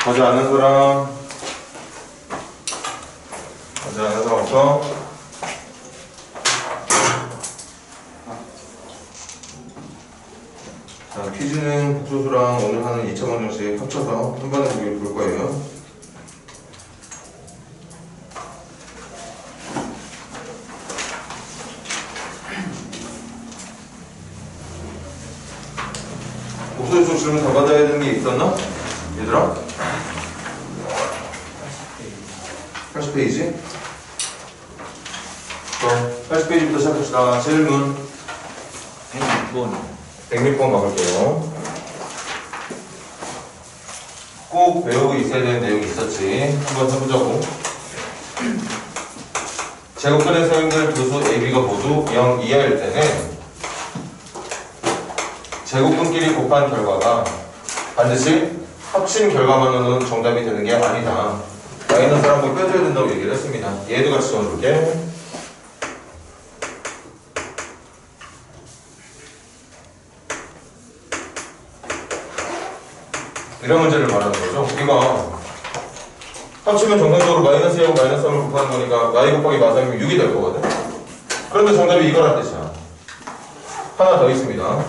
하지 않는 사람? 하지 않는 사람 없어? 자, 퀴즈는 복소수랑 오늘 하는 2차 방정식 합쳐서 한 번에 보기를 볼 거예요. 복소수 질문 다 받아야 되는 게 있었나? 얘들아? 80페이지? 80페이지부터 시작합시다. 질문 106번 가볼게요. 꼭 외우고 있어야 되는 내용이 있었지. 한번 해보자고. 제곱근의 사용될 두수 AB가 모두 0 이하일 때는 제곱근끼리 곱한 결과가 반드시 합친 결과만으로는 정답이 되는 게 아니다. 마이너스를 한번 빼줘야 된다고 얘기를 했습니다. 얘도 같이 적어줄게. 이런 문제를 말하는 거죠. 이거 합치면 정상적으로 마이너스 2하고 마이너스 3을 곱하는 거니까 y 곱하기 마삼이면 6이 될 거거든. 그런데 정답이 이거란 뜻이야. 하나 더 있습니다.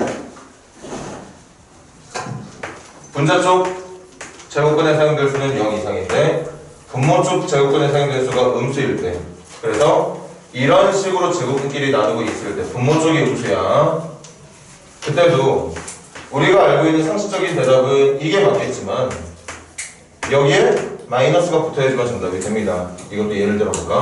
분자 쪽 제곱근에 사용될 수는 0 이상인데 분모 쪽 제곱근에 사용될 수가 음수일 때, 그래서 이런 식으로 제곱근끼리 나누고 있을 때 분모 쪽이 음수야. 그때도 우리가 알고 있는 상식적인 대답은 이게 맞겠지만 여기에 마이너스가 붙어야지만 정답이 됩니다. 이것도 예를 들어 볼까?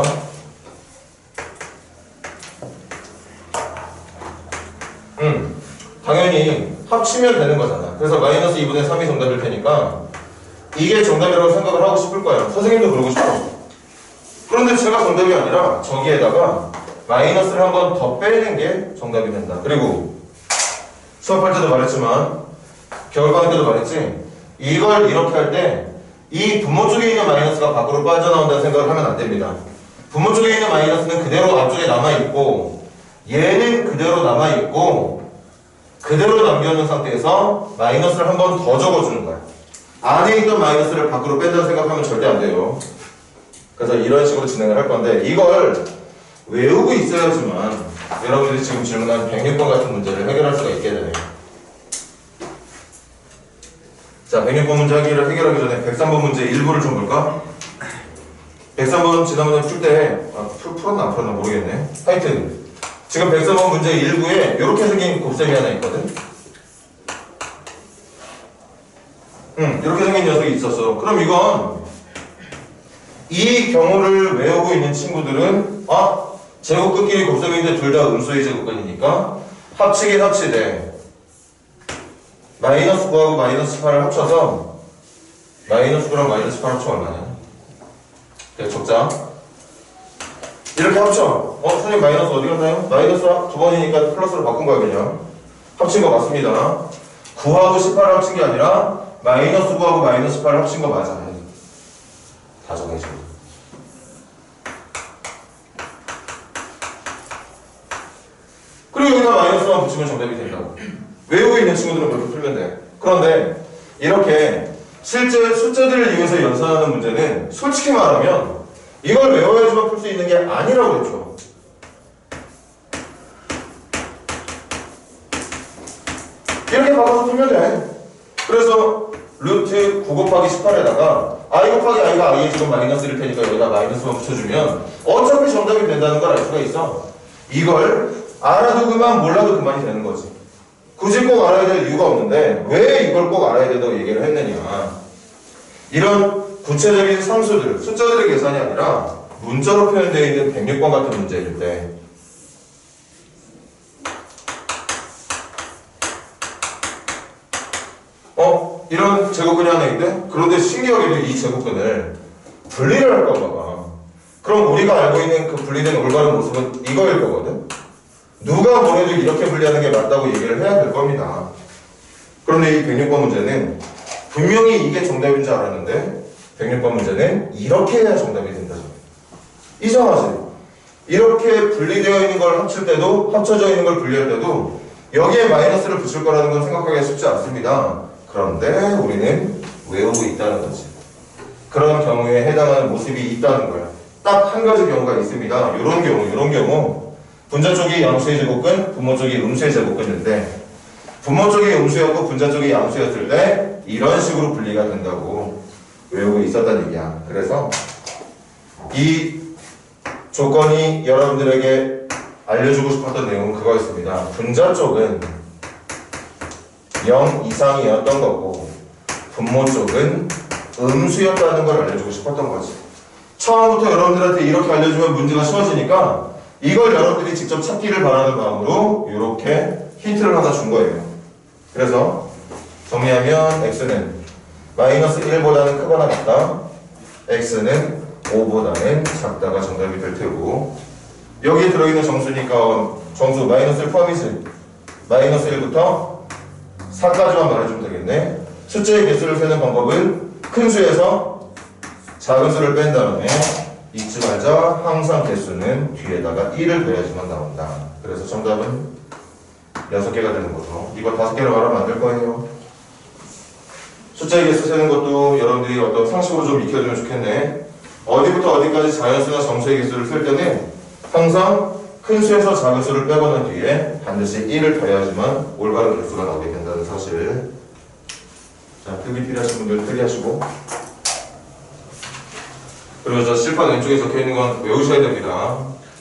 당연히 합치면 되는 거잖아. 그래서 마이너스 2분의 3이 정답일 테니까 이게 정답이라고 생각을 하고 싶을 거야. 선생님도 그러고 싶어. 그런데 제가 정답이 아니라 저기에다가 마이너스를 한 번 더 빼는 게 정답이 된다. 그리고 수업할 때도 말했지만 겨울방학 때도 말했지, 이걸 이렇게 할 때 이 분모 쪽에 있는 마이너스가 밖으로 빠져나온다는 생각을 하면 안 됩니다. 분모 쪽에 있는 마이너스는 그대로 앞쪽에 남아있고 얘는 그대로 남아있고 그대로 남겨놓은 상태에서 마이너스를 한 번 더 적어주는 거야. 안에 있던 마이너스를 밖으로 뺀다는 생각하면 절대 안 돼요. 그래서 이런 식으로 진행을 할 건데 이걸 외우고 있어야지만 여러분들이 지금 질문한 106번 같은 문제를 해결할 수가 있게 되네요. 자, 106번 문제 해결하기 전에 103번 문제 일부를 좀 볼까? 103번 지난번에 풀 때 풀었나 안 풀었나 모르겠네. 하여튼 지금 103번 문제 일부에 이렇게 생긴 곱셈이 하나 있거든. 이렇게 생긴 녀석이 있었어. 그럼 이건 이 경우를 외우고 있는 친구들은 제곱근끼리 곱셈인데 둘 다 음수의 제곱근이니까 합치긴 합치되 마이너스 9하고 마이너스 8을 합쳐서 마이너스 9랑 마이너스 8 합치면 얼마냐? 그래, 적자. 이렇게 합쳐. 선생님 마이너스 어디 갔나요? 마이너스 두 번이니까 플러스로 바꾼 거야 그냥. 합친 거 맞습니다. 9하고 18을 합친 게 아니라 마이너스 9하고 마이너스 8을 합친 거 맞아. 다 정해져. 그리고 여기다 마이너스만 붙이면 정답이 된다고. 외우고 있는 친구들은 그렇게 풀면 돼. 그런데 이렇게 실제 숫자들을 이용해서 연산하는 문제는 솔직히 말하면 이걸 외워야지만 풀 수 있는 게 아니라고 그랬죠. 이렇게 바꿔서 풀면 돼. 그래서 루트 9 곱하기 18에다가 i 곱하기 i가 i의 지금 마이너스일 테니까 여기다 마이너스만 붙여주면 어차피 정답이 된다는 걸 알 수가 있어. 이걸 알아도 그만 몰라도 그만이 되는 거지. 굳이 꼭 알아야 될 이유가 없는데 왜 이걸 꼭 알아야 된다고 얘기를 했느냐. 이런 구체적인 상수들, 숫자들의 계산이 아니라 문자로 표현되어 있는 106번 같은 문제일 때 이런 제곱근이 하나 있는데 그런데 신기하게도 이 제곱근을 분리를 할 건가 봐. 그럼 우리가 알고 있는 그 분리된 올바른 모습은 이거일 거거든. 누가 뭐래도 이렇게 분리하는 게 맞다고 얘기를 해야 될 겁니다. 그런데 이 106번 문제는 분명히 이게 정답인 줄 알았는데 106번 문제는 이렇게 해야 정답이 된다. 이상하지? 이렇게 분리되어 있는 걸 합칠 때도 합쳐져 있는 걸 분리할 때도 여기에 마이너스를 붙일 거라는 건 생각하기가 쉽지 않습니다. 그런데 우리는 외우고 있다는 거지. 그런 경우에 해당하는 모습이 있다는 거야. 딱 한 가지 경우가 있습니다. 이런 경우 분자 쪽이 양수의 제곱근, 분모 쪽이 음수의 제곱근인데 분모 쪽이 음수였고 분자 쪽이 양수였을 때 이런 식으로 분리가 된다고 외우고 있었다는 얘기야. 그래서 이 조건이 여러분들에게 알려주고 싶었던 내용은 그거였습니다. 분자 쪽은 0 이상이었던 거고 분모 쪽은 음수였다는 걸 알려주고 싶었던 거지. 처음부터 여러분들한테 이렇게 알려주면 문제가 쉬워지니까 이걸 여러분들이 직접 찾기를 바라는 마음으로 이렇게 힌트를 하나 준 거예요. 그래서 정리하면 x는 마이너스 1보다는 크거나 같다. x는 5보다는 작다가 정답이 될 테고 여기에 들어있는 정수니까 정수 마이너스 1 포함이지. 마이너스 1부터 4까지만 말해주면 되겠네. 숫자의 개수를 세는 방법은 큰 수에서 작은 수를 뺀 다음에 잊지 말자. 항상 개수는 뒤에다가 1을 더해야지만 나온다. 그래서 정답은 6개가 되는 거죠. 이거 5개로 말하면 안 될 거예요. 숫자의 개수 세는 것도 여러분들이 어떤 상식으로 좀 익혀주면 좋겠네. 어디부터 어디까지 자연수나 정수의 개수를 쓸 때는 항상 큰 수에서 작은 수를 빼고 난 뒤에 반드시 1을 더해야지만 올바른 개수가 나오게 된다는 사실. 자, 필기 필요하신 분들 필기하시고. 그리고 저 칠판 왼쪽에 적혀있는 건 외우셔야 됩니다.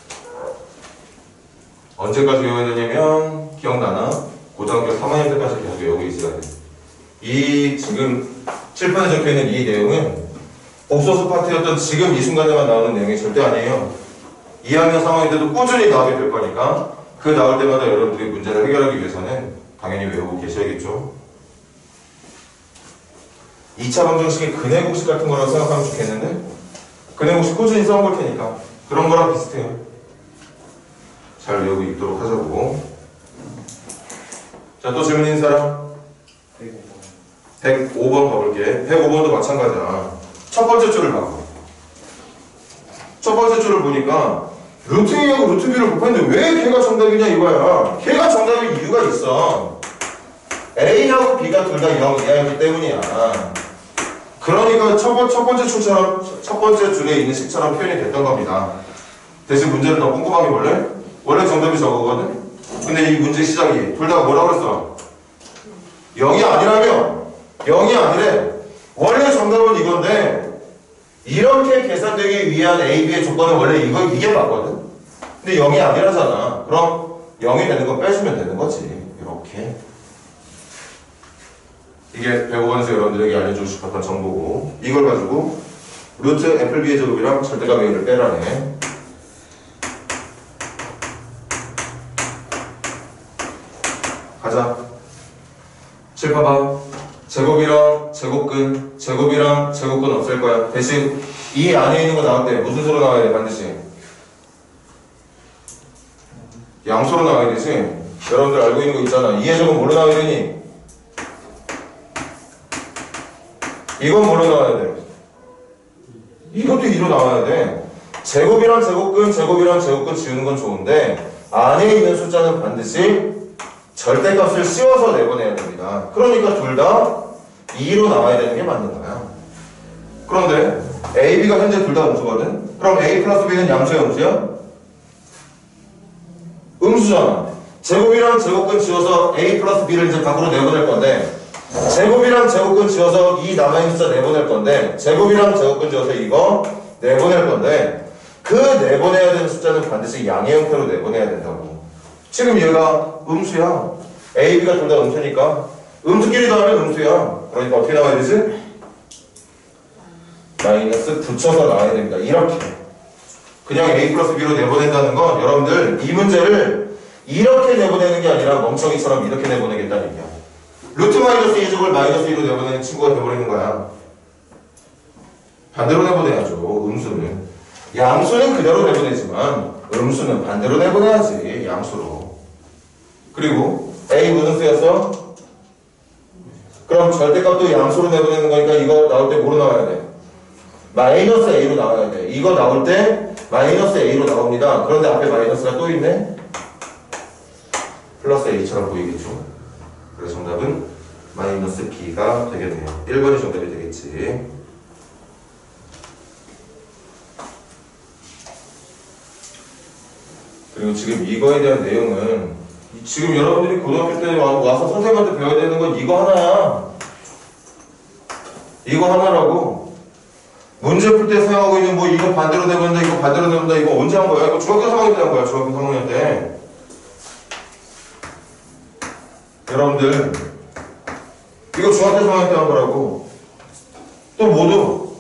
언제까지 외워야 되냐면 기억나나? 고등학교 3학년 때까지 계속 외우고 있어야 돼. 이 지금 칠판에 적혀있는 이 내용은 복소수 파트였던 지금 이 순간에만 나오는 내용이 절대 아니에요. 2학년 3학년 때도 꾸준히 나오게 될 거니까 그 나올 때마다 여러분들이 문제를 해결하기 위해서는 당연히 외우고 계셔야겠죠. 2차 방정식이 근해공식 같은 거라고 생각하면 좋겠는데 근해공식 꾸준히 써볼 테니까 그런 거랑 비슷해요. 잘 외우고 있도록 하자고. 자, 또 질문 있는 사람? 105번 가볼게. 105번도 마찬가지야. 첫 번째 줄을 봐. 첫 번째 줄을 보니까 루트 A하고 루트 B를 곱했는데 왜 걔가 정답이냐 이거야. 걔가 정답인 이유가 있어. A하고 B가 둘 다 0 이하였기 때문이야. 그러니까 첫 번째 줄처럼, 첫 번째 줄에 있는 식처럼 표현이 됐던 겁니다. 대신 문제를 더 꼼꼼하게 볼래? 원래 정답이 저거거든? 근데 이 문제 시작이 둘 다 뭐라고 했어? 0이 아니라며? 0이 아니래. 원래 정답은 이건데 이렇게 계산되기 위한 A, B의 조건은 원래 이게 맞거든? 근데 0이 아니라잖아. 그럼 0이 되는 건 빼주면 되는 거지. 이렇게. 이게 105번에서 여러분들에게 알려주고 싶었던 정보고 이걸 가지고 루트 FB의 제곱이랑 절대값 A를 빼라네. 가자. 7 봐봐. 제곱이랑 제곱근, 제곱이랑 제곱근 없을 거야. 대신 이 안에 있는 거 나올 때 무슨 수로 나와야 돼 반드시? 양수로 나와야 되지. 여러분들 알고 있는 거 있잖아. 2의 제곱 뭘로 나와야 되니? 이건 뭘로 나와야 돼? 이것도 2로 나와야 돼. 제곱이랑 제곱근, 제곱이랑 제곱근 지우는 건 좋은데 안에 있는 숫자는 반드시 절대값을 씌워서 내보내야 됩니다. 그러니까 둘 다 2로 나와야 되는 게 맞는 거야. 그런데 A, B가 현재 둘 다 음수거든? 그럼 A 플러스 B는 양수야, 음수야? 음수잖아. 제곱이랑 제곱근 지워서 A 플러스 B를 이제 밖으로 내보낼 건데 제곱이랑 제곱근 지워서 이 남아있는 숫자 내보낼 건데 제곱이랑 제곱근 지워서 이거 내보낼 건데 그 내보내야 되는 숫자는 반드시 양의 형태로 내보내야 된다고. 지금 얘가 음수야. A, B가 둘 다 음수니까 음수끼리 더하면 음수야. 그러니까 어떻게 나와야 되지? 마이너스 붙여서 나와야 됩니다. 이렇게. 그냥 A 플러스 B로 내보낸다는 건 여러분들 이 문제를 이렇게 내보내는 게 아니라 멍청이처럼 이렇게 내보내겠다는 얘기야. 루트 마이너스 2제곱을 마이너스 2로 내보내는 친구가 돼버리는 거야. 반대로 내보내야죠. 음수는. 양수는 그대로 내보내지만 음수는 반대로 내보내야지. 양수로. 그리고 A 무슨 수였어? 그럼 절대값도 양수로 내보내는 거니까 이거 나올 때 뭐로 나와야 돼? 마이너스 A로 나와야 돼. 이거 나올 때 마이너스 A로 나옵니다. 그런데 앞에 마이너스가 또 있네? 플러스 A처럼 보이겠죠? 그래서 정답은 마이너스 b가 되겠네요. 1번이 정답이 되겠지. 그리고 지금 이거에 대한 내용은 지금 여러분들이 고등학교 때 와서 선생님한테 배워야 되는 건 이거 하나야. 이거 하나라고. 문제 풀 때 사용하고 있는 뭐 이거 반대로 내본다, 이거 반대로 내본다, 이거 언제 한 거야? 이거 중학교 3학년 때 한 거야. 중학교 3학년 때. 여러분들 이거 중학교 3학년 때 한 거라고. 또 모두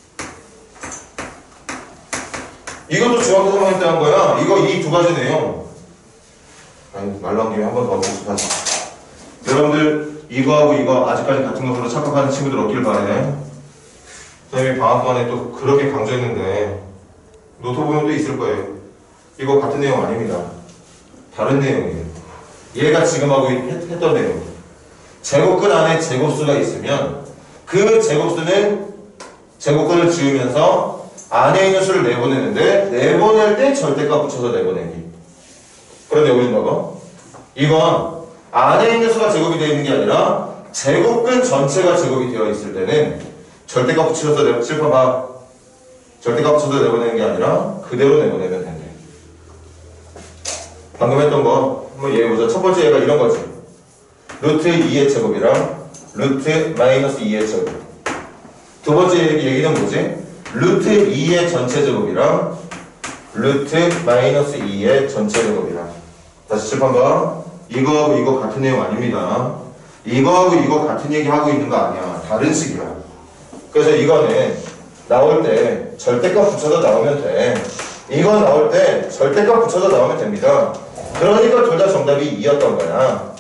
이것도 중학교 3학년 때 한 거야. 이거 이 두 가지 내용. 아니 말 나온 김에 한 번 더 복습하자. 여러분들 이거하고 이거 아직까지 같은 것으로 착각하는 친구들 없길 바래. 선생님이 방학 동안에 또 그렇게 강조했는데 노트 보면 또 있을 거예요. 이거 같은 내용 아닙니다. 다른 내용이에요. 얘가 지금 하고 했던 내용. 제곱근 안에 제곱수가 있으면 그 제곱수는 제곱근을 지우면서 안에 있는 수를 내보내는데 내보낼 때 절대값 붙여서 내보내기. 그런 내용인 거고. 이건 안에 있는 수가 제곱이 되어 있는 게 아니라 제곱근 전체가 제곱이 되어 있을 때는 절대값 붙여서 칠판봐. 절대값 붙여서 내보내는 게 아니라 그대로 내보내면 된대. 방금 했던 거 한번 이해해보자. 첫 번째 얘가 이런 거지. 루트 2의 제곱이랑 루트 마이너스 2의 제곱. 두 번째 얘기는 뭐지? 루트 2의 전체 제곱이랑 루트 마이너스 2의 전체 제곱이랑. 다시 칠판 봐. 이거하고 이거 같은 내용 아닙니다. 이거하고 이거 같은 얘기 하고 있는 거 아니야. 다른 식이야. 그래서 이거는 나올 때 절대값 붙여서 나오면 돼. 이거 나올 때 절대값 붙여서 나오면 됩니다. 그러니까 둘 다 정답이 2였던 거야.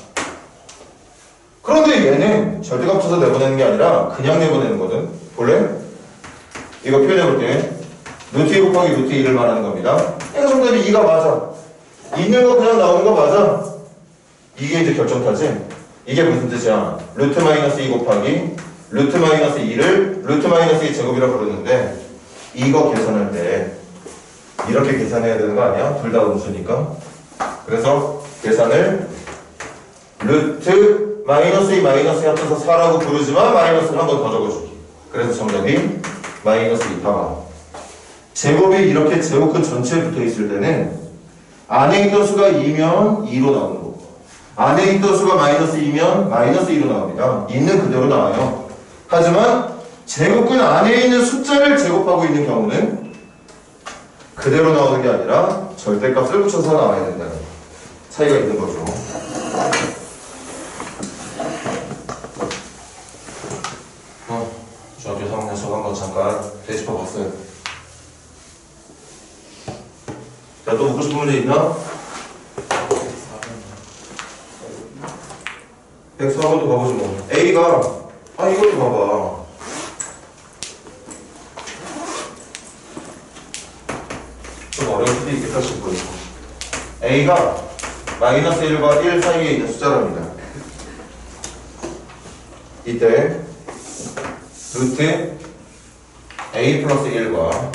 그런데 얘는 절대값 붙여서 내보내는 게 아니라 그냥 내보내는 거든. 볼래? 이거 표현해볼게. 루트 2 곱하기 루트 2를 말하는 겁니다. 이거 정답이 2가 맞아. 있는 거 그냥 나오는 거 맞아. 이게 이제 결정타지? 이게 무슨 뜻이야? 루트 마이너스 2 곱하기 루트 마이너스 2를 루트 마이너스 2 제곱이라고 부르는데 이거 계산할 때 이렇게 계산해야 되는 거 아니야? 둘 다 음수니까. 그래서 계산을 루트 마이너스 2 마이너스 2 합쳐서 4라고 부르지만 마이너스를 한 번 더 적어주기. 그래서 정답이 마이너스 2 봐봐. 제곱이 이렇게 제곱근 전체에 붙어 있을 때는 안에 있던 수가 2면 2로 나오는 거고 안에 있던 수가 마이너스 2면 마이너스 2로 나옵니다. 있는 그대로 나와요. 하지만 제곱근 안에 있는 숫자를 제곱하고 있는 경우는 그대로 나오는 게 아니라 절대값을 붙여서 나와야 된다는 차이가 있는 거죠. 중학교 3학년 저거 한번 잠깐 되짚어 봤어요. 자, 또 묻고 싶은 문제 있나? 104번도 가보지 뭐. A가 이것도 봐봐. 좀 어려울 수도 있겠다 싶고. A가 마이너스 1과 1 사이에 있는 숫자랍니다. 이때 루트 A 플러스 1과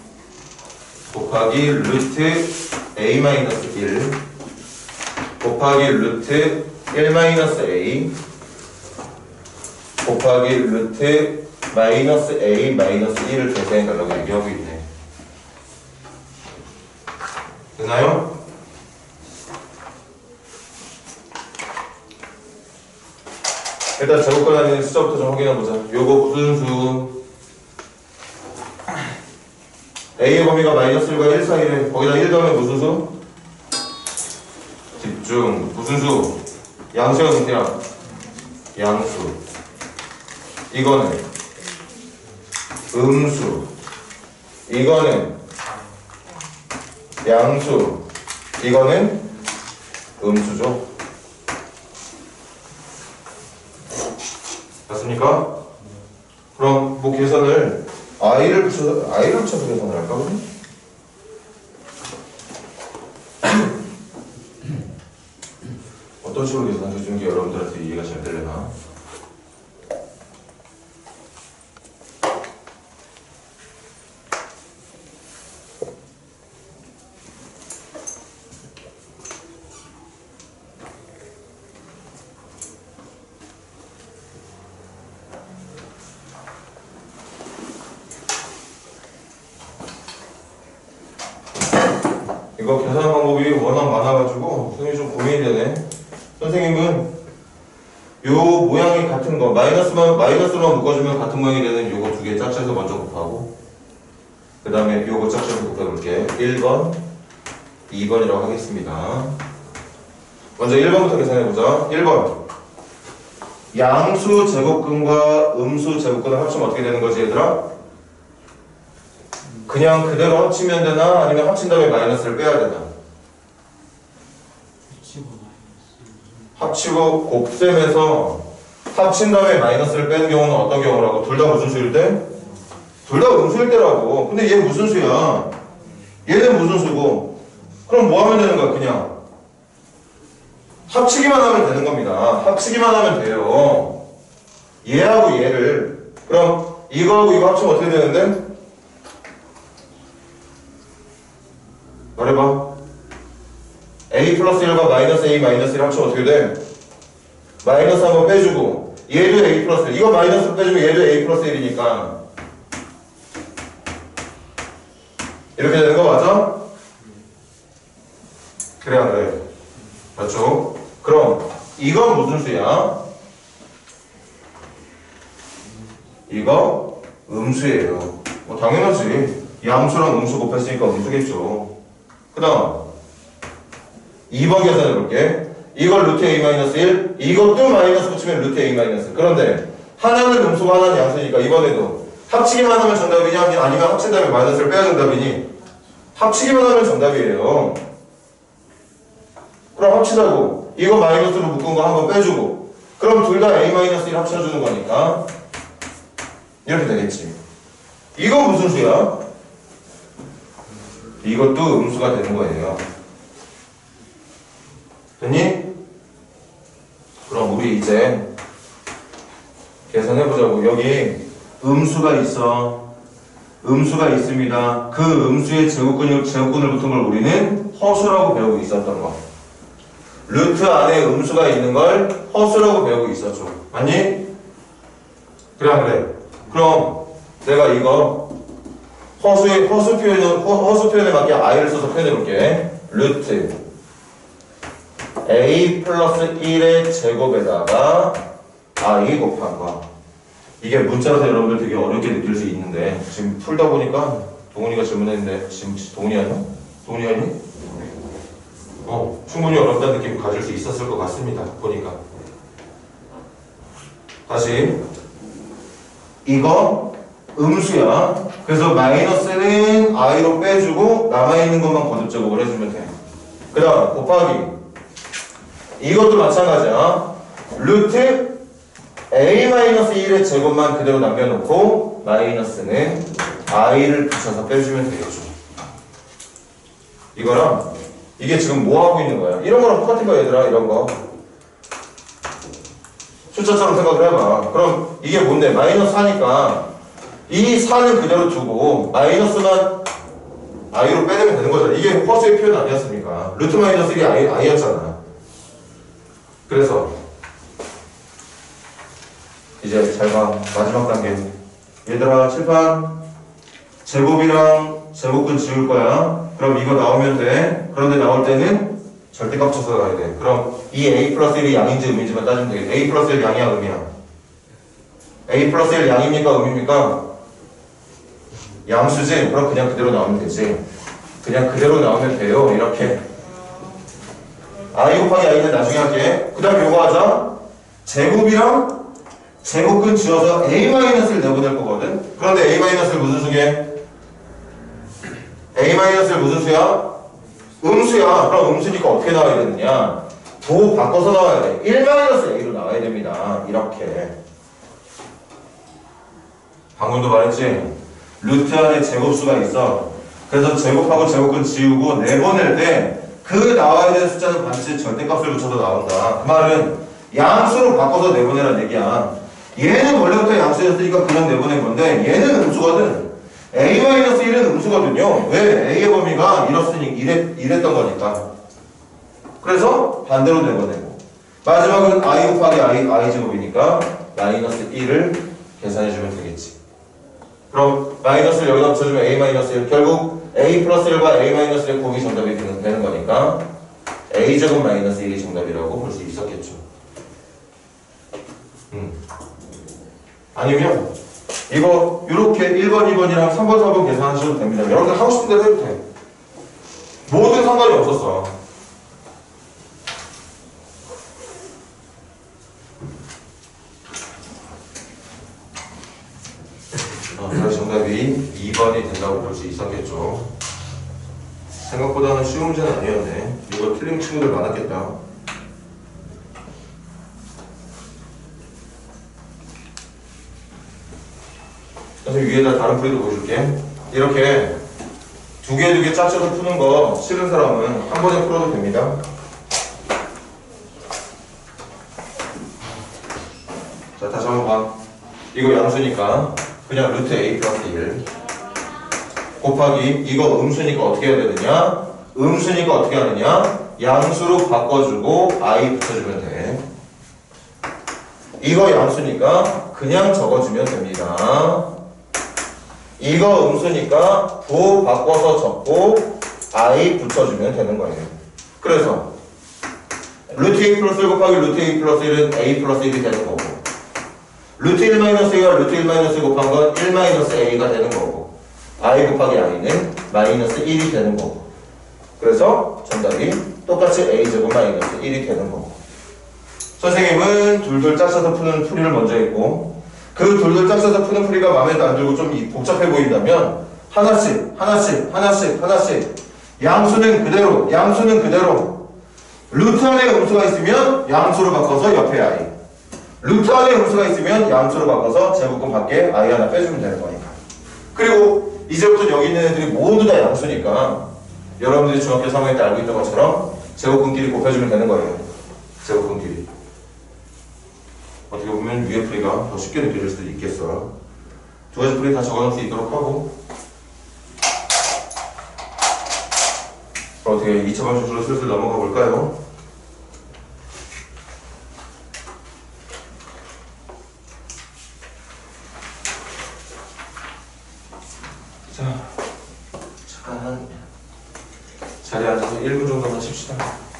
곱하기 루트 A 마이너스 1 곱하기 루트 1 마이너스 A 곱하기 루트 마이너스 A 마이너스 1을 계산해달라고 얘기하고 있네. 되나요? 일단 제곱근 안에 있는 숫자부터 좀 확인해보자. 요거 무슨 수? A의 범위가 마이너스 1과 1 사이래. 거기다 1 더하면 무슨 수? 집중. 무슨 수? 양수야, 승태야? 양수. 이거는 음수. 이거는 양수. 이거는 음수죠. 맞습니까? 그럼 뭐 계산을 I를 붙여서 계산을 할까 그럼? 어떤 식으로 계산해 주는 게 여러분들한테 이해가 잘 되려나? 이거 계산 방법이 워낙 많아가지고 선생님이 좀 고민이 되네. 선생님은 요 모양이 같은 거 마이너스만 묶어주면 같은 모양이 되는 요거 두 개 짝지어서 먼저 곱하고 그 다음에 요거 짝지어서 곱해볼게. 1번 2번이라고 하겠습니다. 먼저 1번부터 계산해보자. 1번 양수 제곱근과 음수 제곱근을 합치면 어떻게 되는 거지 얘들아? 그냥 그대로 합치면 되나? 아니면 합친 다음에 마이너스를 빼야 되나? 합치고 곱셈에서 합친 다음에 마이너스를 빼는 경우는 어떤 경우라고? 둘 다 무슨 수일 때? 둘 다 음수일 때라고. 근데 얘 무슨 수야? 얘는 무슨 수고? 그럼 뭐 하면 되는 거야? 그냥 합치기만 하면 되는 겁니다. 합치기만 하면 돼요. 얘하고 얘를. 그럼 이거하고 이거 합치면 어떻게 되는데? 말해봐. a 플러스 1과 마이너스 a 마이너스 1 합치면 어떻게 돼? 마이너스 한번 빼주고 얘도 a 플러스 1. 이거 마이너스 빼주면 얘도 a 플러스 1이니까 이렇게 되는 거 맞아? 그래 안 그래? 맞죠? 그럼 이건 무슨 수야? 이거 음수예요. 뭐 당연하지. 양수랑 음수 곱했으니까 음수겠죠. 그 다음 2번 계산해볼게. 이걸 루트 a-1 이것도 마이너스 붙이면 루트 a-1. 그런데 하나는 음수고 하나는 양수니까 이번에도 합치기만 하면 정답이냐 아니면 합친 다음에 마이너스를 빼야 정답이니? 합치기만 하면 정답이에요. 그럼 합치자고. 이거 마이너스로 묶은 거 한번 빼주고 그럼 둘 다 a-1 합쳐주는 거니까 이렇게 되겠지. 이건 무슨 수야? 이것도 음수가 되는 거예요. 됐니? 그럼 우리 이제 계산해보자고. 여기 음수가 있어. 음수가 있습니다. 그 음수의 제곱근을 붙은 걸 우리는 허수라고 배우고 있었던 거. 루트 안에 음수가 있는 걸 허수라고 배우고 있었죠. 맞니? 그래 안 그래? 그럼 내가 이거 허수 표현에 맞게 i를 써서 표현해볼게. 루트 a 플러스 1의 제곱에다가 i 곱한 거. 이게 문자라서 여러분들 되게 어렵게 느낄 수 있는데 지금 풀다 보니까 동훈이가 질문했는데 지금 동훈이 아니야? 동훈이 아니? 충분히 어렵다는 느낌 가질 수 있었을 것 같습니다. 보니까 다시 이거 음수야. 그래서 마이너스는 i로 빼주고 남아있는 것만 거듭 제곱을 해주면 돼. 그 다음 곱하기 이것도 마찬가지야. 루트 a-1의 제곱만 그대로 남겨놓고 마이너스는 i를 붙여서 빼주면 되겠죠. 이거랑 이게 지금 뭐 하고 있는 거야? 이런 거랑 똑같은 거야 얘들아. 이런 거 숫자처럼 생각을 해봐. 그럼 이게 뭔데? 마이너스 4니까 이 4는 그대로 두고 마이너스만 i로 빼내면 되는 거잖아. 이게 허수의 표현 아니었습니까? 루트 마이너스 1이 i였잖아. 그래서 이제 잘 봐. 마지막 단계. 얘들아 칠판 제곱이랑 제곱근 지울 거야. 그럼 이거 나오면 돼. 그런데 나올 때는 절대값 쳐서 가야 돼. 그럼 이 a 플러스 1이 양인지 음인지만 따지면 되겠다. a 플러스 1 양이야 음이야? a 플러스 1 양입니까 음입니까? 양수지? 그럼 그냥 그대로 나오면 되지. 그냥 그대로 나오면 돼요. 이렇게 i 곱하기 i는 나중에 할게. 그 다음 요거 하자. 제곱이랑 제곱근 지어서 a-를 내보낼 거거든. 그런데 a-를 무슨 수게? a-를 무슨 수야? 음수야. 그럼 음수니까 어떻게 나와야 되느냐? 도 바꿔서 나와야 돼. 1-a로 나와야 됩니다. 이렇게. 방금도 말했지? 루트 안에 제곱수가 있어. 그래서 제곱하고 제곱근 지우고 내보낼 때 그 나와야 되는 숫자는 반드시 절대값을 붙여서 나온다. 그 말은 양수로 바꿔서 내보내라는 얘기야. 얘는 원래부터 양수였으니까 그냥 내보낸 건데 얘는 음수거든. a-1은 음수거든요. 왜? a의 범위가 이랬던 거니까. 그래서 반대로 내보내고 마지막은 i 곱하기 i 제곱이니까 마이너스 1을 계산해주면 되겠지. 그럼 마이너스를 여기다 붙여주면 a-1 결국 a 플러스 1과 a 마이너스 1의 곱이 정답이 되는 거니까 a제곱 마이너스 1이 정답이라고 볼 수 있었겠죠. 아니면 이거 이렇게 1번, 2번이랑 3번, 4번 계산하셔도 됩니다. 여러분들 하고 싶은 대로 해도 돼. 뭐든 상관이 없었어. 그래서 정답이 2번이 된다고 볼 수 있었겠죠. 생각보다는 쉬운 문제는 아니었네. 이거 틀린 친구들 많았겠다. 그래서 위에다 다른 풀이도 보여줄게. 이렇게 두 개 짜쳐서 푸는 거 싫은 사람은 한 번에 풀어도 됩니다. 자, 다시 한번 봐. 이거 양수니까 그냥 루트 a 플러스 1 곱하기 이거 음수니까 어떻게 해야 되느냐? 음수니까 어떻게 하느냐? 양수로 바꿔주고 i 붙여주면 돼. 이거 양수니까 그냥 적어주면 됩니다. 이거 음수니까 부 바꿔서 적고 i 붙여주면 되는 거예요. 그래서 루트 a 플러스 1 곱하기 루트 a 플러스 1은 a 플러스 1이 되는 거고 루트 1 마이너스 a와 루트 1 마이너스 1 곱한 건 1 마이너스 a가 되는 거고 i 곱하기 i는 마이너스 1이 되는 거고 그래서 정답이 똑같이 a제곱 마이너스 1이 되는 거고 선생님은 둘둘 짝서서 푸는 풀이를 먼저 했고 그 둘둘 짝서서 푸는 풀이가 마음에 안 들고 좀 복잡해 보인다면 하나씩 양수는 그대로 루트 안에 음수가 있으면 양수로 바꿔서 옆에 i 루트 안에 음수가 있으면 양수로 바꿔서 제곱근 밖에 i 하나 빼주면 되는 거니까. 그리고 이제부터 여기 있는 애들이 모두 다 양수니까 여러분들이 중학교 3학년 때 알고 있던 것처럼 제곱근끼리 곱해주면 되는 거예요. 제곱근끼리. 어떻게 보면 위에 풀이가 더 쉽게 느껴질 수도 있겠어. 두 가지 풀이 다 적어놓을 수 있도록 하고 어떻게 2차 방식으로 슬슬 넘어가 볼까요? 자, 잠깐 자리에 앉아서 1분 정도만 칩시다.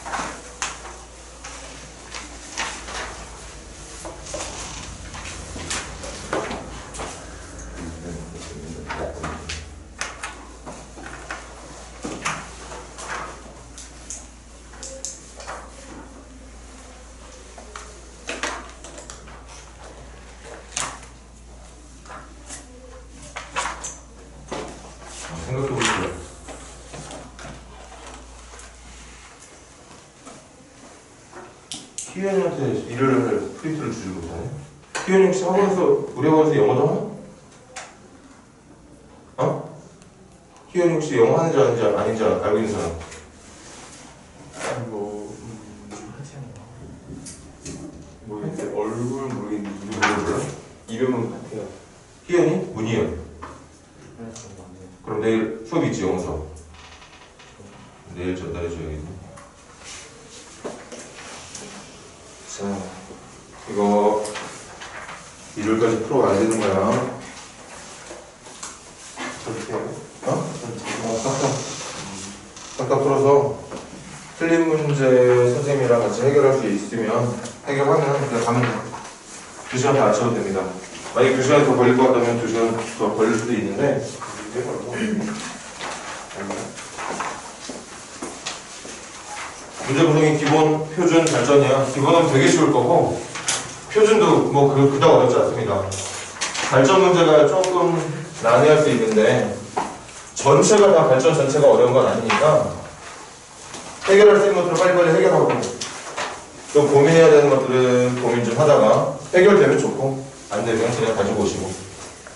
생각해보세요. 희연이한테 일요일날 프린트를 주지 못하네? 희연이 혹시 학원에서 우리 학원에서 영어도 하나? 어? 희연이 혹시 영어 하는지 아닌지 알고 있는 사람? 하지 않나? 모르겠어요. 얼굴 모르겠는데 누구 몰라? 이름은 같아요. 희연이? 문희연. 그럼 내일 수업 있지, 영어 수업? 내일 전달해줘야겠네. 자, 이거 일요일까지 풀어와야 되는 거야. 싹다 풀어서 틀린 문제 선생님이랑 같이 해결할 수 있으면 해결하면 그냥 가면 돼. 2시간 다 안 쳐도 됩니다. 만약에 2시간 더 걸릴 것 같다면 2시간 더 걸릴 수도 있는데 문제 구성이 기본, 표준, 발전이야. 기본은 되게 쉬울 거고 표준도 뭐 그닥 어렵지 않습니다. 발전 문제가 조금 난해할 수 있는데 전체가 다 발전 전체가 어려운 건 아니니까 해결할 수 있는 것들을 빨리빨리 해결하고 또 고민해야 되는 것들은 고민 좀 하다가 해결되면 좋고 안 되면 그냥 가지고 오시고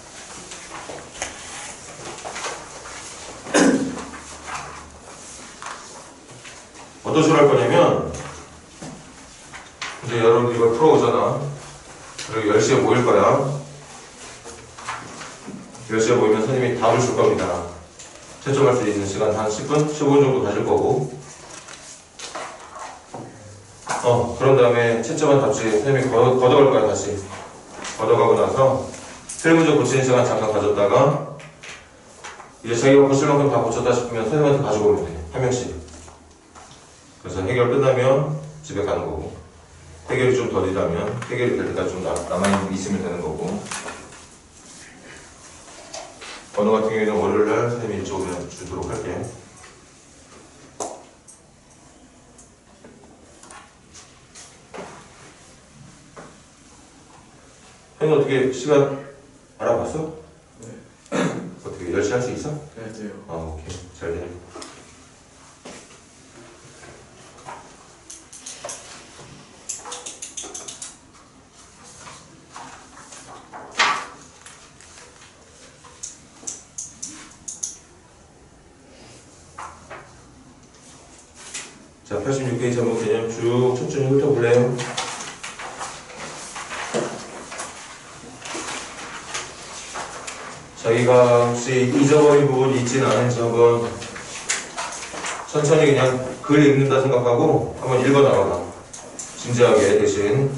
어떤 식으로 할 거냐면 이제 여러분 이걸 풀어오잖아. 그리고 10시에 모일 거야. 10시에 모이면 선생님이 답을 줄 겁니다. 채점할 수 있는 시간 한 10분, 15분 정도 가질 거고 그런 다음에 채점한 답지 선생님이 걷어갈 거야. 다시 걷어가고 나서 틀린 문제 고치는 시간 잠깐 가졌다가 이제 자기가 고칠 만큼 다 고쳤다 싶으면 선생님한테 가지고 오면 돼. 한 명씩. 그래서 해결 끝나면 집에 가는 거고, 해결이 좀 더디다면 해결이 될 때까지 좀 남아있으면 되는 거고. 번호 같은 경우에는 월요일날 선생님이 이쪽으로 주도록 할게. 형님 어떻게 시간 알아봤어? 네. 어떻게 10시 할 수 있어? 네, 돼요. 아, 오케이. 잘 되네. 자, 86페이지 한번 개념 쭉 천천히 훑어볼래요? 자기가 혹시 잊어버린 부분이 있지는 않은지 한번 천천히 그냥 글 읽는다 생각하고 한번 읽어 나가봐. 진지하게 대신.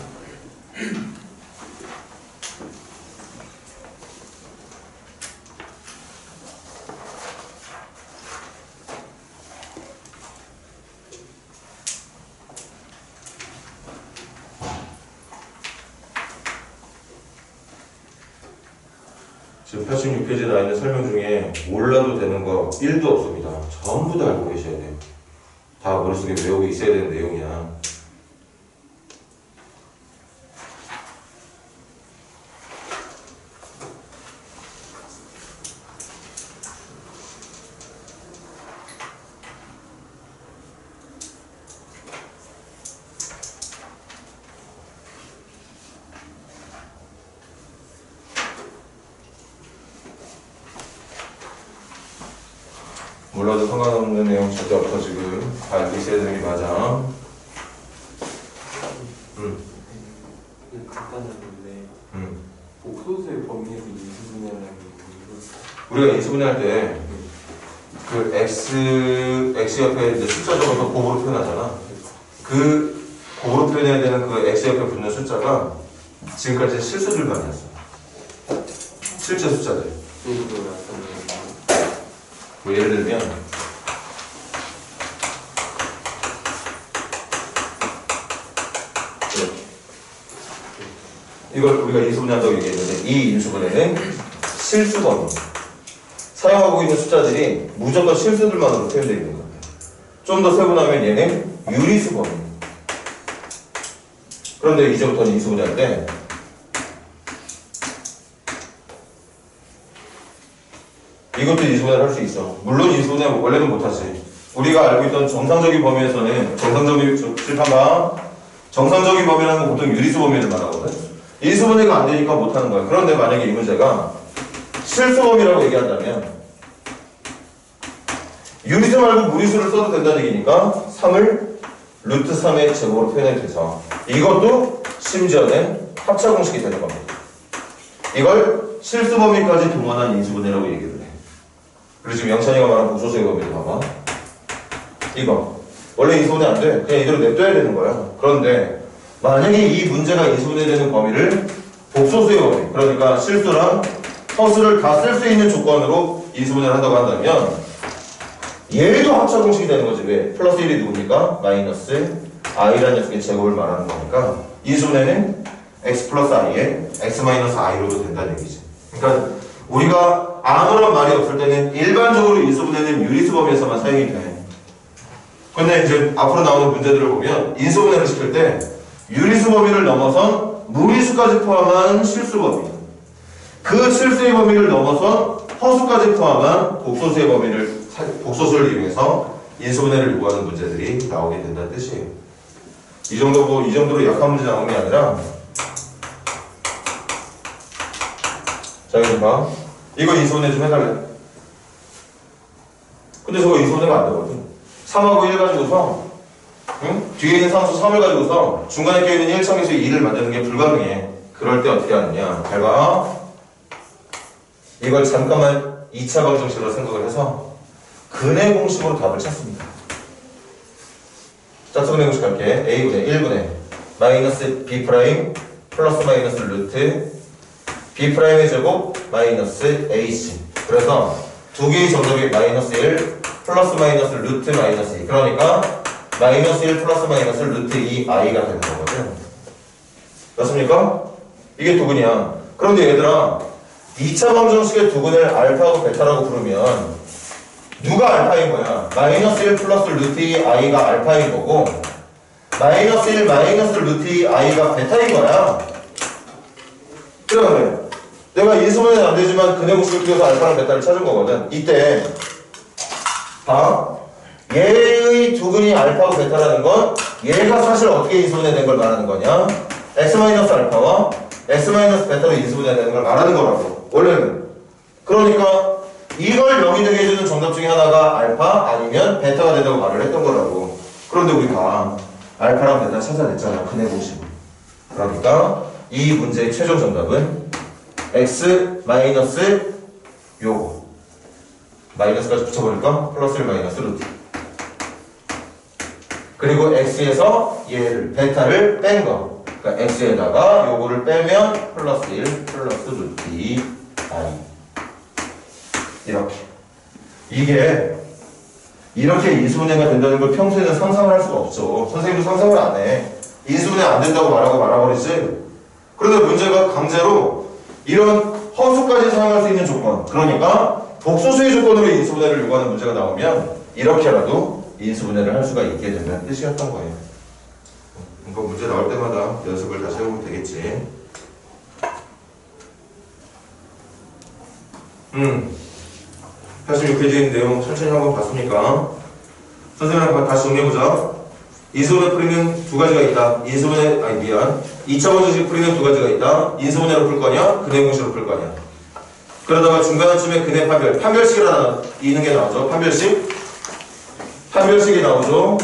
지금 86페이지에 나와 있는 설명 중에 몰라도 되는 거 1도 없습니다. 전부 다 알고 계셔야 돼요. 다 머릿속에 외우고 있어야 되는 내용이야. 몰라도 상관없는 내용 절대 없어. 지금 다 알고 있어야 되는 게 맞아. 간단한데 복소수의 범위에서 인수분해라는 게 우리가 인수분해할 때 그 x 옆에 이제 숫자 적어서 곱으로 표현하잖아. 그 곱으로 표현해야 되는 그 x 옆에 붙는 숫자가 지금까지 실수들만 아니었어. 실제 숫자들. 이것도 나타나는 뭐 예를 들면 이걸 우리가 인수분해한다고 얘기했는데 이 인수분해는 실수범위. 사용하고 있는 숫자들이 무조건 실수들만으로 표현되어 있는 거예요. 좀 더 세분하면 얘는 유리수범위. 그런데 이제부터는 인수분해할 때 이것도 인수분해를 할 수 있어. 물론 인수분해 원래는 못하지. 우리가 알고 있던 정상적인 범위에서는 정상적인 범위라는 건 보통 유리수 범위를 말하거든. 인수분해가 안 되니까 못하는 거야. 그런데 만약에 이 문제가 실수 범위라고 얘기한다면 유리수 말고 무리수를 써도 된다는 얘기니까 3을 루트 3의 제곱으로 표현해도 돼서 이것도 심지어는 합차 공식이 되는 겁니다. 이걸 실수 범위까지 동원한 인수분해라고 얘기를 해. 그리고 지금 영찬이가 말한 복소수의 범위를 봐봐. 이거 원래 인수분해 안 돼. 그냥 이대로 냅둬야 되는 거야. 그런데 만약에 이 문제가 인수분해되는 범위를 복소수의 범위, 그러니까 실수랑 허수를 다 쓸 수 있는 조건으로 인수분해를 한다고 한다면 얘도 합차 공식이 되는 거지. 왜? 플러스 1이 누굽니까? 마이너스 i라는 녀석의 제곱을 말하는 거니까 인수분해는 x 플러스 i에 x 마이너스 i로도 된다는 얘기지. 그러니까 우리가 아무런 말이 없을 때는 일반적으로 인수분해는 유리수 범위에서만 사용이 돼. 근데 이제 앞으로 나오는 문제들을 보면 인수분해를 시킬 때 유리수 범위를 넘어선 무리수까지 포함한 실수 범위, 그 실수의 범위를 넘어선 허수까지 포함한 복소수를 이용해서 인수분해를 요구하는 문제들이 나오게 된다는 뜻이에요. 이 정도로 약한 문제 나오는 게 아니라, 자, 여기 봐. 이거 인수분해 좀 해달래. 근데 저거 인수분해가 안 되거든. 3하고 1 가지고서, 응? 뒤에 있는 상수 3을 가지고서 중간에 껴있는 1차함수 2를 만드는 게 불가능해. 그럴 때 어떻게 하느냐. 잘 봐. 이걸 잠깐만 2차 방정식으로 생각을 해서 근의 공식으로 답을 찾습니다. 자, 근의 공식 할게. a분의 1분의 마이너스 b 프라임 플러스 마이너스 루트 b 프라임의 제곱 마이너스 ac. 그래서 두 개의 정답이 마이너스 1 플러스 마이너스 루트 마이너스 2. 그러니까 마이너스 1 플러스 마이너스 루트 2i가 되는 거거든. 맞습니까? 이게 두근이야. 그런데 얘들아, 2차 방정식의 두근을 알파하고 베타라고 부르면 누가 알파인 거야? 마이너스 1 플러스 루트 2i가 알파인 거고 마이너스 1 마이너스 루트 2i가 베타인 거야. 그래. 내가 인수분해는 안 되지만 근해 공식을 통해서 알파랑 베타를 찾은 거거든. 이때 봐. 얘의 두근이 알파고 베타라는 건 얘가 사실 어떻게 인수분해된 걸 말하는 거냐? x 마이너스 알파와 x 마이너스 베타로 인수분해되는 걸 말하는 거라고. 원래는. 그러니까 이걸 0이 되게 해주는 정답 중에 하나가 알파 아니면 베타가 된다고 말을 했던 거라고. 그런데 우리가 알파랑 베타 찾아냈잖아. 근해 공식. 그러니까 이 문제의 최종 정답은 x 마이너스 요거 마이너스까지 붙여버릴까? 플러스 1 마이너스 루트 그리고 x에서 얘를 베타를 뺀 거. 그러니까 x에다가 요거를 빼면 플러스 1 플러스 루트 2 i 이렇게. 이게 이렇게 인수분해가 된다는 걸 평소에는 상상을 할 수가 없죠. 선생님도 상상을 안 해. 인수분해 안 된다고 말하고 말아버리지. 그런데 문제가 강제로 이런 허수까지 사용할 수 있는 조건, 그러니까 복소수의 조건으로 인수분해를 요구하는 문제가 나오면 이렇게라도 인수분해를 할 수가 있게 된다는 뜻이었던 거예요. 그러니까 문제 나올 때마다 연습을 다시 해보면 되겠지. 음. 86페이지의 내용 천천히 한번 봤습니까? 선생님 다시 정리해보자. 인수분해 풀이는 두 가지가 있다. 2차 방정식 풀이는 두 가지가 있다. 인수분해로 풀 거냐, 근해 공식으로 풀 거냐. 그러다가 중간쯤에 근해 판별, 판별식이라는 있는 게 나오죠. 판별식이 나오죠.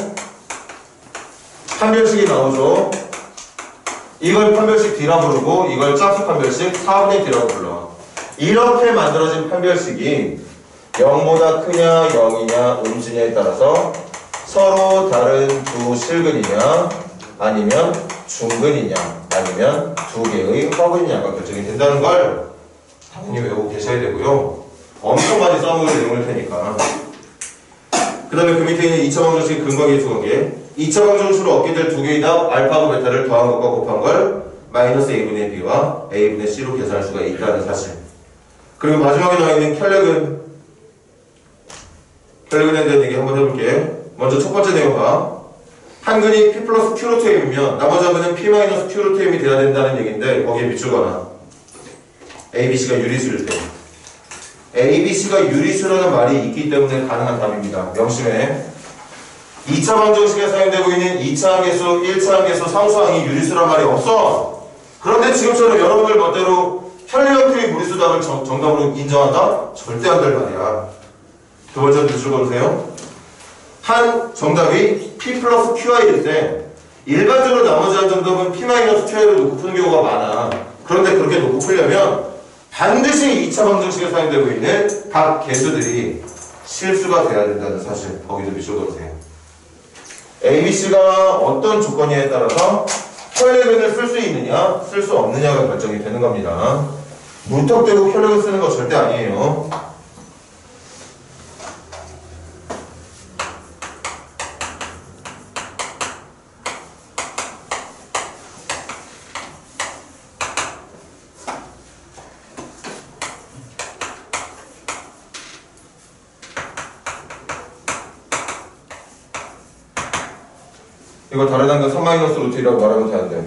판별식이 나오죠. 이걸 판별식 D라 부르고 이걸 짝수 판별식 4분의 D라고 불러. 이렇게 만들어진 판별식이 0보다 크냐 0이냐 음수냐에 따라서 서로 다른 두 실근이냐 아니면 중근이냐 아니면 두 개의 허근이냐가 결정이 된다는 걸 당연히 외우고 계셔야 되고요. 엄청 많이 써먹을 내용일 테니까. 그 다음에 그 밑에 있는 2차 방정식 근거계 두 관계. 2차 방정식으로 얻게 될 두 개의 답 알파하고 베타를 더한 것과 곱한 걸 마이너스 a분의 b와 a분의 c로 계산할 수가 있다는 사실. 그리고 마지막에 나와 있는 켈렉은에 대한 얘기 한번 해볼게. 먼저 첫 번째 내용 봐. 한 근이 p 플러스 q 루트 m이면 나머지 한 근은 p 마이너스 q 루트 m이 돼야 된다는 얘기인데 거기에 미추거나 abc가 유리수일 때 abc가 유리수라는 말이 있기 때문에 가능한 답입니다. 명심해. 2차 방정식에 사용되고 있는 2차 함계수, 1차 함계수, 상수항이 유리수란 말이 없어. 그런데 지금처럼 여러분들 멋대로 혈리형표의 무리수 답을 정답으로 인정한다? 절대 안 될 말이야. 두 번째 들어보세요. 한 정답이 P 플러스 QI일 때 일반적으로 나머지 한 정답은 P 마이너스 QI를 놓고 푸는 경우가 많아. 그런데 그렇게 놓고 풀려면 반드시 2차 방정식에 사용되고 있는 각 개수들이 실수가 돼야 된다는 사실 거기도 미쳐보세요. ABC가 어떤 조건이냐에 따라서 혈액을 쓸 수 있느냐 쓸 수 없느냐가 결정이 되는 겁니다. 무턱대고 혈액을 쓰는 거 절대 아니에요. 이거 다른 한근 3-루트1이라고 말하면 되는데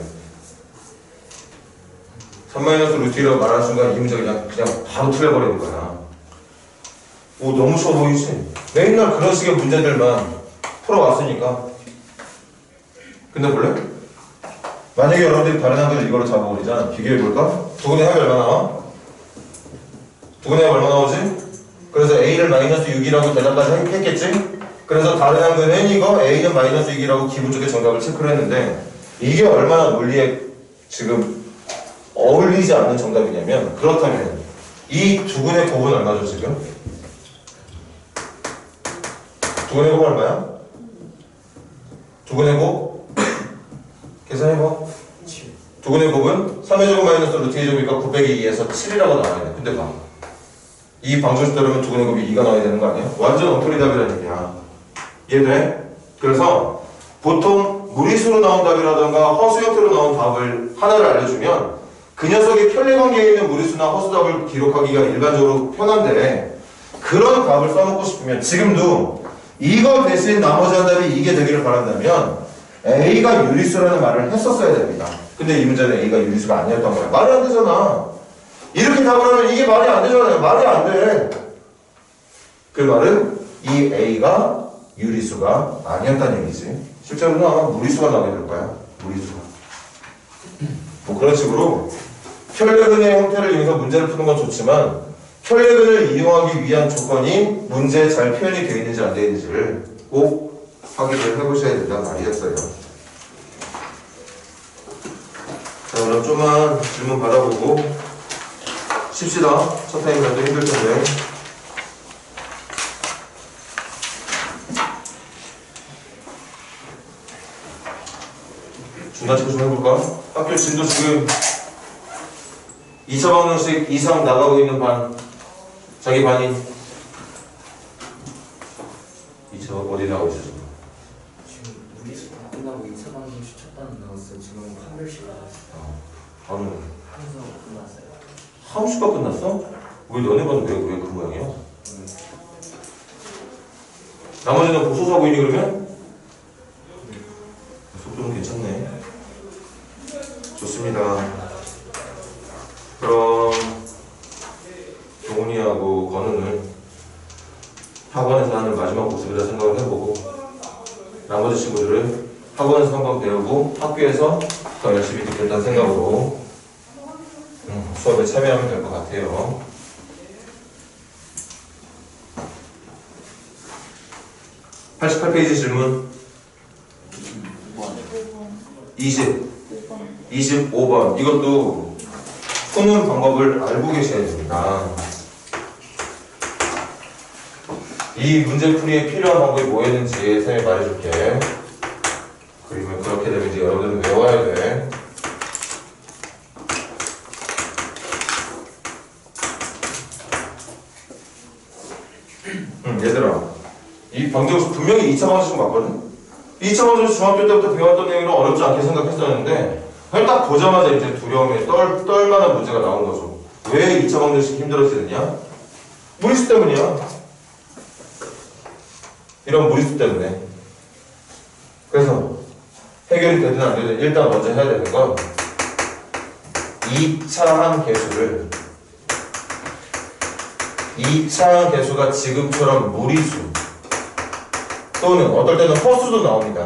3-루트1이라고 말하는 순간 이 문제 그냥 바로 틀려버리는 거야. 오, 너무 쉬워 보이지? 맨날 그런 식의 문제들만 풀어왔으니까. 근데 볼래? 만약에 여러분들이 다른 한근을 이걸로 잡아버리잖아. 비교해볼까? 두근의 합이 얼마 나와? 두근의 합이 얼마 나오지? 그래서 A를 마이너스 6이라고 대답까지 했겠지? 그래서 다른 한근은 이거 A는 마이너스 6이라고 기분 좋게 정답을 체크를 했는데 이게 얼마나 논리에 지금 어울리지 않는 정답이냐면 그렇다면 이 두근의 곱은 얼마죠 지금? 두근의 곱 얼마야? 두근의 곱? 계산해봐. 두근의 곱은 3의 제곱 마이너스 루트 2제곱이니까 9 빼기 2에서 7이라고 나와야 돼. 근데 봐. 이 방정식 따르면 두근의 곱이 2가 나와야 되는 거 아니야? 완전 엉터리 답이라는 얘기야. 이해돼? 그래서 보통 무리수로 나온 답이라던가 허수 형태로 나온 답을 하나를 알려주면 그 녀석의 편리관계에 있는 무리수나 허수답을 기록하기가 일반적으로 편한데 그런 답을 써먹고 싶으면 지금도 이거 대신 나머지 한 답이 이게 되기를 바란다면 A가 유리수라는 말을 했었어야 됩니다. 근데 이 문제는 A가 유리수가 아니었던 거야. 말이 안 되잖아. 이렇게 답을 하면 이게 말이 안 되잖아요. 말이 안 돼. 그 말은 이 A가 유리수가 아니었다는 얘기지. 실제로는 아마 무리수가 나오게 될 거야. 무리수가. 뭐 그런 식으로 혈례근의 형태를 이용해서 문제를 푸는 건 좋지만 혈례근을 이용하기 위한 조건이 문제에 잘 표현이 되어 있는지 안 되어 있는지를 꼭 확인을 해보셔야 된다는 말이었어요. 자, 그럼 좀만 질문 받아보고 쉽시다. 첫 타임이라도 힘들 텐데. 중간 체크 좀 해볼까? 학교 진도 지금 2차 방정식 이상 나가고 있는 반, 자기 반이 2차 어디 나가고 있어 지금? 지금 무리수 다 끝나고 2차 방정식 첫 반 나왔어요. 지금 한 별씩 나왔어요. 반은 항상 끝났어요. 함수가 끝났어? 왜 너네 반은 왜 그 모양이야? 나머지는 복소사 보이니 그러면? 속도는 괜찮네. 좋습니다. 그럼 동훈이하고 건우는 학원에서 하는 마지막 모습이라 생각을 해보고 나머지 친구들은 학원에서 한번 배우고 학교에서 더 열심히 듣겠다는 생각으로 수업에 참여하면 될 것 같아요. 88페이지 질문 25번 이것도 푸는 방법을 알고 계셔야 됩니다. 이 문제풀이에 필요한 방법이 뭐였는지 선생님이 말해줄게. 그러면 그렇게 되면 이제 여러분들은 외워야 돼. 얘들아, 이 방정식 분명히 2차 방정식 맞거든? 2차 방정식 중학교 때부터 배웠던 내용이라 어렵지 않게 생각했었는데 그냥 딱 보자마자 이제 두려움에 떨만한 문제가 나온 거죠. 왜 2차 방정식 힘들어지느냐? 무리수 때문이야. 이런 무리수 때문에. 그래서 해결이 되든 안 되든 일단 먼저 해야 되는 건 2차항 계수를 2차항 계수가 지금처럼 무리수 또는 어떨 때는 허수도 나옵니다.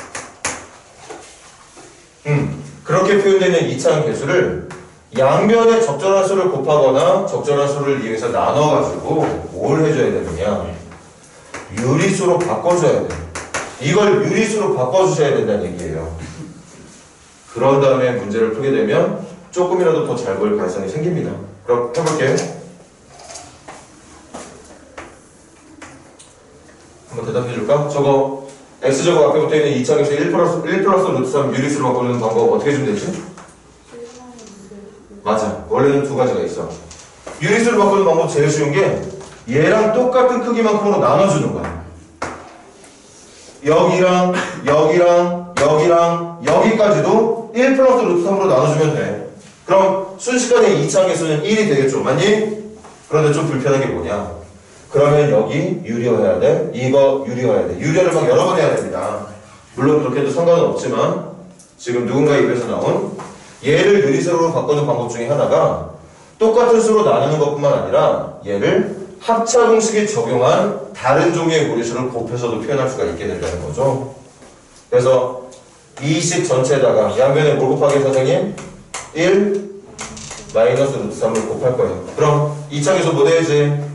그렇게 표현되는 2차항 계수를 양변에 적절한 수를 곱하거나 적절한 수를 이용해서 나눠가지고 뭘 해줘야 되느냐? 유리수로 바꿔줘야 돼. 이걸 유리수로 바꿔주셔야 된다는 얘기예요. 그런 다음에 문제를 풀게 되면 조금이라도 더 잘 보일 가능성이 생깁니다. 그럼 해볼게요. 한번 대답해줄까? 저거 X제곱 앞에 붙어있는 2차항에서 1 플러스 루트 3 유리수로 바꾸는 방법 어떻게 해주면 되지? 맞아. 원래는 두 가지가 있어. 유리수를 바꾸는 방법 제일 쉬운 게 얘랑 똑같은 크기만큼으로 나눠주는 거야. 여기랑 여기랑 여기랑 여기까지도 1 플러스 루트 3으로 나눠주면 돼. 그럼 순식간에 2차항의 수는 1이 되겠죠. 맞니? 그런데 좀 불편한 게 뭐냐? 그러면 여기 유리어해야 돼. 이거 유리어해야 돼. 유리어를 막 여러 번 해야 됩니다. 물론 그렇게 해도 상관은 없지만 지금 누군가의 입에서 나온 얘를 유리수로 바꾸는 방법 중에 하나가 똑같은 수로 나누는 것뿐만 아니라 얘를 합차 공식에 적용한 다른 종류의 무리수를 곱해서도 표현할 수가 있게 된다는 거죠. 그래서 이 식 전체에다가 양변에 뭘 곱하게 선생님? 1 마이너스 루트 3을 곱할 거예요. 그럼 2차항에서 뭐 돼야지?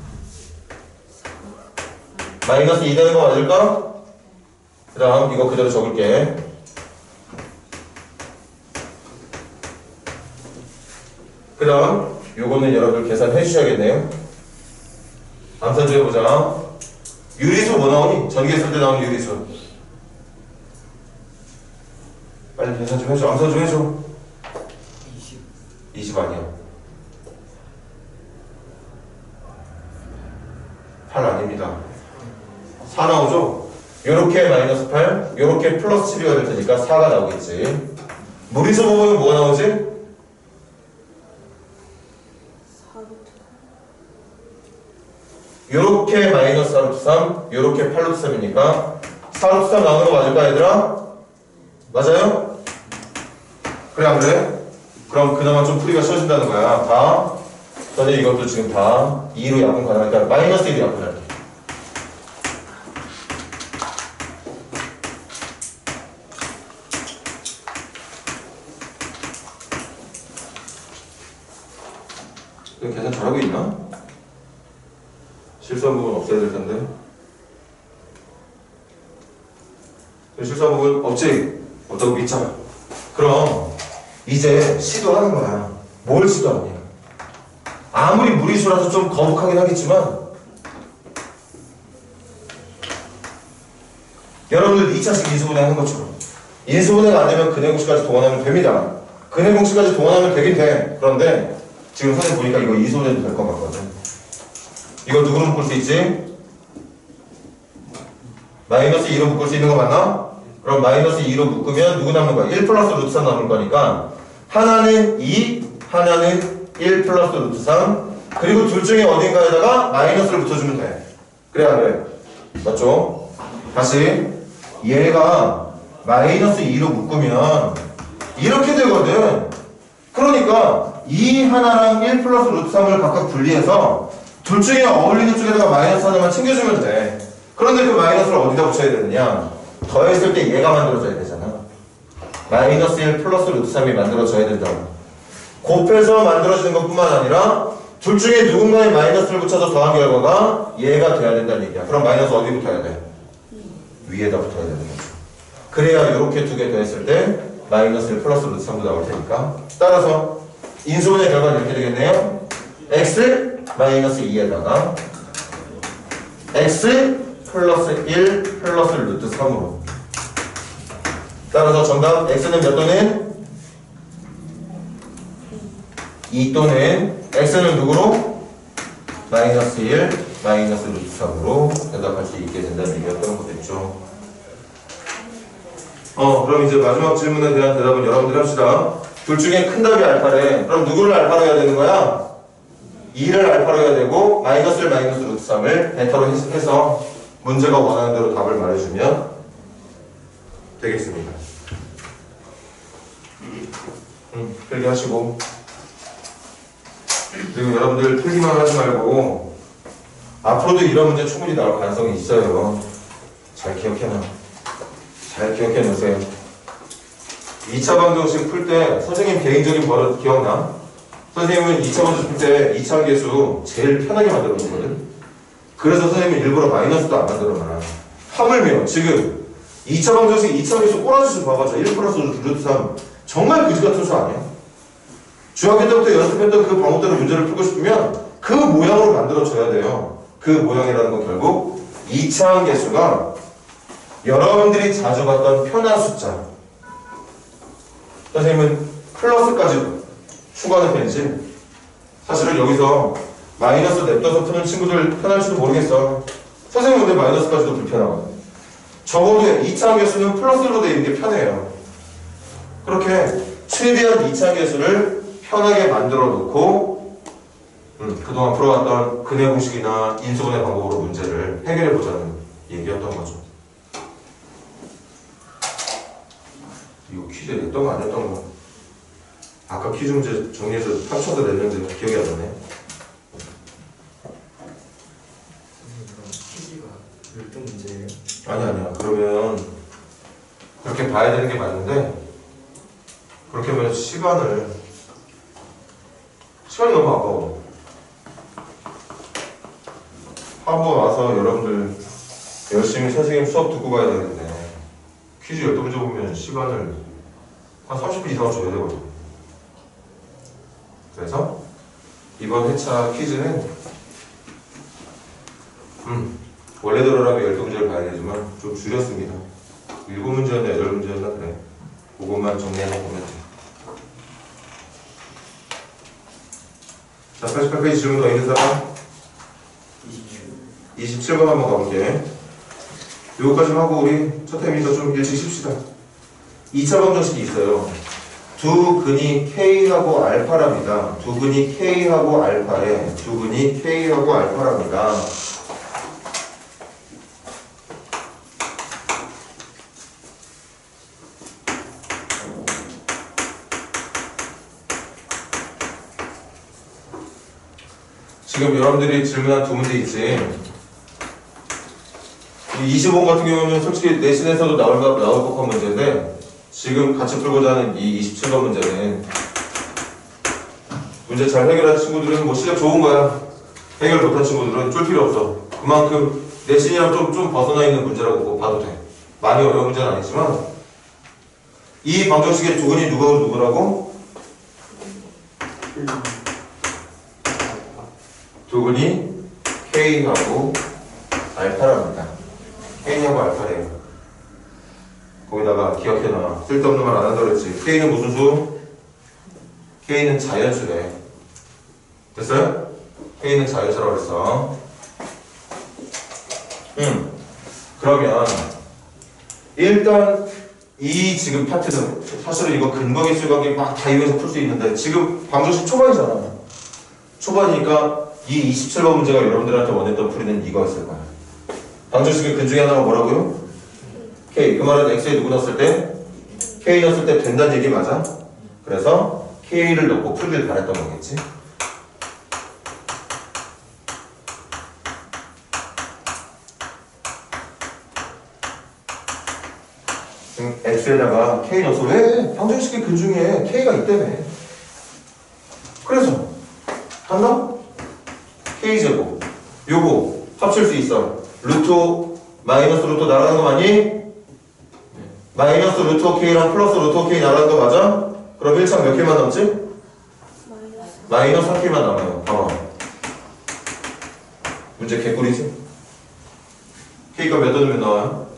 마이너스 2 되는 거 맞을까? 그 다음 이거 그대로 적을게. 그 다음 요거는 여러분들 계산해 주셔야겠네요. 암산 좀 해보자. 유리수 뭐 나오니? 전개했을 때 나오는 유리수. 빨리 계산 좀 해줘. 암산 좀 해줘. 20 아니야. 8 아닙니다. 4 나오죠? 요렇게 마이너스 8, 요렇게 플러스 7이가 될 테니까 4가 나오겠지. 무리수 부분은 뭐가 나오지? 요렇게 마이너스 4루트 3, 요렇게 8루트 3이니까 4루트 3 나오는 거 맞을까 얘들아? 맞아요? 그래 안 그래? 그럼 그나마 좀 풀이가 쉬워진다는 거야. 다 선생님 이것도 지금 다 2로 약분 가능하니까 마이너스 1로 약분할게. 이거 계산 잘하고 있나? 실수한 부분 없애야 될 텐데. 실수한 부분 없지? 없다고 믿자. 그럼 이제 시도하는 거야. 뭘 시도하냐? 아무리 무리수라서 좀 거북하긴 하겠지만 여러분들 2차식 인수분해 하는 것처럼 인수분해가 안 되면 근해 공식까지 동원하면 됩니다. 근해 공식까지 동원하면 되긴 돼. 그런데 지금 선생님 보니까 이거 인수분해도 될 것 같거든. 이거 누구로 묶을 수 있지? 마이너스 2로 묶을 수 있는 거 맞나? 그럼 마이너스 2로 묶으면 누구 남는 거야? 1 플러스 루트 3 남을 거니까 하나는 2, 하나는 1 플러스 루트 3 그리고 둘 중에 어딘가에다가 마이너스를 붙여주면 돼. 그래야 돼. 맞죠? 다시 얘가 마이너스 2로 묶으면 이렇게 되거든. 그러니까 2 하나랑 1 플러스 루트 3을 각각 분리해서 둘 중에 어울리는 쪽에다가 마이너스 하나만 챙겨주면 돼. 그런데 그 마이너스를 어디다 붙여야 되느냐? 더했을 때 얘가 만들어져야 되잖아. 마이너스 1 플러스 루트 3이 만들어져야 된다고. 곱해서 만들어지는 것뿐만 아니라 둘 중에 누군가의 마이너스를 붙여서 더한 결과가 얘가 돼야 된다는 얘기야. 그럼 마이너스 어디 붙어야 돼? 위에다 붙어야 되는 거죠. 그래야 이렇게 두 개 더했을 때 마이너스 1 플러스 루트 3도 나올 테니까. 따라서 인수분해 결과는 이렇게 되겠네요. x 마이너스 2에다가 x 플러스 1 플러스 루트 3으로. 따라서 정답 x는 몇 또는? 2 또는 x는 누구로? 마이너스 1 마이너스 루트 3으로 대답할 수 있게 된다는 얘기였던 거겠죠. 그럼 이제 마지막 질문에 대한 대답은 여러분들이 합시다. 둘 중에 큰 답이 알파래. 그럼 누구를 알파로 해야 되는 거야? 2를 알파로 해야 되고 마이너스를 마이너스 루트 3을 베타로 해서 문제가 원하는 대로 답을 말해주면 되겠습니다. 필기하시고 그리고 여러분들 필기만 하지 말고 앞으로도 이런 문제 충분히 나올 가능성이 있어요. 잘 기억해놔. 잘 기억해 놓으세요. 2차 방정식 풀 때 선생님 개인적인 버릇 기억나? 선생님은 2차 방정식 풀 때 2차 계수 제일 편하게 만들어 놓거든. 그래서 선생님은 일부러 마이너스도 안 만들어 놔. 하물며 지금 2차 방정식 2차 계수 꼬라지 좀 봐봐줘. 1 플러스 루트 3 정말 그지 같은 수 아니야? 중학교 때부터 연습했던 그 방법대로 문제를 풀고 싶으면 그 모양으로 만들어줘야 돼요. 그 모양이라는 건 결국 2차 계수가 여러분들이 자주 봤던 편한 숫자. 선생님은 플러스까지도 추가하는 편이지. 사실은 여기서 마이너스 냅둬서 푸는 친구들 편할지도 모르겠어. 선생님은 근데 마이너스까지도 불편하거든. 적어도 2차 계수는 플러스로 되어 있는 게 편해요. 그렇게 최대한 2차 계수를 편하게 만들어 놓고 그동안 풀어왔던 근해 공식이나 인수분해 방법으로 문제를 해결해 보자는 얘기였던 거죠. 이거 퀴즈 냈던 거 아니었던 거? 아까 퀴즈 문제 정리해서 합쳐서 냈는데 기억이 안 나네. 퀴즈가 멸종 문제예요? 아니야. 그러면 그렇게 봐야 되는 게 맞는데 그렇게 하면 시간이 너무 아까워. 한번 와서 여러분들 열심히 선생님 수업 듣고 가야 되는데 퀴즈 12문제 보면 시간을 한 30분 이상 줘야 되거든. 그래서 이번 회차 퀴즈는 원래대로라면 12문제를 봐야 되지만 좀 줄였습니다. 7문제였나 8문제였나 그래. 그것만 정리해서 보면 돼. 자, 88페이지 질문 더 있는 사람? 27. 27번 한번 가볼게. 요거까지 하고 우리 첫 타임이니까 좀 일찍 쉽시다. 2차 방정식이 있어요. 두 근이 K하고 알파랍니다. 두 근이 K하고 알파에 두 근이 K하고 알파랍니다. 지금 여러분들이 질문한 두 문제 있지. 이 25번 같은 경우는 솔직히 내신에서도 나올 법한 문제인데 지금 같이 풀고자 하는 이 27번 문제는 문제 잘 해결한 친구들은 뭐 실력 좋은 거야. 해결 못한 친구들은 쫄 필요 없어. 그만큼 내신이랑 좀 벗어나 있는 문제라고 봐도 돼. 많이 어려운 문제는 아니지만 이 방정식의 두 근이 누구라고? 두 근이 K하고 알파랍니다. K하고 알파래요. 거기다가 기억해놔. 쓸데없는 말 안 한다고 그랬지. K는 무슨 수? K는 자연수래. 됐어요? K는 자연수라고 그랬어. 그러면 일단 이 지금 파트는 사실은 이거 근거계수 관계 막 다 이용해서 풀 수 있는데 지금 방정식 초반이잖아. 초반이니까 이 27번 문제가 여러분들한테 원했던 풀이는 이거였을 거야. 방정식의 근 중에 하나가 뭐라고요? K. 그 말은 X에 누구 넣었을 때? K 넣었을 때 된다는 얘기 맞아? 그래서 K를 넣고 풀기를 바랬던 거겠지? X에다가 K 넣어서 왜? 방정식의 근 중에 K가 있다며. 그래서 한다? K제곱 요거 합칠 수 있어. 루트 마이너스 루트 날아가는 거 맞니? 마이너스 루트 K랑 플러스 루트 K 날아가는 거 맞아? 그럼 1창 몇 K만 남지? 마이너스 3K만 남아요. 봐봐. 문제 개꿀이지? K가 몇 또는 몇 나와요?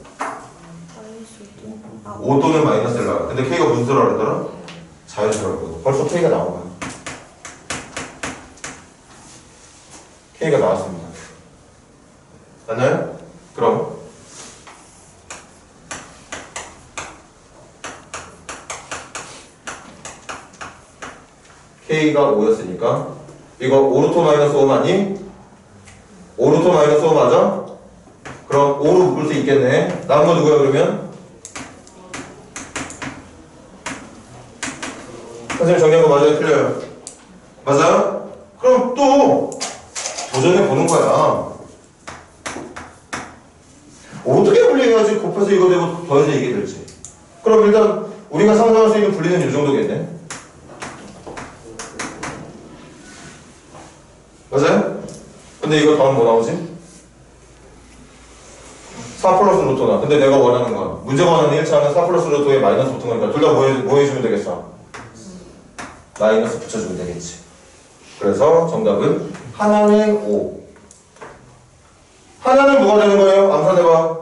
5 또는 마이너스 1 나와요. 근데 K가 무슨 수라고 그랬더라? 자연수라고 그랬거든. 벌써 K가 나온 거야. K가 나왔습니다. 맞나요? 그럼 K가 5였으니까 이거 5루트 마이너스 5 맞니? 5루트 마이너스 5 맞아? 그럼 5로 묶을 수 있겠네. 남은 거 누구야 그러면? 선생님 정리한 거 맞아요? 틀려요? 맞아요? 그럼 또 도전해 보는 거야. 어떻게 분리해야지 곱해서 이거 되고 더해서 이게 될지. 그럼 일단 우리가 상상할 수 있는 분리는 이 정도겠네. 맞아요? 근데 이거 다음 뭐 나오지? 4 플러스 루트나. 근데 내가 원하는 건 문제가 원하는 1차는 4 플러스 루트에 마이너스 붙은 거니까 둘 다 뭐 해주면 되겠어? 마이너스 붙여주면 되겠지. 그래서 정답은 하나는 5. 하나는 뭐가 되는 거예요? 암산해봐.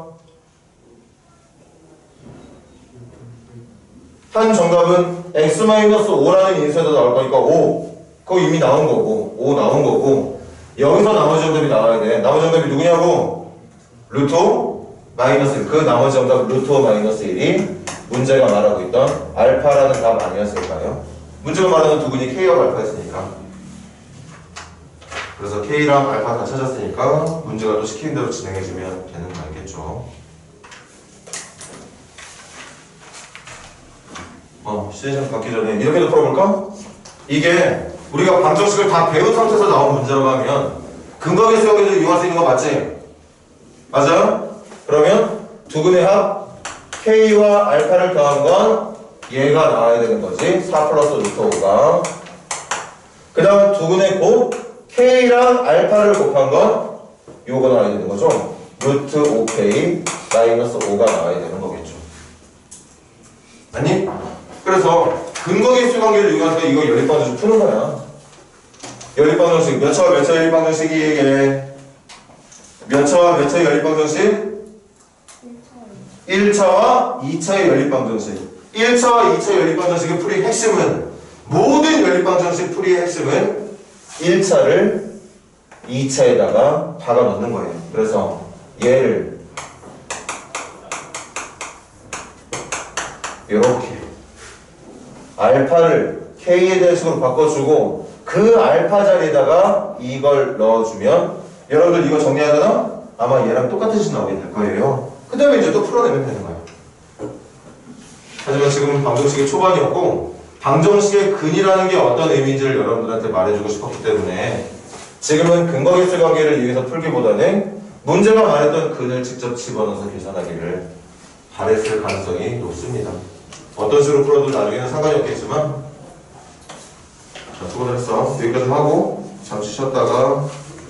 한 정답은 x-5라는 인수에다 나올 거니까 5. 그거 이미 나온 거고 5 나온 거고 여기서 나머지 정답이 나와야 돼. 나머지 정답이 누구냐고? 루트 마이너스 1. 그 나머지 정답 루트 마이너스 1이 문제가 말하고 있던 알파라는 답 아니었을까요? 문제가 말하는 두 분이 K와 알파였으니까. 그래서 K랑 알파 다 찾았으니까 문제가 또 시키는 대로 진행해주면 되는 거 알겠죠? 시제점 갖기 전에 이렇게도 풀어볼까? 이게 우리가 방정식을 다 배운 상태에서 나온 문제라고 하면 근거계수 관계를 이용할 수 있는 거 맞지? 맞아요? 그러면 두 근의 합 K와 알파를 더한 건 얘가 나와야 되는 거지. 4 플러스 루트 5가. 그 다음 두 근의 곱 K랑 알파를 곱한 건 요거 나와야 되는 거죠. 루트 5K 마이너스 5가 나와야 되는 거겠죠. 아니? 그래서 근거계수 관계를 이용해서 이거 연립방정식 푸는 거야. 연립방정식 몇 차와 몇 차의 연립방정식이 이게 몇 차와 몇 차의 연립방정식? 1차와 2차의 연립방정식. 1차와 2차의 연립방정식의 풀이의 핵심은 모든 연립방정식 풀이의 핵심은 1차를 2차에다가 박아 넣는 거예요. 그래서 얘를 이렇게 알파를 K에 대한 식으로 바꿔주고 그 알파 자리에다가 이걸 넣어주면 여러분들 이거 정리하잖아? 아마 얘랑 똑같은 식 나오게 될 거예요. 그 다음에 이제 또 풀어내면 되는 거예요. 하지만 지금은 방정식의 초반이었고 방정식의 근이라는 게 어떤 의미인지를 여러분들한테 말해주고 싶었기 때문에 지금은 근거계수 관계를 이용해서 풀기보다는 문제가 말했던 근을 직접 집어넣어서 계산하기를 바랬을 가능성이 높습니다. 어떤 식으로 풀어도 나중에는 상관이 없겠지만 자, 수고들 했어. 여기까지 하고 잠시 쉬었다가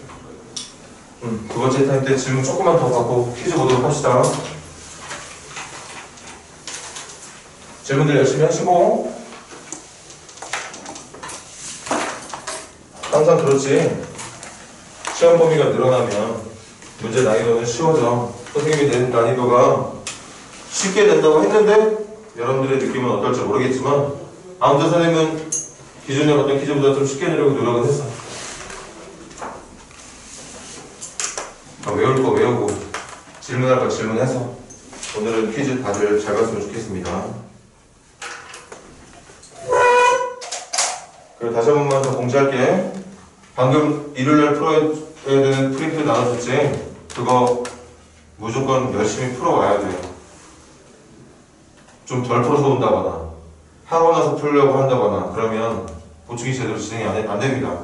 두 번째 타임 때 질문 조금만 더 받고 퀴즈 보도록 합시다. 질문들 열심히 하시고 항상 그렇지 시험 범위가 늘어나면 문제 난이도는 쉬워져. 선생님이 낸 난이도가 쉽게 된다고 했는데 여러분들의 느낌은 어떨지 모르겠지만 아무튼 선생님은 기존의 어떤 퀴즈보다 좀 쉽게 내려고 노력은 했어. 외울 거 외우고 질문할 거 질문해서 오늘은 퀴즈 다들 잘 봤으면 좋겠습니다. 그리고 다시 한 번만 더 공지할게. 방금 일요일날 풀어야 되는 프린트 나눠줬지? 그거 무조건 열심히 풀어와야 돼요. 좀 덜 풀어서 온다거나 하고 나서 풀려고 한다거나 그러면 보충이 제대로 진행이 안 됩니다.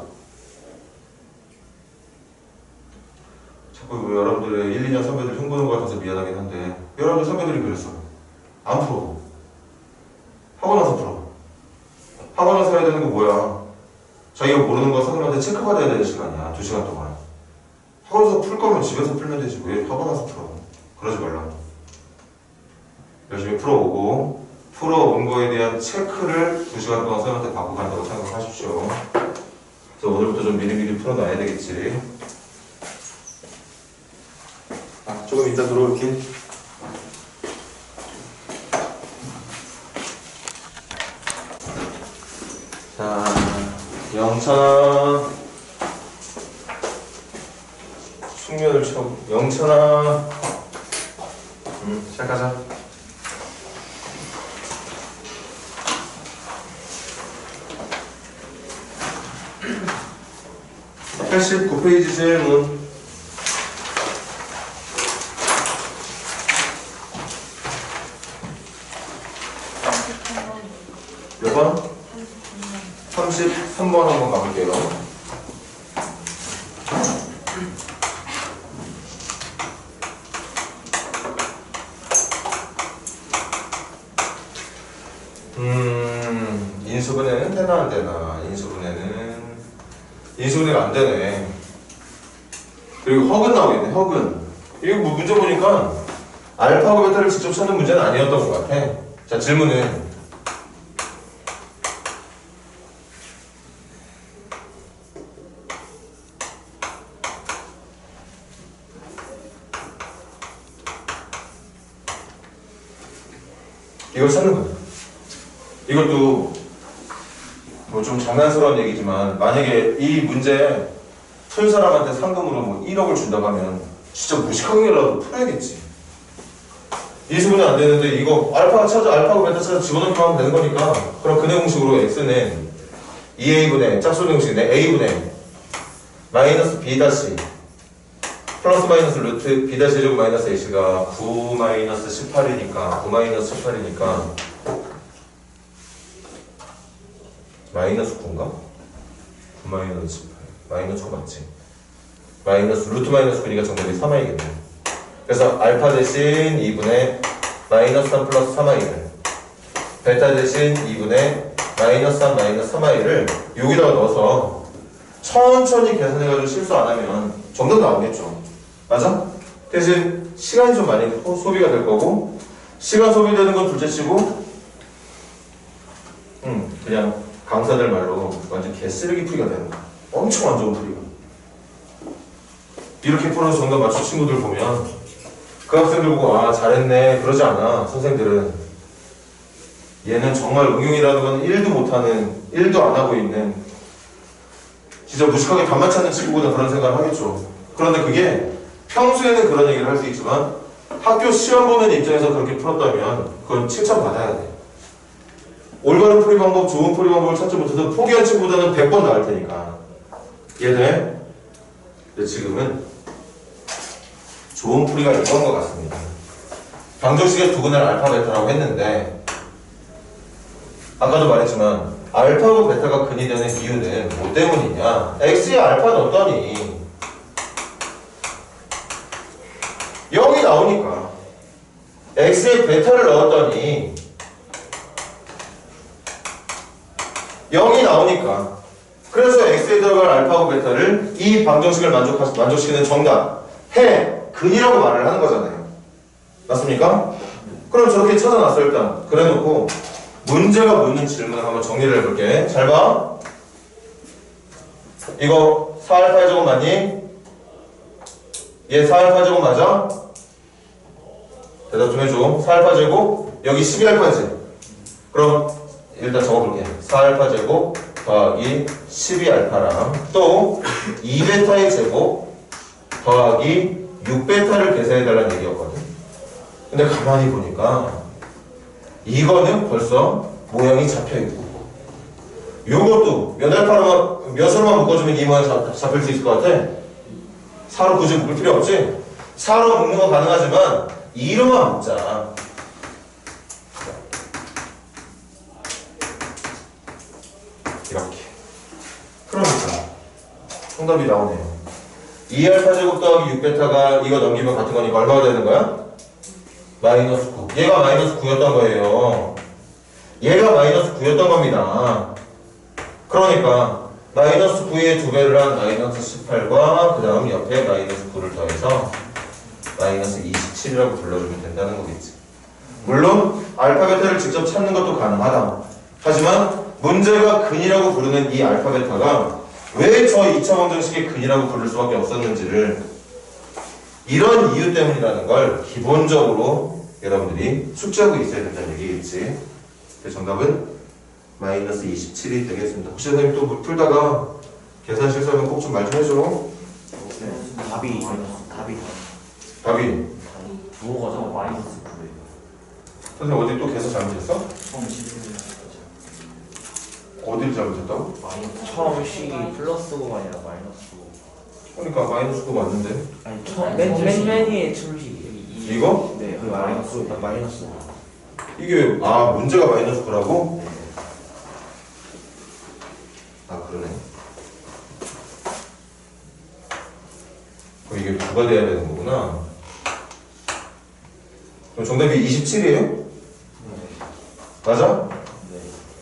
자꾸 여러분들의 1, 2년 선배들 흉보는 것 같아서 미안하긴 한데 여러분들 선배들이 그랬어. 안 풀어. 하고 나서 풀어. 하고 나서 해야 되는 거 뭐야? 자기가 모르는 거 선생님한테 체크받아야 되는 시간이야. 2시간 동안. 하고 나서 풀 거면 집에서 풀면 되지. 왜 하고 나서 풀어? 그러지 말라. 열심히 풀어오고 풀어온 거에 대한 체크를 2시간 동안 선생님한테 받고 간다고 생각하십시오. 그래서 오늘부터 좀 미리미리 풀어놔야 되겠지. 조금 이따 들어올게. 자, 영찬아. 숙면을 쳐. 영찬아. 시작하자. 89페이지 질문. 몇 번? 33번 한번 가볼게요. 인수분해는 되나 안 되나? 인수분해가 안 되네. 그리고 허근 나오겠네. 허근. 이거 뭐 문제 보니까 알파하고 베타를 직접 찾는 문제는 아니었던 것 같아. 자, 질문은 이걸 찾는 거야. 이것도 뭐 좀 장난스러운 얘기지만 만약에 이 문제 풀 사람한테 상금으로 뭐 1억을 준다고 하면 진짜 무식하게라도 풀어야겠지. 인수분해 안 되는데 이거 알파하고 베타 찾아 집어넣기만 하면 되는 거니까 그럼 근해 공식으로 x는 2a분의 짝수분해 공식인데 a분의 마이너스 b 다시 플러스 마이너스 루트 b 다시 제곱 마이너스 a가 9 마이너스 18이니까 9 마이너스 18이니까 마이너스 9인가? 9 마이너스 18 마이너스 9 맞지? 마이너스 루트 마이너스 9니까 정답이 3i겠네. 그래서 알파 대신 2분의 마이너스 3 플러스 3i를 베타 대신 2분의 마이너스 3 마이너스 3i를 여기다가 넣어서 천천히 계산해가지고 실수 안 하면 정답 나오겠죠. 맞아? 대신 시간이 좀 많이 소비가 될 거고 시간 소비되는 건 둘째치고 그냥 강사들 말로 완전 개쓰레기 풀이가 되는 거야. 엄청 안 좋은 풀이가. 이렇게 풀어서 정답 맞춘 친구들 보면 그 학생들 보고 아 잘했네 그러지 않아. 선생들은 얘는 정말 응용이라는 건 1도 못하는 1도 안 하고 있는 진짜 무식하게 답만 찾는 친구보다 그런 생각을 하겠죠. 그런데 그게 평소에는 그런 얘기를 할 수 있지만 학교 시험 보는 입장에서 그렇게 풀었다면 그건 칭찬받아야 돼. 올바른 풀이 방법, 좋은 풀이 방법을 찾지 못해서 포기한 친구보다는 100번 나을 테니까. 이해돼? 근데 지금은 좋은 풀이가 이건 것 같습니다. 방정식의 두 근을 알파, 베타라고 했는데 아까도 말했지만 알파고 베타가 근이 되는 이유는 뭐 때문이냐? x에 알파 넣었더니 0이 나오니까 x에 베타를 넣었더니 0이 나오니까 그래서 x에 들어갈 알파고 베타를 이 방정식을 만족시키는 정답 해 근이라고 말을 하는 거잖아요. 맞습니까? 그럼 저렇게 찾아놨어. 일단 그래놓고 문제가 묻는 질문을 한번 정리를 해볼게. 잘 봐. 이거 4알파 제곱 맞니? 얘 4알파 제곱 맞아? 대답 좀 해줘. 4알파 제곱 여기 12알파지. 그럼 일단 적어볼게. 4알파 제곱 더하기 12알파랑 또 2베타의 제곱 더하기 6베타를 계산해달라는 얘기였거든. 근데 가만히 보니까 이거는 벌써 모양이 잡혀있고 요것도 몇 알파로만 묶어주면 이 모양 잡힐 수 있을 것 같아? 4로 굳이 묶을 필요 없지? 4로 묶는 건 가능하지만 2로만 묶자. 이렇게. 그러니까 정답이 나오네요. 2알파 제곱 더하기 6베타가 이거 넘기면 같은 거니까 얼마가 되는 거야? 마이너스 9. 얘가 마이너스 9였던 거예요. 얘가 마이너스 9였던 겁니다. 그러니까 마이너스 9의 2배를 한 마이너스 18과 그 다음 옆에 마이너스 9를 더해서 마이너스 27이라고 불러주면 된다는 거겠지. 물론 알파 베타를 직접 찾는 것도 가능하다. 하지만 문제가 근이라고 부르는 이 알파 베타가 왜 저 2차 방정식의 근이라고 부를 수밖에 없었는지를 이런 이유 때문이라는 걸 기본적으로 여러분들이 숙지하고 있어야 된다는 얘기겠지. 그래서 정답은 마이너스 27이 되겠습니다. 혹시 선생님 또 풀다가 계산 실수하면 꼭 좀 말 좀 해줘. 답이 답이 부호가 마이너스 9예요. 선생님 어디 또 계산 잘못했어? 처음 11을 어디를 잘못했다고? 처음 C 플러스가 아니라 마이너스 5. 그러니까 마이너스 9 맞는데. 아니 처음 맨 위에 춤시 이거? 네, 그 마이너스 5. 이게 문제가 마이너스 9라고? 그러네. 그럼 이게 9가 돼야 되는 거구나. 그럼 정답이 27이에요? 네. 맞아? 네.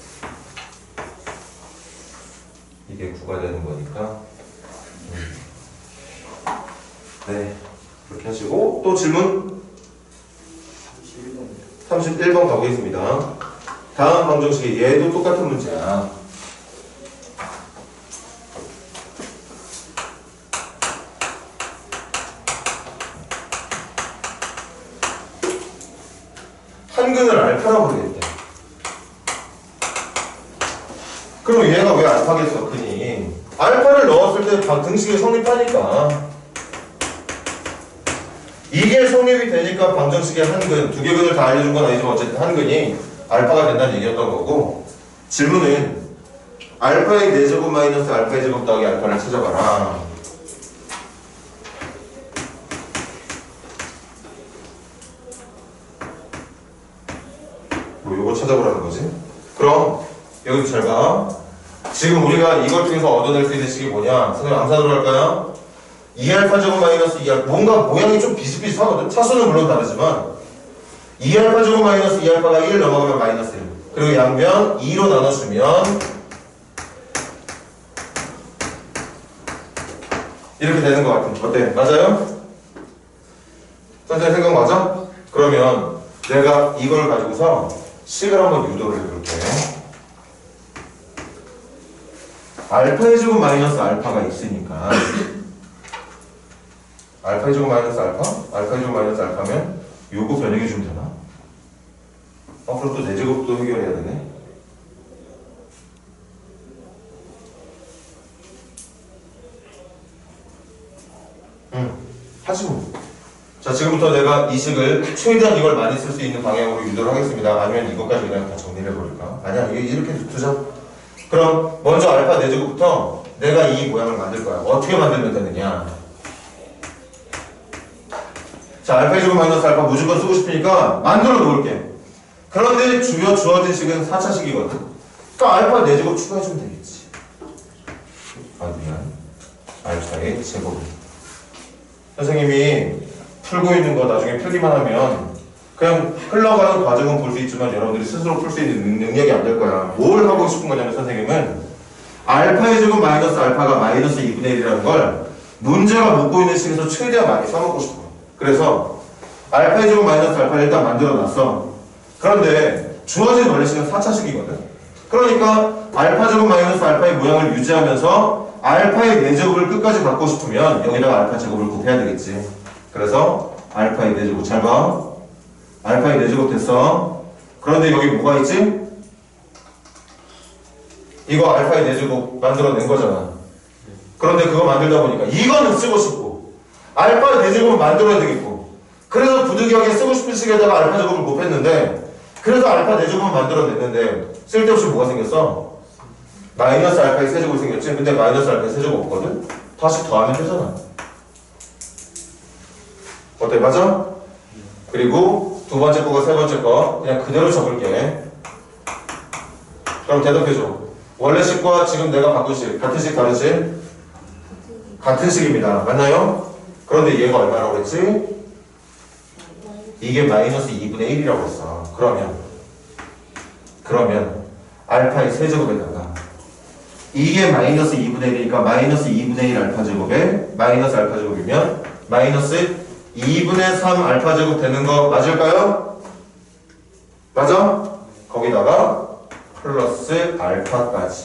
이게 9가 되는 거니까. 네. 그렇게 하시고 또 질문 31번 가보겠습니다. 다음 방정식이 얘도 똑같은 문제야. 한 근을 알파라고 부르겠대. 그럼 얘가 왜 알파겠어, 근이? 알파를 넣었을 때 등식이 성립하니까. 이게 성립이 되니까 방정식의 한 근, 두 개 근을 다 알려준 건 아니지만 어쨌든 한 근이 알파가 된다는 얘기였던 거고, 질문은 알파의 4제곱 마이너스 알파의 제곱 더하기 알파를 찾아봐라. 뭐 요거 찾아보라는 거지? 그럼 여기서 잘 봐. 지금 우리가 이걸 통해서 얻어낼 수 있는 식이 뭐냐? 선생님 암산으로 할까요? 2알파 제곱 마이너스 2알파 뭔가 모양이 좀 비슷비슷하거든? 차수는 물론 다르지만 2알파 제곱 마이너스 2알파가 1 넘어가면 마이너스 1 그리고 양변 2로 나눠주면 이렇게 되는 것 같은 어때? 맞아요? 선생님 생각 맞아? 그러면 내가 이걸 가지고서 식을 한번 유도를 해볼게. 알파의 제곱 마이너스 알파가 있으니까 알파의 제곱 마이너스 알파? 알파의 제곱 마이너스 알파면 요거 변형해주면 되나? 그럼 또 4제곱도 해결해야 되네. 하지 뭐. 자, 지금부터 내가 이 식을 최대한 이걸 많이 쓸 수 있는 방향으로 유도를 하겠습니다. 아니면 이것까지 그냥 다 정리를 해버릴까? 아니야, 이렇게 두자. 그럼 먼저 알파 4제곱부터 내가 이 모양을 만들 거야. 어떻게 만들면 되느냐? 자, 알파 제곱 마이너스 알파 무조건 쓰고 싶으니까 만들어 놓을게. 그런데 주어진 식은 4차식이거든. 그러니까 알파 4제곱 추가해주면 되겠지. 아, 미안. 알파의 제곱. 선생님이 풀고 있는 거 나중에 풀기만 하면 그냥 흘러가는 과정은 볼 수 있지만 여러분들이 스스로 풀 수 있는 능력이 안 될 거야. 뭘 하고 싶은 거냐면 선생님은 알파의 제곱 마이너스 알파가 마이너스 2분의 1이라는 걸 문제가 묻고 있는 식에서 최대한 많이 써먹고 싶어. 그래서 알파의 제곱 마이너스 알파를 일단 만들어 놨어. 그런데 주어진 원래식은 4차식이거든. 그러니까 알파 제곱 마이너스 알파의 모양을 유지하면서 알파의 4제곱을 끝까지 갖고 싶으면 여기다가 알파 제곱을 곱해야 되겠지. 그래서 알파의 4제곱 잘 봐. 알파의 4제곱 됐어. 그런데 여기 뭐가 있지? 이거 알파의 4제곱 만들어낸 거잖아. 그런데 그거 만들다 보니까 이거는 쓰고 싶고 알파의 4제곱은 만들어야 되겠고 그래서 부득이하게 쓰고 싶은 식에다가 알파 제곱을 곱했는데 그래서 알파 4제곱은 만들어냈는데 쓸데없이 뭐가 생겼어? 마이너스 알파의 세제곱이 생겼지? 근데 마이너스 알파의 세제곱 없거든? 다시 더하면 되잖아. 어때? 맞아? 그리고 두 번째 거가 세 번째 거 그냥 그대로 적을게. 그럼 대답해줘. 원래 식과 지금 내가 바꾼 식 같은 식 다른 식? 같은 식입니다. 맞나요? 그런데 얘가 얼마라고 그랬지? 이게 마이너스 2분의 1이라고 했어. 그러면 알파의 세제곱에다가 이게 마이너스 2분의 1이니까 마이너스 2분의 1 알파 제곱에 마이너스 알파 제곱이면 마이너스 2분의 3 알파 제곱 되는 거 맞을까요? 맞아? 거기다가 플러스 알파까지.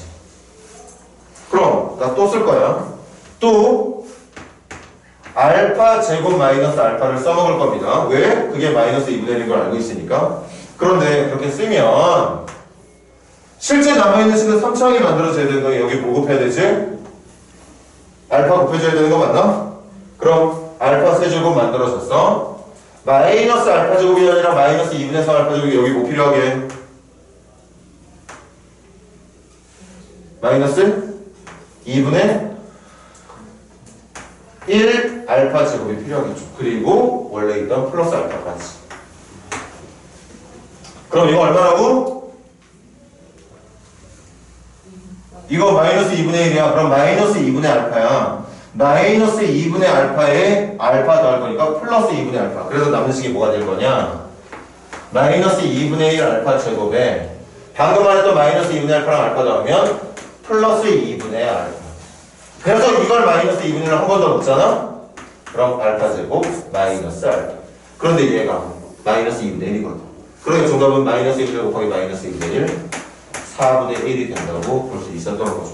그럼 나 또 쓸 거야. 또 알파 제곱 마이너스 알파를 써먹을 겁니다. 왜? 그게 마이너스 2분의 1인 걸 알고 있으니까. 그런데 그렇게 쓰면 실제 남아있는 식은 3차항이 만들어져야 되는 거 여기 뭐 곱해야 되지? 알파 곱해줘야 되는 거 맞나? 그럼 알파 세제곱 만들어졌어. 마이너스 알파 제곱이 아니라 마이너스 2분의 3 알파 제곱이 여기 뭐 필요하게? 마이너스 2분의 1 알파 제곱이 필요하겠죠. 그리고 원래 있던 플러스 알파까지. 그럼 이거 얼마라고? 이거 마이너스 2분의 1이야. 그럼 마이너스 2분의 알파야. 마이너스 2분의 알파에 알파 더할 거니까 플러스 2분의 알파. 그래서 남는 식이 뭐가 될 거냐? 마이너스 2분의 1 알파 제곱에 방금 말했던 마이너스 2분의 알파랑 알파 더하면 플러스 2분의 알파. 그래서 이걸 마이너스 2분의 1을 한 번 더 넣잖아? 그럼 알파 제곱 마이너스 알파. 그런데 얘가 마이너스 2분의 1이거든. 그러니까 정답은 마이너스 2분의 1 곱하기 마이너스 2분의 1 4분의 1이 된다고 볼 수 있었던 거죠.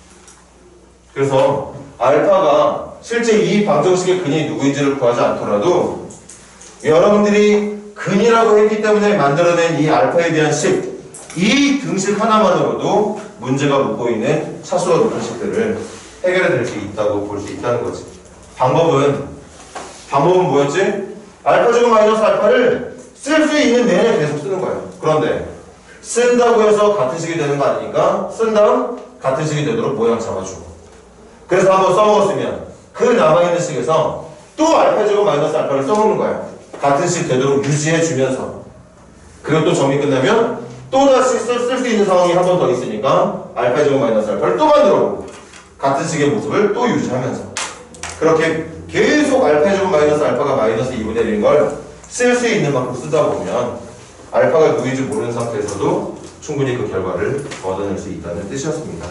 그래서 알파가 실제 이 방정식의 근이 누구인지를 구하지 않더라도 여러분들이 근이라고 했기 때문에 만들어낸 이 알파에 대한 식, 이 등식 하나만으로도 문제가 묻고 있는 차수가 높은 식들을 해결해 낼 수 있다고 볼 수 있다는 거지. 방법은 뭐였지? 알파 제곱 마이너스 알파를 쓸 수 있는 내내 계속 쓰는 거예요. 그런데 쓴다고 해서 같은 식이 되는 거 아니니까 쓴 다음 같은 식이 되도록 모양 잡아주고. 그래서 한번 써먹었으면 그 남아있는 식에서 또 알파 제곱 마이너스 알파를 써먹는 거야. 같은 식 되도록 유지해주면서. 그리고 또 정리 끝나면 또다시 쓸 수 있는 상황이 한 번 더 있으니까 알파 제곱 마이너스 알파를 또 만들어보고 같은 식의 모습을 또 유지하면서 그렇게 계속 알파 제곱 마이너스 알파가 마이너스 2분의 1인 걸 쓸 수 있는 만큼 쓰다 보면 알파가 누구인지 모르는 상태에서도 충분히 그 결과를 얻어낼 수 있다는 뜻이었습니다.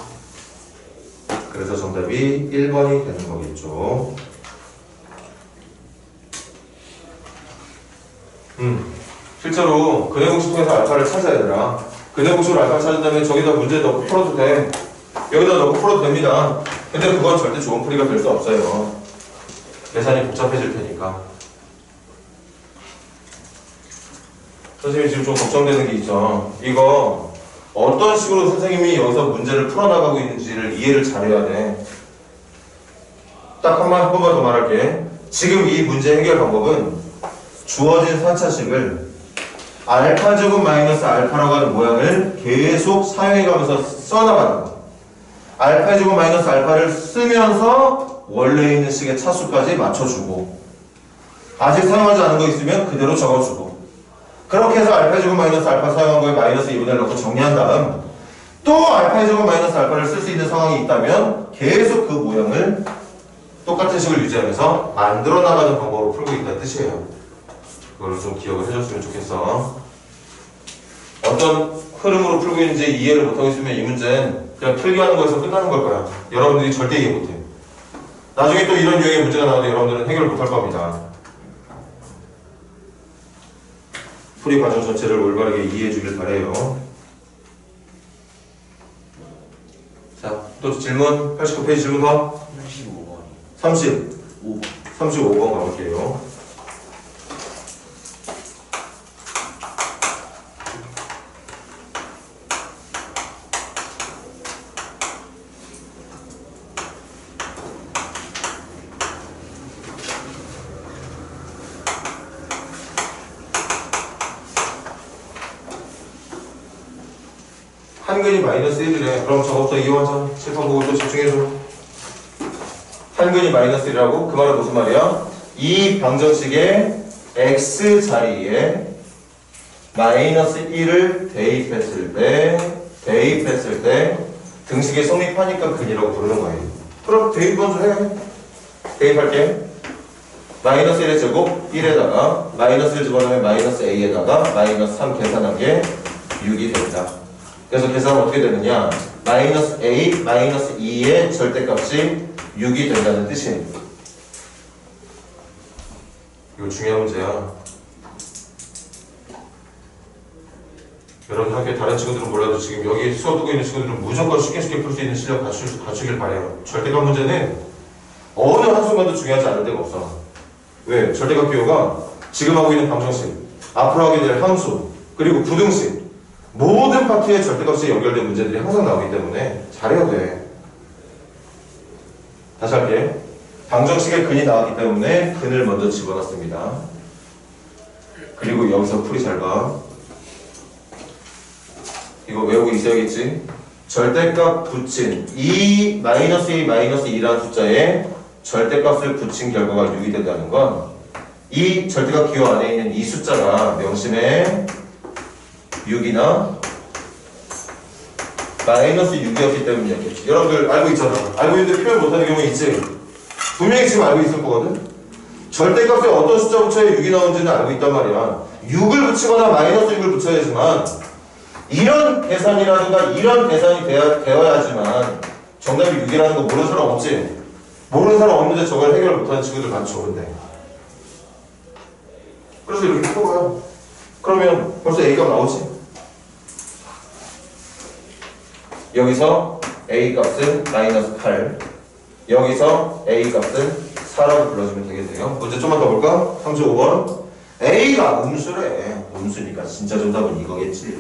그래서 정답이 1번이 되는 거겠죠. 실제로 근해 공식 통해서 알파를 찾아야 되라. 근해 공식으로 알파를 찾는다면 저기다 문제 넣고 풀어도 돼. 여기다 넣고 풀어도 됩니다. 근데 그건 절대 좋은 풀이가 될 수 없어요. 계산이 복잡해질 테니까. 선생님이 지금 좀 걱정되는 게 있죠. 이거 어떤 식으로 선생님이 여기서 문제를 풀어나가고 있는지를 이해를 잘해야 돼. 딱 한 번만 더 말할게. 지금 이 문제 해결 방법은 주어진 4차식을 알파제곱 마이너스 알파라고 하는 모양을 계속 사용해가면서 써나가는 거. 알파제곱 마이너스 알파를 쓰면서 원래 있는 식의 차수까지 맞춰주고, 아직 사용하지 않은 거 있으면 그대로 적어주고, 그렇게 해서 알파제곱 마이너스 알파 사용한 거에 마이너스 2분의 1 넣고 정리한 다음 또 알파제곱 마이너스 알파를 쓸 수 있는 상황이 있다면 계속 그 모양을 똑같은 식을 유지하면서 만들어 나가는 방법으로 풀고 있다는 뜻이에요. 그걸 좀 기억을 해줬으면 좋겠어. 어떤 흐름으로 풀고 있는지 이해를 못하고 있으면 이 문제는 그냥 풀기 하는 거에서 끝나는 걸 거야. 여러분들이 절대 이해 못해. 나중에 또 이런 유형의 문제가 나와도 여러분들은 해결을 못할 겁니다. 풀이 과정 전체를 올바르게 이해해 주길 바래요. 자, 또 질문 89페이지 질문 더 35번 35번 가볼게요. 한근이 마이너스 1이래. 그럼 저것부터 이용하자. 칠판 보고 또 집중해줘. 한근이 마이너스 1이라고? 그 말은 무슨 말이야? 이 방정식의 x 자리에 마이너스 1을 대입했을 때 등식에 성립하니까 근이라고 부르는 거예요. 그럼 대입 먼저 해. 대입할게. 마이너스 1의 제곱 1에다가 마이너스 1 집어넣으면 마이너스 a에다가 마이너스 3 계산한 게 6이 된다. 그래서 계산은 어떻게 되느냐? 마이너스 a, 마이너스 2의 절대값이 6이 된다는 뜻이에요. 이거 중요한 문제야. 여러분 학교에 다른 친구들은 몰라도 지금 여기 수업 듣고 있는 친구들은 무조건 쉽게 풀 수 있는 실력 갖추길 바래요. 절대값 문제는 어느 한순간도 중요하지 않을 데가 없어. 왜? 절대값 기호가 지금 하고 있는 방정식, 앞으로 하게 될 함수, 그리고 부등식 모든 파트의 절대값에 연결된 문제들이 항상 나오기 때문에 잘해야 돼. 다시 할게. 방정식에 근이 나왔기 때문에 근을 먼저 집어넣습니다. 그리고 여기서 풀이 잘 봐. 이거 외우고 있어야겠지? 절대값 붙인 이 마이너스 2 마이너스 2라는 숫자에 절대값을 붙인 결과가 6이 된다는 건 이 절대값 기호 안에 있는 이 숫자가 명심해 6이나 마이너스 6이었기 때문이었겠지. 여러분들 알고 있잖아. 알고 있는데 표현 못하는 경우 있지? 분명히 지금 알고 있을 거거든? 절대값에 어떤 숫자 붙여야 6이 나오는지는 알고 있단 말이야. 6을 붙이거나 마이너스 6을 붙여야지만 이런 계산이라든가 이런 계산이 되어야지만 정답이 6이라는 거 모르는 사람 없지? 모르는 사람 없는데 저걸 해결 못하는 친구들 많죠. 근데 그래서 이렇게 풀어가요. 그러면 벌써 A값 나오지? 여기서 A 값은 마이너스 8, 여기서 A 값은 4라고 불러주면 되겠네요. 문제 좀만 더 볼까? 35번. A가 음수래. 음수니까 진짜 정답은 이거겠지.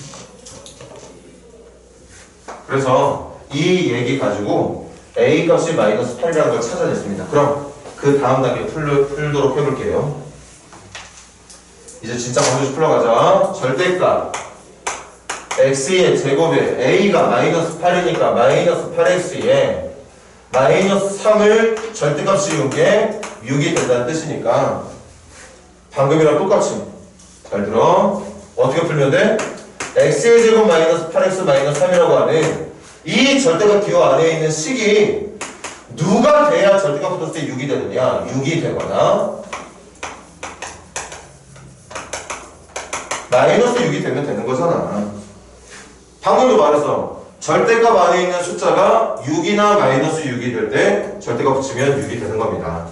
그래서 이 얘기 가지고 A 값이 마이너스 8이라는 걸 찾아냈습니다. 그럼 그 다음 단계 풀도록 해볼게요. 이제 진짜 방정식 풀어가자. 절대값 x의 제곱에 a가 마이너스 8이니까 마이너스 8x에 마이너스 3을 절대값 씌운 게 6이 된다는 뜻이니까 방금이랑 똑같이 잘 들어. 어떻게 풀면 돼? x의 제곱 마이너스 8x 마이너스 3이라고 하는 이 절대값 기호 안에 있는 식이 누가 돼야 절대값 붙었을 때 6이 되느냐? 6이 되거나 마이너스 6이 되면 되는 거잖아. 방금도 말했어. 절대값 안에 있는 숫자가 6이나 마이너스 6이 될 때 절대값 붙이면 6이 되는 겁니다.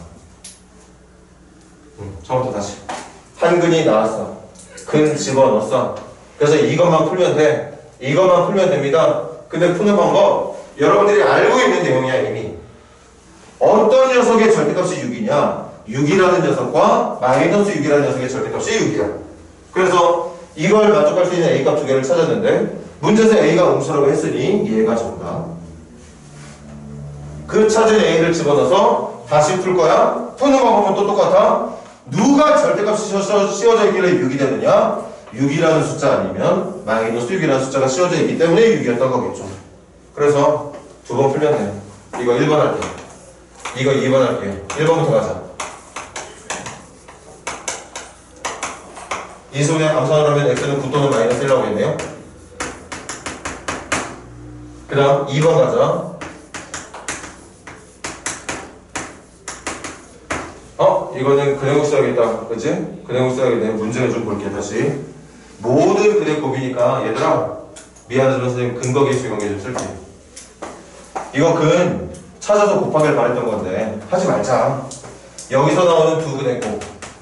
처음부터 다시. 한 근이 나왔어. 근 집어넣었어. 그래서 이것만 풀면 돼. 이것만 풀면 됩니다. 근데 푸는 방법 여러분들이 알고 있는 내용이야 이미. 어떤 녀석의 절대값이 6이냐? 6이라는 녀석과 마이너스 6이라는 녀석의 절대값이 6이야. 그래서 이걸 만족할 수 있는 A값 두 개를 찾았는데 문제에서 A가 음수라고 했으니 얘가 정답. 그 찾은 A를 집어넣어서 다시 풀 거야? 푸는 방법은 또 똑같아? 누가 절대값이 씌워져 있길래 6이 되느냐? 6이라는 숫자 아니면 마이너스 6이라는 숫자가 씌워져 있기 때문에 6이었던 거겠죠. 그래서 두 번 풀면 돼요. 이거 1번 할게요. 이거 2번 할게요. 1번부터 가자. 이수분의 암산을 하면 x는 9 또는 마이너스 1라고 했네요. 그 다음 2번 가자. 이거는 근해곱 써야겠다. 그치? 근해곱 써야겠네. 문제를 좀 볼게 다시. 모든 근해곱이니까 얘들아 미안하지만 선생님 근거 계수 관계 좀 쓸게. 이거 근 찾아서 곱하기를 말했던 건데 하지 말자. 여기서 나오는 두 근해곱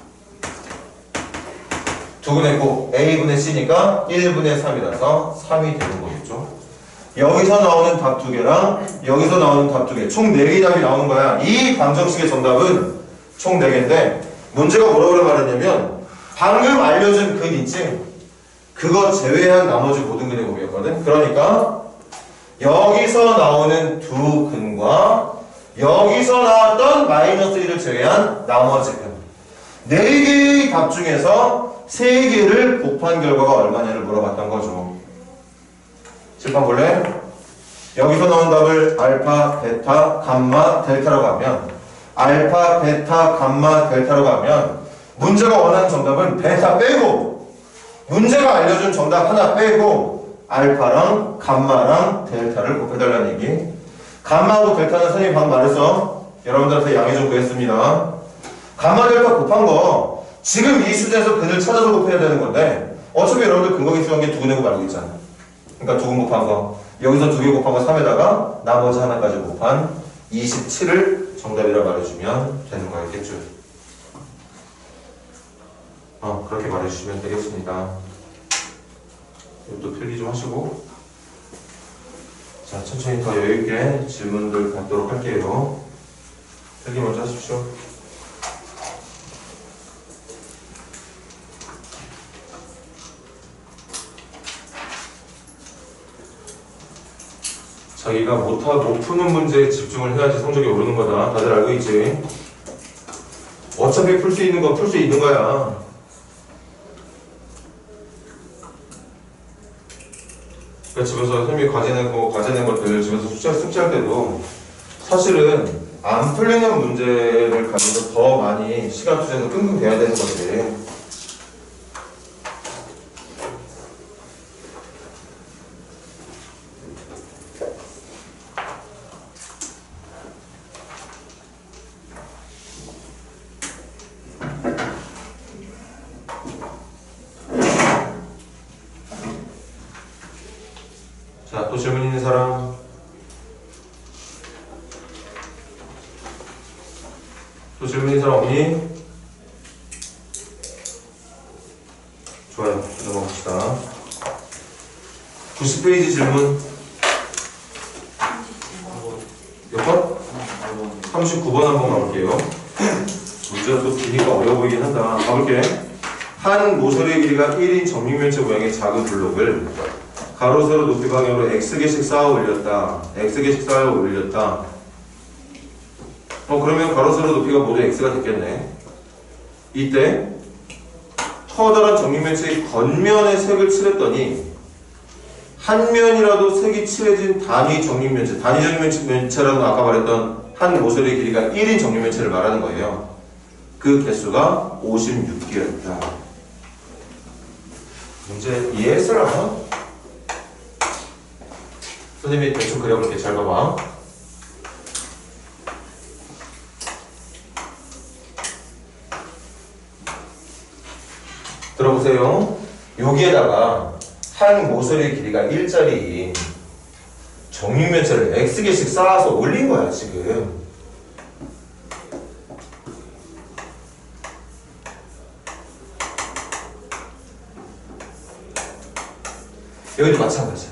A분의 C니까 1분의 3이라서 3이 되는 거겠죠. 여기서 나오는 답 두 개랑 여기서 나오는 답 두 개 총 4개의 답이 나오는 거야. 이 방정식의 정답은 총 4개인데 문제가 뭐라고 말했냐면 방금 알려준 근 있지? 그거 제외한 나머지 모든 근의 곱이었거든. 그러니까 여기서 나오는 두 근과 여기서 나왔던 마이너스 1을 제외한 나머지 근 4개의 답 중에서 3개를 곱한 결과가 얼마냐를 물어봤던 거죠. 칠판 볼래? 여기서 나온 답을 알파, 베타, 감마, 델타라고 하면 알파, 베타, 감마, 델타라고 하면 문제가 원하는 정답은 베타 빼고 문제가 알려준 정답 하나 빼고 알파랑 감마랑 델타를 곱해달라는 얘기. 감마하고 델타는 선생님이 방금 말했어. 여러분들한테 양해 좀 구했습니다. 감마, 델타 곱한 거 지금 이 수제에서 근을 찾아서 곱해야 되는 건데 어차피 여러분들 근거계 수관계 두 근해고 말고 있잖아. 그러니까 두 근 곱한 거 여기서 2개 곱한 거 3에다가 나머지 하나까지 곱한 27을 정답이라 말해주면 되는 거였겠죠. 그렇게 말해주시면 되겠습니다. 이것도 필기 좀 하시고 자 천천히 더 여유있게 질문들 받도록 할게요. 필기 먼저 하십시오. 자기가 못 푸는 문제에 집중을 해야지 성적이 오르는 거다. 다들 알고 있지? 어차피 풀 수 있는 건 풀 수 있는 거야. 그러니까 집에서 선생님이 과제 낸 것들 집에서 숙제할 때도 사실은 안 풀리는 문제를 가지고 더 많이 시간 투자해서 끙끙 대야 되는 거지. 자, 또 질문 있는 사람? 또 질문 있는 사람 없니? 좋아요. 넘어갑시다. 90페이지 질문. 몇 번? 39번 한번 가볼게요. 문제가 또 기니까 어려워 보이긴 한다. 가볼게. 한 모서리의 길이가 1인 정육면체 모양의 작은 블록을 가로 세로 높이 방향으로 x개씩 쌓아 올렸다. x개씩 쌓아 올렸다. 그러면 가로 세로 높이가 모두 x가 됐겠네. 이때 커다란 정육면체의 겉면에 색을 칠했더니 한 면이라도 색이 칠해진 단위 정육면체, 단위 정육면체라는 아까 말했던 한 모서리의 길이가 1인 정육면체를 말하는 거예요. 그 개수가 56개였다. 문제 이해했어요? 선생님이 대충 그려볼게. 잘 봐봐. 들어보세요. 여기에다가 한 모서리의 길이가 1짜리인 정육면체를 x개씩 쌓아서 올린 거야 지금. 여기도 마찬가지야.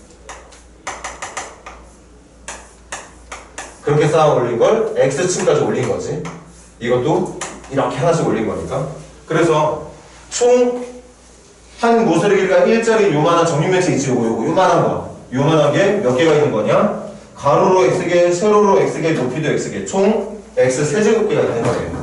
그렇게 쌓아 올린 걸 x층까지 올린 거지. 이것도 이렇게 하나씩 올린 거니까. 그래서 총 한 모서리 길이가 1짜리 요만한 정육면체 있지. 요만한 거. 요만한 게 몇 개가 있는 거냐? 가로로 x개, 세로로 x개, 높이도 x개. 총 x 세제곱계가 있는 거예요.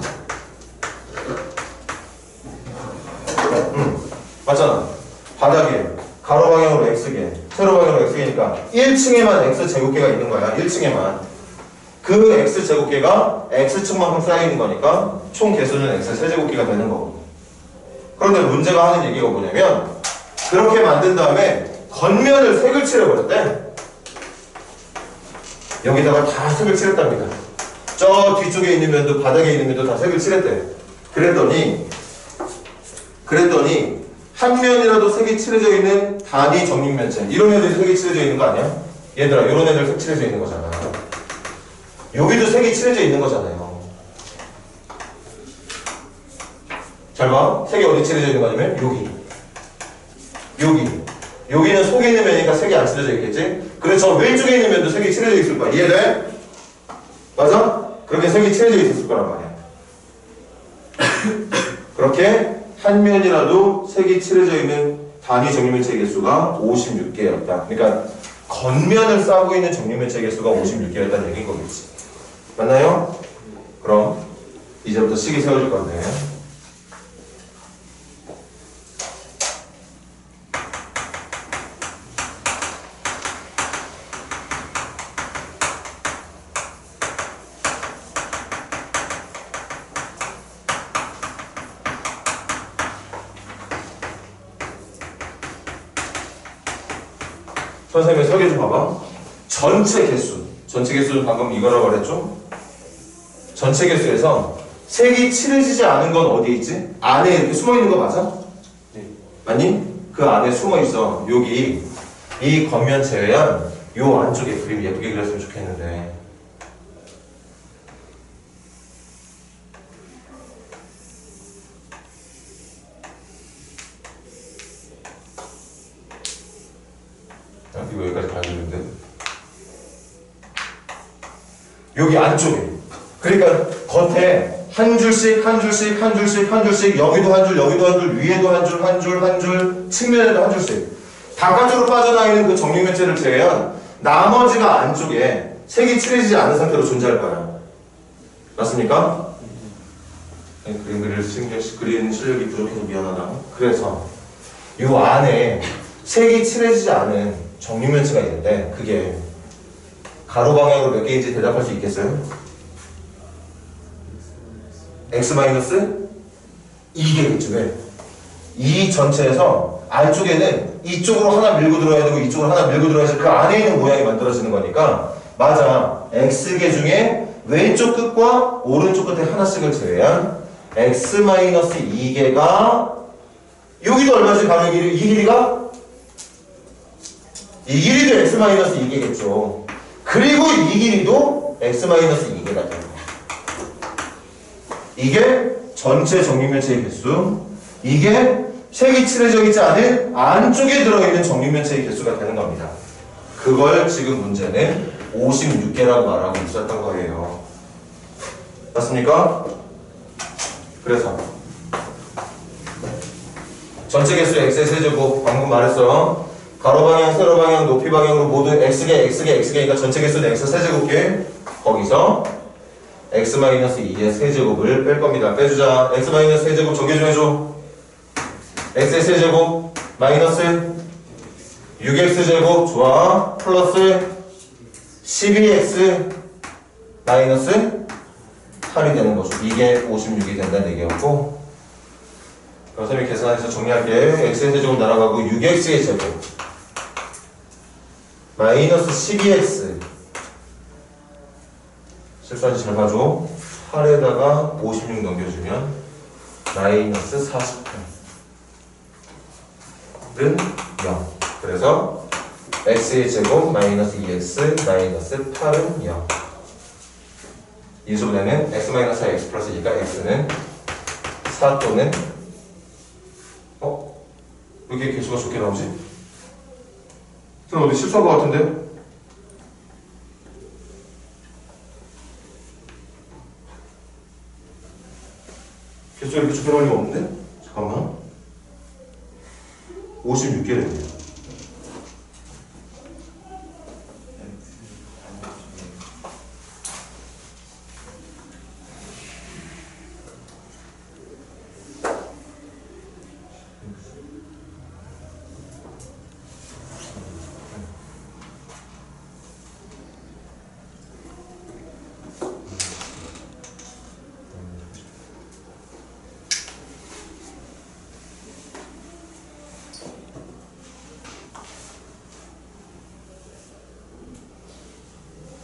맞잖아. 바닥에 가로 방향으로 x개, 세로 방향으로 x개니까 1층에만 x제곱계가 있는 거야. 1층에만. 그 x제곱계가 x층만큼 쌓여있는 거니까 총 개수는 x 세제곱계가 되는 거고. 그런데 문제가 하는 얘기가 뭐냐면 그렇게 만든 다음에 겉면을 색을 칠해버렸대. 여기다가 다 색을 칠했답니다. 저 뒤쪽에 있는 면도 바닥에 있는 면도 다 색을 칠했대. 그랬더니 한 면이라도 색이 칠해져 있는 단위 정육면체, 이런 애들이 색이 칠해져 있는 거 아니야? 얘들아, 이런 애들 색 칠해져 있는 거잖아. 여기도 색이 칠해져 있는 거잖아요. 잘 봐. 색이 어디 칠해져 있는 거냐면 여기는 속에 있는 면이니까 색이 안 칠해져 있겠지? 그래서 저 왼쪽에 있는 면도 색이 칠해져 있을 거야. 이해돼? 맞아? 그렇게 색이 칠해져 있을 거란 말이야. 그렇게 한 면이라도 색이 칠해져 있는 단위 정육면체 개수가 56개였다. 그러니까 겉면을 싸고 있는 정육면체 개수가 56개였다는 얘기인 거겠지. 맞나요? 그럼 이제부터 식이 세워질 건데, 선생님의 설계 좀 봐봐. 전체 개수는 방금 이거라고 그랬죠? 전체 개수에서 색이 칠해지지 않은 건 어디에 있지? 안에 이렇게 숨어 있는 거 맞아? 네. 맞니? 그 안에 숨어 있어. 여기 이 겉면 제외한 요 안쪽에 그림 예쁘게 그렸으면 좋겠는데. 이거 여기까지 가야 되는데. 여기 안쪽에. 그러니까 겉에 한 줄씩 여기도 한 줄, 위에도 한 줄, 측면에도 한 줄씩. 바깥으로 빠져나와 있는 그 정육면체를 제외한 나머지가 안쪽에 색이 칠해지지 않은 상태로 존재할 거야. 맞습니까? 그림 그리는 실력이 부족해서 미안하다. 그래서 이 안에 색이 칠해지지 않은 정육면체가 있는데 그게 가로 방향으로 몇 개인지 대답할 수 있겠어요? x-2개겠죠. 왜? 이 전체에서 안쪽에는 이쪽으로 하나 밀고 들어야 되고 이쪽으로 하나 밀고 들어야지 그 안에 있는 모양이 만들어지는 거니까, 맞아. x개 중에 왼쪽 끝과 오른쪽 끝에 하나씩을 제외한 x-2개가 여기도 얼마지? 가로 이 길이가? 이 길이도 x-2개겠죠. 그리고 이 길이도 x-2개가 돼요. 이게 전체 정육면체의 개수, 이게 색이 칠해져 있지 않은 안쪽에 들어있는 정육면체의 개수가 되는 겁니다. 그걸 지금 문제는 56개라고 말하고 있었던 거예요. 맞습니까? 그래서 전체 개수 x의 세제곱, 방금 말했어요. 가로 방향, 세로 방향, 높이 방향으로 모두 x개니까 전체 개수는 x 세제곱계. 거기서 x-2의 세제곱을 뺄 겁니다. 빼주자. x-세제곱 정리 좀 해줘. x의 세제곱 마이너스 6x제곱, 좋아. 플러스 12x 마이너스 8이 되는 거죠. 이게 56이 된다는 얘기였고, 선생님이 계산해서 정리할게. x의 세제곱 날아가고 6x의 제곱 마이너스 12x, 실수하지 잘 봐줘. 8에다가 56 넘겨주면 마이너스 48은 0. 그래서 x의 제곱 마이너스 2x 마이너스 8은 0. 인수분해는 x-4 x 플러스 2가 x는 4 또는 왜 이렇게 개수가 좋게 나오지? 어디 실수한 것 같은데? 개수가 이렇게 좋게 나올 리가 없는데? 잠깐만. 56개래요.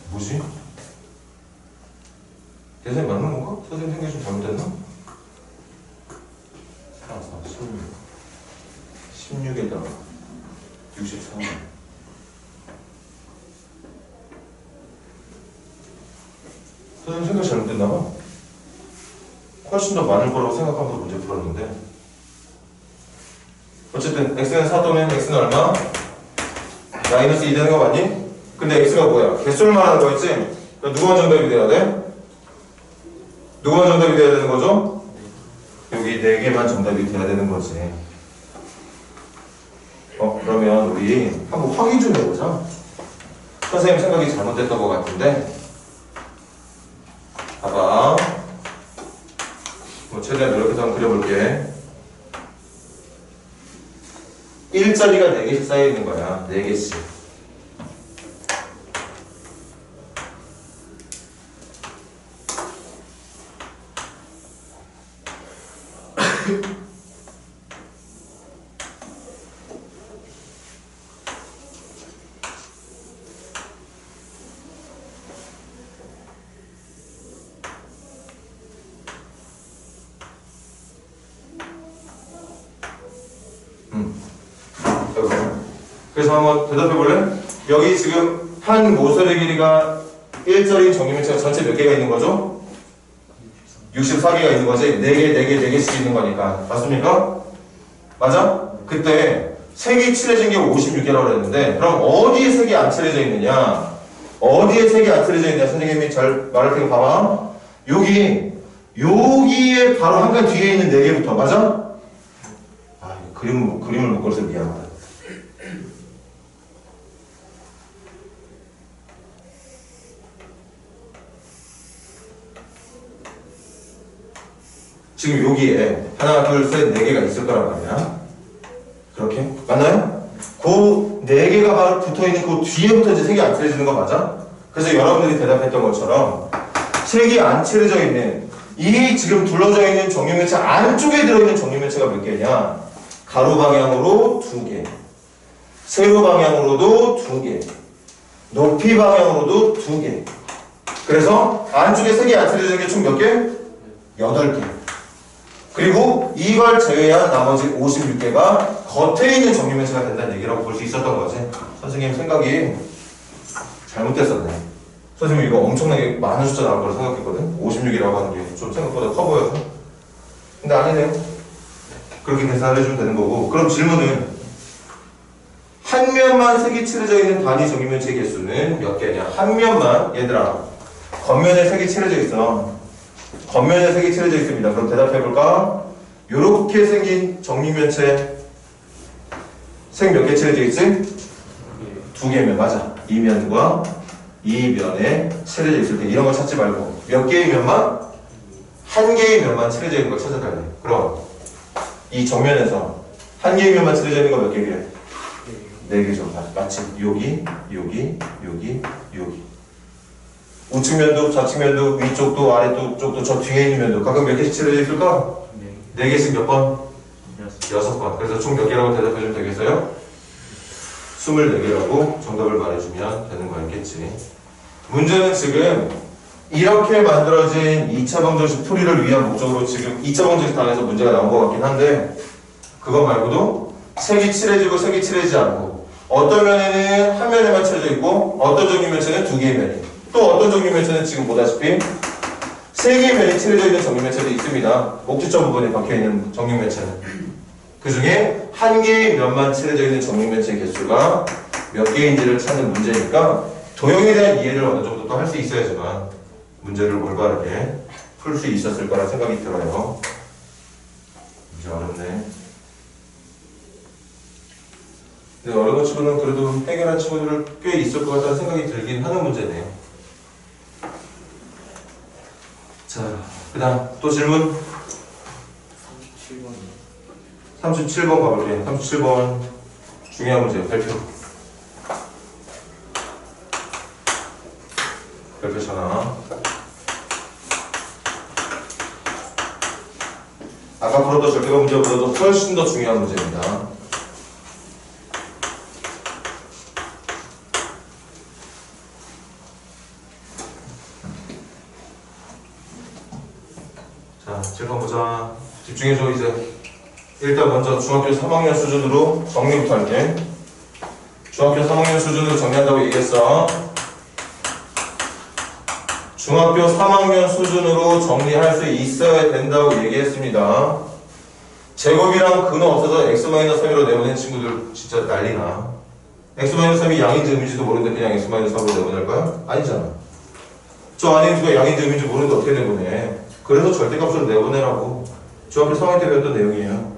뭐지? 대선이 맞는 건가? 선생님 생각이 좀 잘못됐나? 16에다가 63. 선생님 생각이 잘못됐나 봐. 훨씬 더 많을 거라고 생각하면서 문제 풀었는데 어쨌든 x는 4 또는 x는 얼마? 마이너스 2 되는 거 맞니? 근데 x가 뭐야? 개수를 말하는 거였지? 그럼 누구만 정답이 돼야 돼? 누구만 정답이 돼야 되는 거죠? 여기 4개만 정답이 돼야 되는 거지. 그러면 우리 한번 확인 좀 해보자. 선생님 생각이 잘못됐던 것 같은데 봐봐. 뭐 최대한 노력해서 한번 그려볼게. 1자리가 4개씩 쌓여있는 거야. 4개씩. 그래서 한번 대답해 볼래? 여기 지금 한 모서리 길이가 1자리인 정리면체가 전체 몇 개가 있는 거죠? 64개가 있는 거지. 4개씩 있는 거니까. 맞습니까? 맞아? 그때 색이 칠해진 게 56개라고 그랬는데 그럼 어디에 색이 안 칠해져 있느냐? 어디에 색이 안 칠해져 있느냐? 선생님이 잘 말할 테니까 봐봐. 여기에 바로 한 칸 뒤에 있는 4개부터. 맞아? 그림을 못 그려서 미안하다. 지금 여기에 하나, 둘, 셋, 4개가 있을 거란 말이야. 그렇게? 맞나요? 그 4개가 바로 붙어있는 그 뒤에부터 이제 색이 안 칠해지는 거 맞아? 그래서 여러분들이 대답했던 것처럼 색이 안 칠해져 있는 이 지금 둘러져 있는 정육면체 안쪽에 들어있는 정육면체가 몇 개냐? 가로 방향으로 2개, 세로 방향으로도 2개, 높이 방향으로도 2개. 그래서 안쪽에 색이 안 칠해지는 게 총 몇 개? 8개. 그리고 이걸 제외한 나머지 56개가 겉에 있는 정육면체가 된다는 얘기라고 볼 수 있었던 거지. 선생님 생각이 잘못됐었네. 선생님 이거 엄청나게 많은 숫자 나올 거라 생각했거든. 56이라고 하는 게 좀 생각보다 커 보여서. 근데 아니네요. 그렇게 계산을 해주면 되는 거고. 그럼 질문은 한 면만 색이 칠해져 있는 단위 정육면체 개수는 몇 개냐? 한 면만, 얘들아, 겉면에 색이 칠해져 있어. 겉면에 색이 칠해져 있습니다. 그럼 대답해볼까? 요렇게 생긴 정육면체 색 몇 개 칠해져 있지? 2개면 맞아. 이 면과 이 면에 칠해져 있을 때 이런 거 찾지 말고 몇 개의 면만? 한 개의 면만 칠해져 있는 걸 찾아가야 돼. 그럼 이 정면에서 한 개의 면만 칠해져 있는 거 몇 개래? 4개죠. 마치 여기, 여기, 여기, 여기. 우측면도 좌측면도 위쪽도 아래쪽도 저 뒤에 있는 면도 각각 몇 개씩 칠해져 있을까? 4개씩 몇 번? 6번. 그래서 총 몇 개라고 대답해주면 되겠어요? 24개라고 정답을 말해주면 되는 거였겠지. 문제는 지금 이렇게 만들어진 2차 방정식 풀이를 위한 목적으로 지금 2차 방정식 단에서 문제가 나온 것 같긴 한데 그거 말고도 색이 칠해지고 색이 칠해지지 않고 어떤 면에는 한 면에만 칠해져 있고 어떤 정육면체는 2개의 면이 또 어떤 정육면체는 지금 보다시피 3개의 면이 칠해져 있는 정육면체도 있습니다. 목주점 부분에 박혀있는 정육면체는 그 중에 한 개의 면만 칠해져 있는 정육면체 개수가 몇 개인지를 찾는 문제니까 도형에 대한 이해를 어느 정도 또 할 수 있어야지만 문제를 올바르게 풀 수 있었을 거라 생각이 들어요. 문제 어렵네. 근데 어려운 친구는 그래도 해결한 친구들 꽤 있을 것 같다는 생각이 들긴 하는 문제네요. 자, 그 다음 또 질문 37번 가볼게요. 37번 중요한 문제예요. 별표 전화. 아까 풀었던 절대가 문제보다도 훨씬 더 중요한 문제입니다. 자, 칠판 보자. 집중해줘 이제. 일단 먼저 중학교 3학년 수준으로 정리부터 할게. 중학교 3학년 수준으로 정리한다고 얘기했어. 중학교 3학년 수준으로 정리할 수 있어야 된다고 얘기했습니다. 제곱이랑 근호 없어서 x-3으로 내보낸 친구들 진짜 난리나. x-3이 양인지 음인지도 모르는데 그냥 x-3으로 내보낼 거야? 아니잖아. 저 안에 인수가 양인지 음인지 모르는데 어떻게 내보내? 그래서 절대값으로 내보내라고. 중학교 3학년 때 배웠던 내용이에요.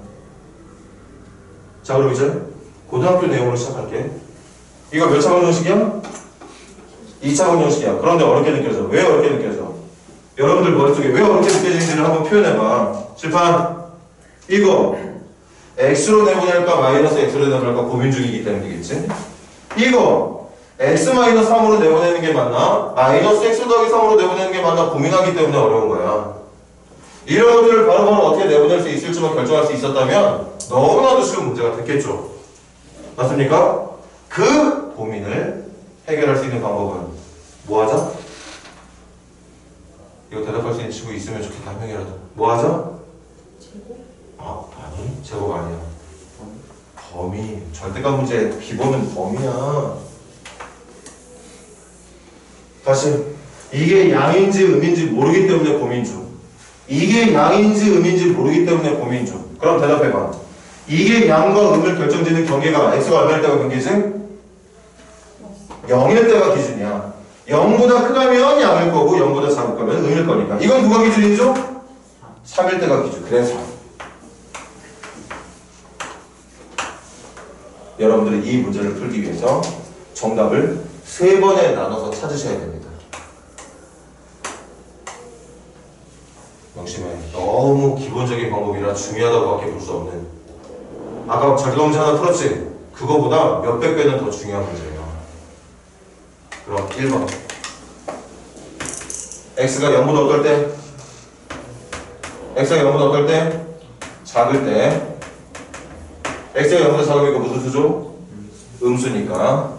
자, 그럼 이제 고등학교 내용으로 시작할게. 이거 몇 차원 형식이야? 2차원 형식이야. 그런데 어렵게 느껴져. 왜 어렵게 느껴져? 여러분들 머릿속에 왜 어렵게 느껴지는지를 한번 표현해봐. 칠판. 이거 x로 내보낼까 마이너스 x로 내보낼까 고민 중이기 때문이겠지? 이거 x-3으로 내보내는 게 맞나? 마이너스 x 더하기 3으로 내보내는 게 맞나? 고민하기 때문에 어려운 거야. 이런 것들을 바로바로 어떻게 내보낼 수 있을지만 결정할 수 있었다면 너무나도 쉬운 문제가 됐겠죠. 맞습니까? 그 고민을 해결할 수 있는 방법은 뭐 하자? 이거 대답할 수 있는 친구 있으면 좋겠다. 한 명이라도. 뭐 하자? 제곱? 아니, 제곱 아니야. 범위. 절대값 문제 기본은 범위야. 다시. 이게 양인지 음인지 모르기 때문에 고민 중. 이게 양인지 음인지 모르기 때문에 고민 중. 그럼 대답해봐. 이게 양과 음을 결정짓는 경계가 x가 얼마일 때가 경계지? 0일 때가 기준이야. 0보다 크다면 양일 거고 0보다 작을 거면 음일 거니까. 이건 누가 기준이죠? 3일 때가 기준. 그래서 여러분들이 이 문제를 풀기 위해서 정답을 3번에 나눠서 찾으셔야 됩니다. 명심해. 너무 기본적인 방법이라 중요하다고밖에 볼 수 없는. 아까 절대값 문제 하나 풀었지? 그거보다 몇백 배는 더 중요한 문제예요. 그럼 1번. x가 0보다 어떨 때? x가 0보다 어떨 때? 작을 때. x가 0보다 작으면 이거 무슨 수죠? 음수니까.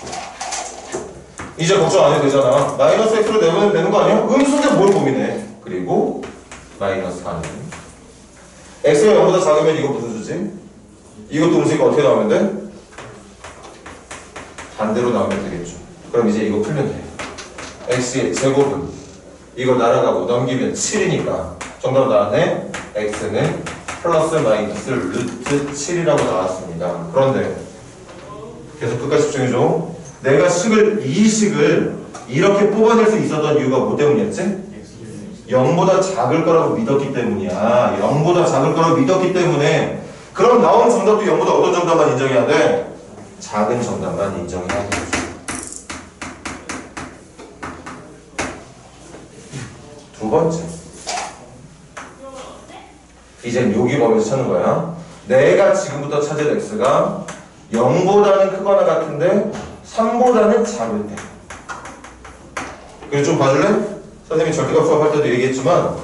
이제 걱정 안 해도 되잖아. 마이너스 x로 내보내면 되는 거 아니야? 음수인데 뭘 고민해? 그리고 마이너스 4는 x가 0보다 작으면 이거 무슨 수지? 이것도 음수니까 어떻게 나오면 돼? 반대로 나오면 되겠죠. 그럼 이제 이거 풀면 돼. x의 제곱은 이거 날아가고 넘기면 7이니까 정답 나왔네. x는 플러스 마이너스 루트 7이라고 나왔습니다. 그런데 계속 끝까지 집중해줘. 내가 이 식을 이렇게 뽑아낼 수 있었던 이유가 뭐 때문이었지? 0보다 작을 거라고 믿었기 때문이야. 0보다 작을 거라고 믿었기 때문에. 그럼 나온 정답도 0보다 어떤 정답만 인정해야 돼? 작은 정답만 인정해야 돼. 두 번째. 이젠 여기 범위에서 찾는 거야. 내가 지금부터 찾을 x가 0보다는 크거나 같은데 3보다는 작을 때. 그래서 좀 봐줄래? 선생님이 절대값 수업할 때도 얘기했지만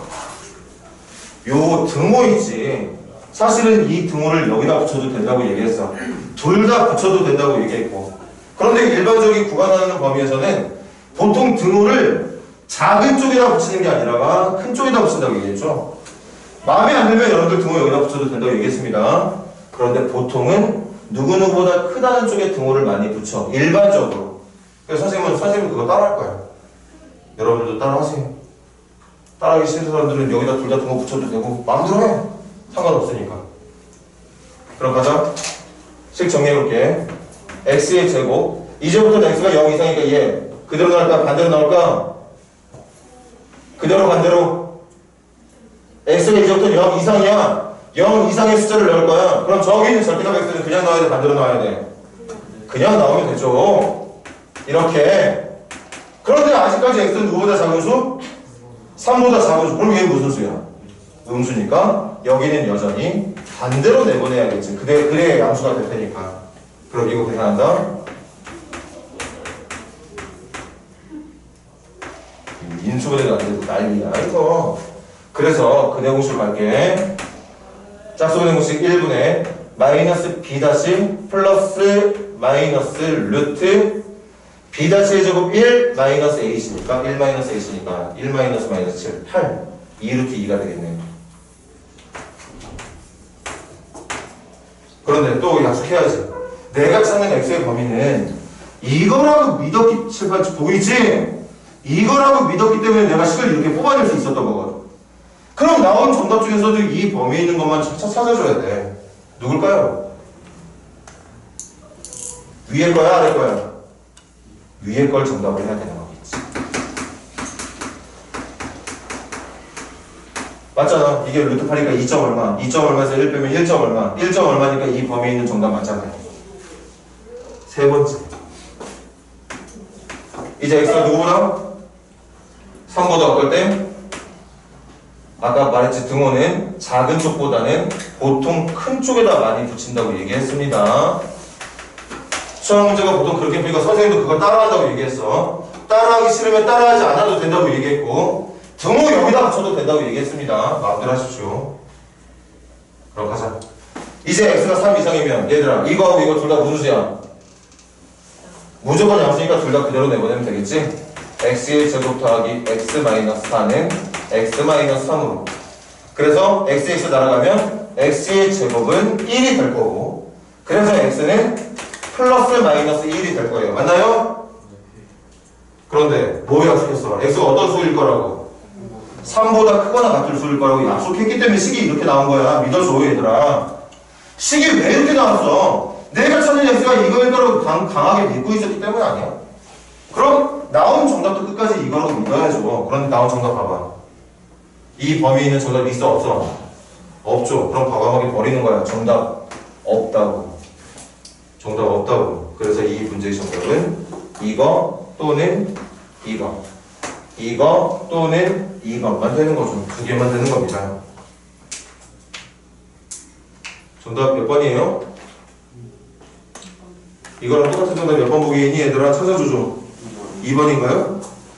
요 등호 있지. 사실은 이 등호를 여기다 붙여도 된다고 얘기했어. 둘 다 붙여도 된다고 얘기했고. 그런데 일반적인 구간하는 범위에서는 보통 등호를 작은 쪽에다 붙이는 게 아니라 큰 쪽에다 붙인다고 얘기했죠. 마음에 안 들면 여러분들 등호 여기다 붙여도 된다고 얘기했습니다. 그런데 보통은 누구누구보다 크다는 쪽에 등호를 많이 붙여. 일반적으로. 그래서 선생님은 그거 따라할 거야. 여러분들도 따라하세요. 따라하기 싫은 사람들은 여기다 둘 다 등호 붙여도 되고 마음대로 해. 상관없으니까. 그럼 가자. 식 정리해볼게. x의 제곱. 이제부터는 x가 0 이상이니까 얘 그대로 나올까? 반대로 나올까? 그대로 반대로. x가 이제부터 0 이상이야. 0 이상의 숫자를 넣을 거야. 그럼 저기 있는 절대값 x는 그냥 나와야 돼? 반대로 나와야 돼? 그냥 나오면 되죠. 이렇게. 그런데 아직까지 x는 누구보다 작은 수? 3보다 작은 수. 그럼 얘 무슨 수야? 음수니까 여기는 여전히 반대로 내보내야겠지. 그래야 양수가 될 테니까. 그럼 이거 계산한다. 인수분해가 안 돼도 난리야 이거. 그래서 근해 공식을 갈게. 짝수분해 공식 1분의 마이너스 b 다시 플러스 마이너스 루트 b 다시의 제곱 1 마이너스 a시니까 1 마이너스 a시니까 1 마이너스 마이너스 7 8 2 루트 2가 되겠네. 그런데 또 약속해야지. 내가 찾는 x의 범위는 이거라고 믿었기, 제발 보이지? 이거라고 믿었기 때문에 내가 식을 이렇게 뽑아낼 수 있었던 거거든. 그럼 나온 정답 중에서도 이 범위에 있는 것만 찾아줘야 돼. 누굴까요? 위에 거야, 아래 거야? 위에 걸 정답을 해야 되는 거겠지. 맞잖아. 이게 루트 8이니까 2점 얼마, 2점 얼마에서 1 빼면 1점 얼마, 1점 얼마니까 이 범위에 있는 정답 맞잖아요. 세 번째. 이제 x가 누구보다? 3보다 어떨 때? 아까 말했지, 등호는 작은 쪽보다는 보통 큰 쪽에다 많이 붙인다고 얘기했습니다. 시험 문제가 보통 그렇게 보니까 선생님도 그걸 따라한다고 얘기했어. 따라하기 싫으면 따라하지 않아도 된다고 얘기했고, 등호 여기다 붙여도 된다고 얘기했습니다. 마음대로 하십시오. 그럼 가자. 이제 x가 3 이상이면 얘들아, 이거하고 이거 둘 다 무슨 수야? 무조건 양수니까 둘 다 그대로 내보내면 되겠지? x의 제곱 더하기 x-4는 x-3으로. 그래서 x 날아가면 x의 제곱은 1이 될 거고, 그래서 x는 플러스 마이너스 1이 될 거예요. 맞나요? 그런데 뭐 약속했어? x가 어떤 수일 거라고? 3보다 크거나 같을 수일 거라고 약속했기 때문에 식이 이렇게 나온 거야. 믿어줘 얘들아. 식이 왜 이렇게 나왔어? 내가 찾는 x가 이거일 거라고 강하게 믿고 있었기 때문에 아니야. 그럼 나온 정답도 끝까지 이거라고 믿어야죠. 그런데 나온 정답 봐봐. 이 범위에 있는 정답이 있어 없어? 없죠. 그럼 과감하게 버리는 거야. 정답 없다고. 정답 없다고. 그래서 이 문제의 정답은 이거 또는 이거, 이거 또는 이것만 되는 거죠. 두 개만 되는 겁니다. 정답 몇 번이에요? 이거랑 똑같은 정답 몇 번 보기 있니? 얘들아 찾아주죠. 2번인가요?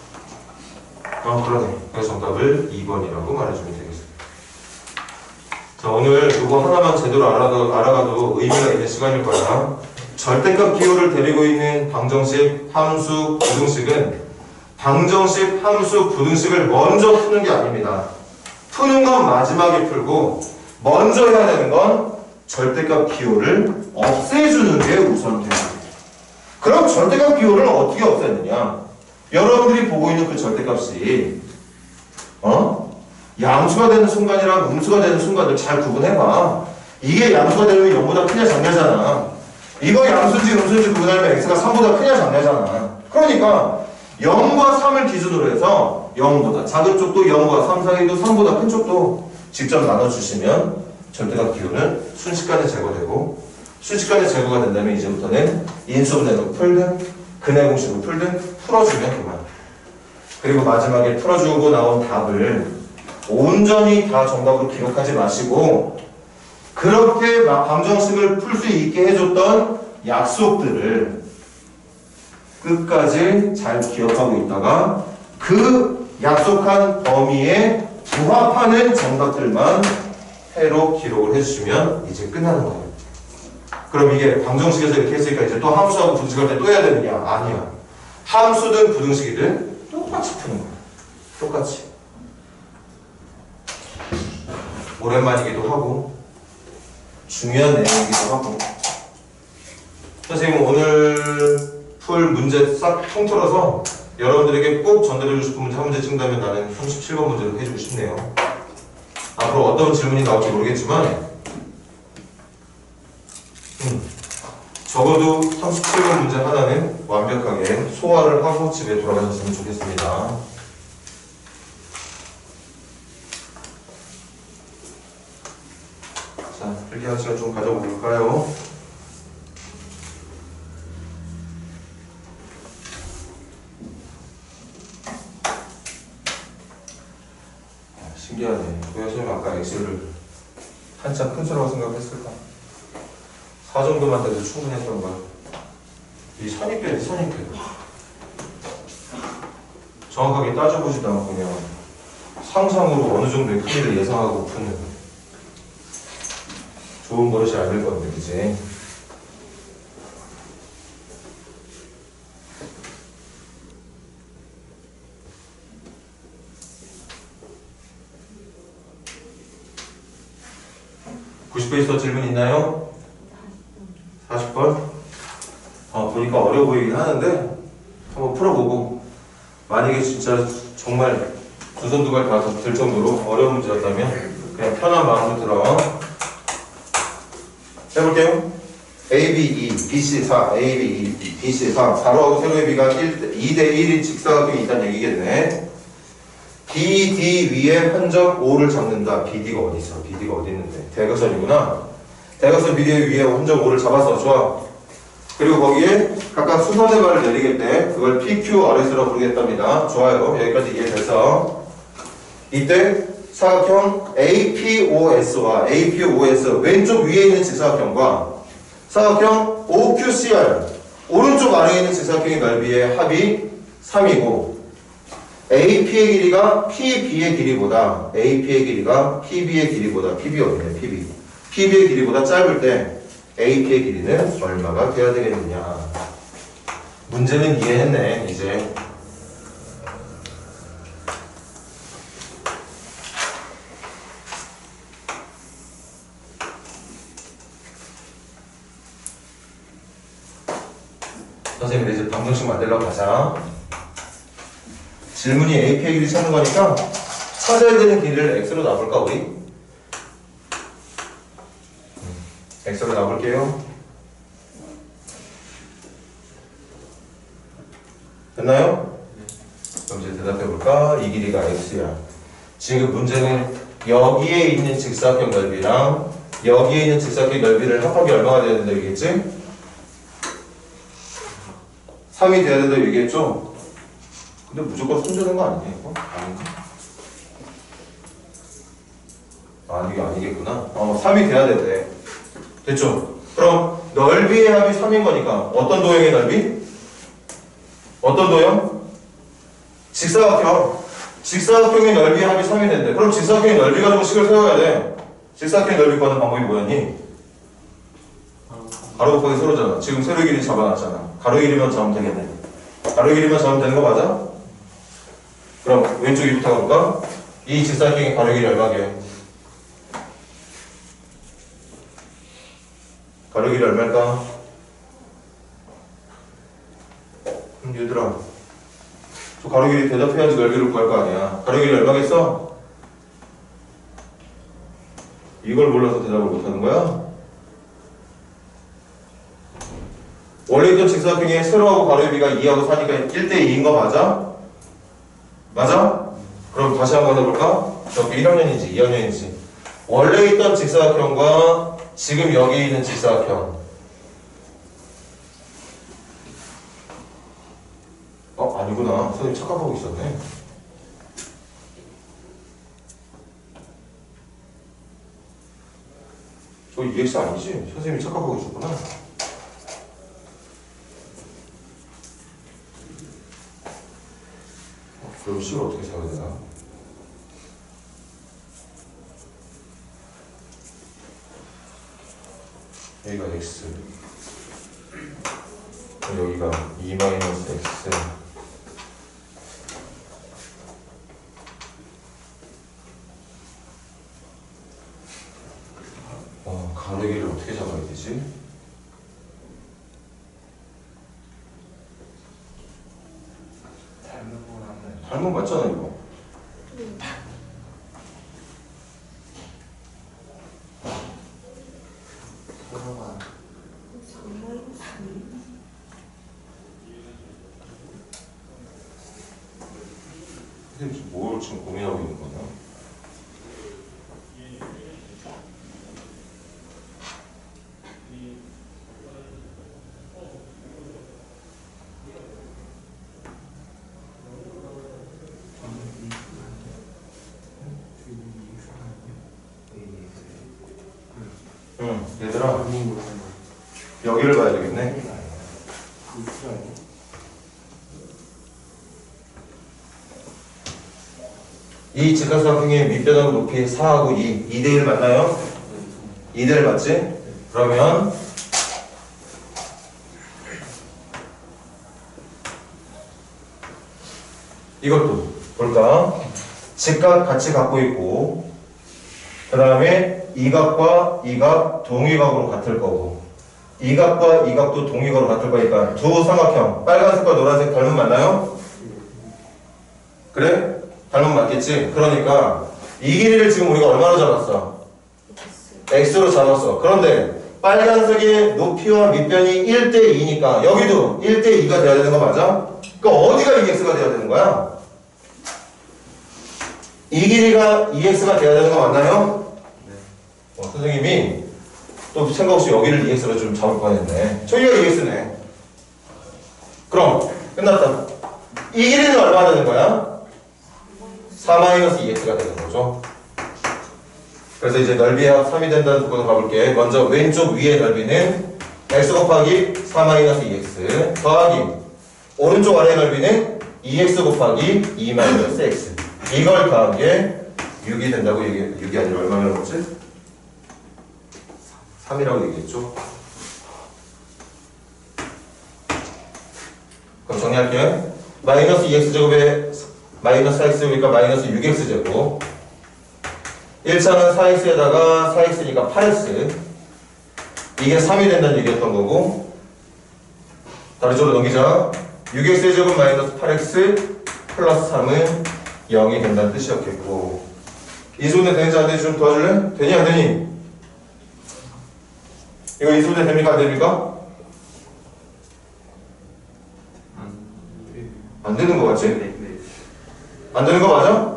그러네. 그래서 정답을 2번이라고 말해주면 되겠습니다. 자, 오늘 이거 하나만 제대로 알아가도 의미가 있는 시간일 거야. 절대값 기호를 데리고 있는 방정식, 함수, 부등식은 방정식, 함수, 부등식을 먼저 푸는 게 아닙니다. 푸는 건 마지막에 풀고 먼저 해야 되는 건 절대값 기호를 없애주는 게 우선돼요. 그럼 절대값 기호를 어떻게 없애느냐? 여러분들이 보고 있는 그 절대값이 양수가 되는 순간이랑 음수가 되는 순간을 잘 구분해봐. 이게 양수가 되면 0보다 크냐 작냐잖아. 이거 양수인지 음수인지 구분하면 x가 3보다 크냐 작냐잖아. 그러니까 0과 3을 기준으로 해서 0보다 작은 쪽도 0과 3 사이도 3보다 큰 쪽도 직접 나눠주시면 절대값 기호는 순식간에 제거되고, 순식간에 제거가 된다면 이제부터는 인수분해로 풀든 근해 공식으로 풀든 풀어주면 그만. 그리고 마지막에 풀어주고 나온 답을 온전히 다 정답으로 기록하지 마시고 그렇게 방정식을 풀 수 있게 해줬던 약속들을 끝까지 잘 기억하고 있다가 그 약속한 범위에 부합하는 정답들만 해로 기록을 해주시면 이제 끝나는 거예요. 그럼 이게 방정식에서 이렇게 했으니까 이제 또 함수하고 부등식할 때 또 해야 되느냐? 아니야. 함수든 부등식이든 똑같이 푸는 거야. 똑같이. 오랜만이기도 하고 중요한 내용이기도 하고. 선생님은 오늘 풀 문제 싹 통틀어서 여러분들에게 꼭 전달해주고 싶은 문제 한 문제 찍는다면 나는 37번 문제를 해주고 싶네요. 앞으로 어떤 질문이 나올지 모르겠지만 적어도 37번 문제 하나는 완벽하게 소화를 하고 집에 돌아가셨으면 좋겠습니다. 자, 필기한 시간 좀 가져볼까요? 신기하네. 왜 선생님 아까 엑셀을 한참 큰 수라고 생각했을까? 4 정도만 돼도 충분했던 거야. 이 선입견이 선입견. 정확하게 따져보지도 않고 그냥 상상으로 어느 정도의 크기를 예상하고 푸는 좋은 버릇이 안 될 건데, 그치? (90페이지) 더 질문 있나요? 보니까 어려워 보이긴 하는데 한번 풀어보고 만약에 진짜 정말 두 손 두 발 다 들 정도로 어려운 문제였다면 그냥 편한 마음으로 들어 해볼게요. A, B, 2, B, C, 4, A, B, 2, B, C, 4 가로하고 세로의 B가 2대 1인 직사각형이 있다는 얘기겠네. B, D 위에 한점 O를 잡는다. BD가 어디 있어? BD가 어디 있는데? 대각선이구나. 대각선 BD 위에 한점 O를 잡았어. 좋아. 그리고 거기에 각각 수선의 발을 내리겠대. 그걸 PQRS라고 부르겠답니다. 좋아요. 여기까지 이해됐어. 이때 사각형 APOS와 APOS 왼쪽 위에 있는 직사각형과 사각형 OQCR 오른쪽 아래에 있는 직사각형의 넓이의 합이 3이고 AP의 길이가 PB의 길이보다 AP의 길이가 PB의 길이보다 PB 어디냐 PB PB의 길이보다 짧을 때 AP의 길이는 얼마가 돼야 되겠느냐. 문제는 이해했네. 이제 선생님 이제 방정식 만들려고 하자. 질문이 AP의 길이 찾는 거니까 찾아야 되는 길이를 X로 놔볼까 우리? X로 놔볼게요. 됐나요? 그럼 이제 대답해볼까? 이 길이가 X야. 지금 문제는 여기에 있는 직사각형 넓이랑 여기에 있는 직사각형 넓이를 합하기 얼마가 돼야 된다 얘기했지? 3이 돼야 된다 얘기했죠? 근데 무조건 손주는 거 아니냐 이거? 아닌가? 아 이게 아니겠구나. 3이 돼야 된대. 됐죠? 그럼 넓이의 합이 3인 거니까 어떤 도형의 넓이? 어떤 도형? 직사각형. 직사각형의 넓이의 합이 3이 된대. 그럼 직사각형의 넓이 가지고 식을 세워야 돼. 직사각형의 넓이 구하는 방법이 뭐였니? 가로 곱하기 세로잖아. 지금 세로의 길이 잡아놨잖아. 가로 길이만 잡으면 되겠네. 가로 길이만 잡으면 되는 거 맞아? 그럼 왼쪽 2부터 가볼까? 이 직사각형의 가로 길이 얼마게? 가로 길이 얼마일까? 얘들아 저 가로 길이 대답해야지 넓이를 구할 거 아니야. 가로 길이 얼마겠어? 이걸 몰라서 대답을 못하는 거야? 원래 있던 직사각형의 세로하고 가로의 비가 2하고 4니까 1대2인 거 맞아? 맞아? 그럼 다시 한번 해볼까? 저기 1학년이지 2학년이지 원래 있던 직사각형과 지금 여기 있는 직사각형 아니구나. 선생님 착각하고 있었네. 저 EX 아니지? 선생님이 착각하고 있었구나. 그럼 C를 어떻게 세워야 되나? 여기가 X 여기가 2-X 가로길을 어떻게 잡아야 되지? 닮은 거 맞잖아 이거. 선생님 지금 뭘 지금 고민하고 있는 거냐? 얘들아 여기를 봐야 되겠네. 이 직각삼각형의 밑변하고 높이 4하고 2대1 맞나요? 2대1 맞지? 그러면 이것도 볼까? 직각 같이 갖고 있고 그 다음에 이 각과 이 각 동위각으로 같을 거고 이 각과 이 각도 동위각으로 같을 거니까 두 삼각형 빨간색과 노란색 닮으면 맞나요? 그래? 닮으면 맞겠지? 그러니까 이 길이를 지금 우리가 얼마로 잡았어? x로 잡았어. 그런데 빨간색의 높이와 밑변이 1대2니까 여기도 1대2가 돼야 되는 거 맞아? 그러니까 어디가 2x가 돼야 되는 거야? 이 길이가 2x가 돼야 되는 거 맞나요? 선생님이 또 생각 없이 여기를 2x로 좀 잡을 뻔했네. 저기가 2x네. 그럼 끝났다. 이 길이는 얼마나 되는 거야? 4-2x가 되는 거죠. 그래서 이제 넓이의 합 3이 된다는 조건을 가볼게. 먼저 왼쪽 위의 넓이는 x 곱하기 4-2x 더하기 오른쪽 아래 넓이는 2x 곱하기 2-x 이걸 더한 게 6이 된다고 6이 아니라 얼마나 그랬지? 3이라고 얘기했죠. 그럼 정리할게요. 마이너스 2x제곱에 마이너스 4x니까 마이너스 6x제곱 1차는 4x에다가 4x니까 8x 이게 3이 된다는 얘기였던 거고 다른 쪽으로 넘기자 6x의 제곱 마이너스 8x 플러스 3은 0이 된다는 뜻이었겠고 이수분해 되는지 안 되는지 좀 도와줄래? 되니 안 되니? 이거 이수분해 됩니까 안 됩니까? 안 되는 거 같지? 네. 안 되는 거 맞아?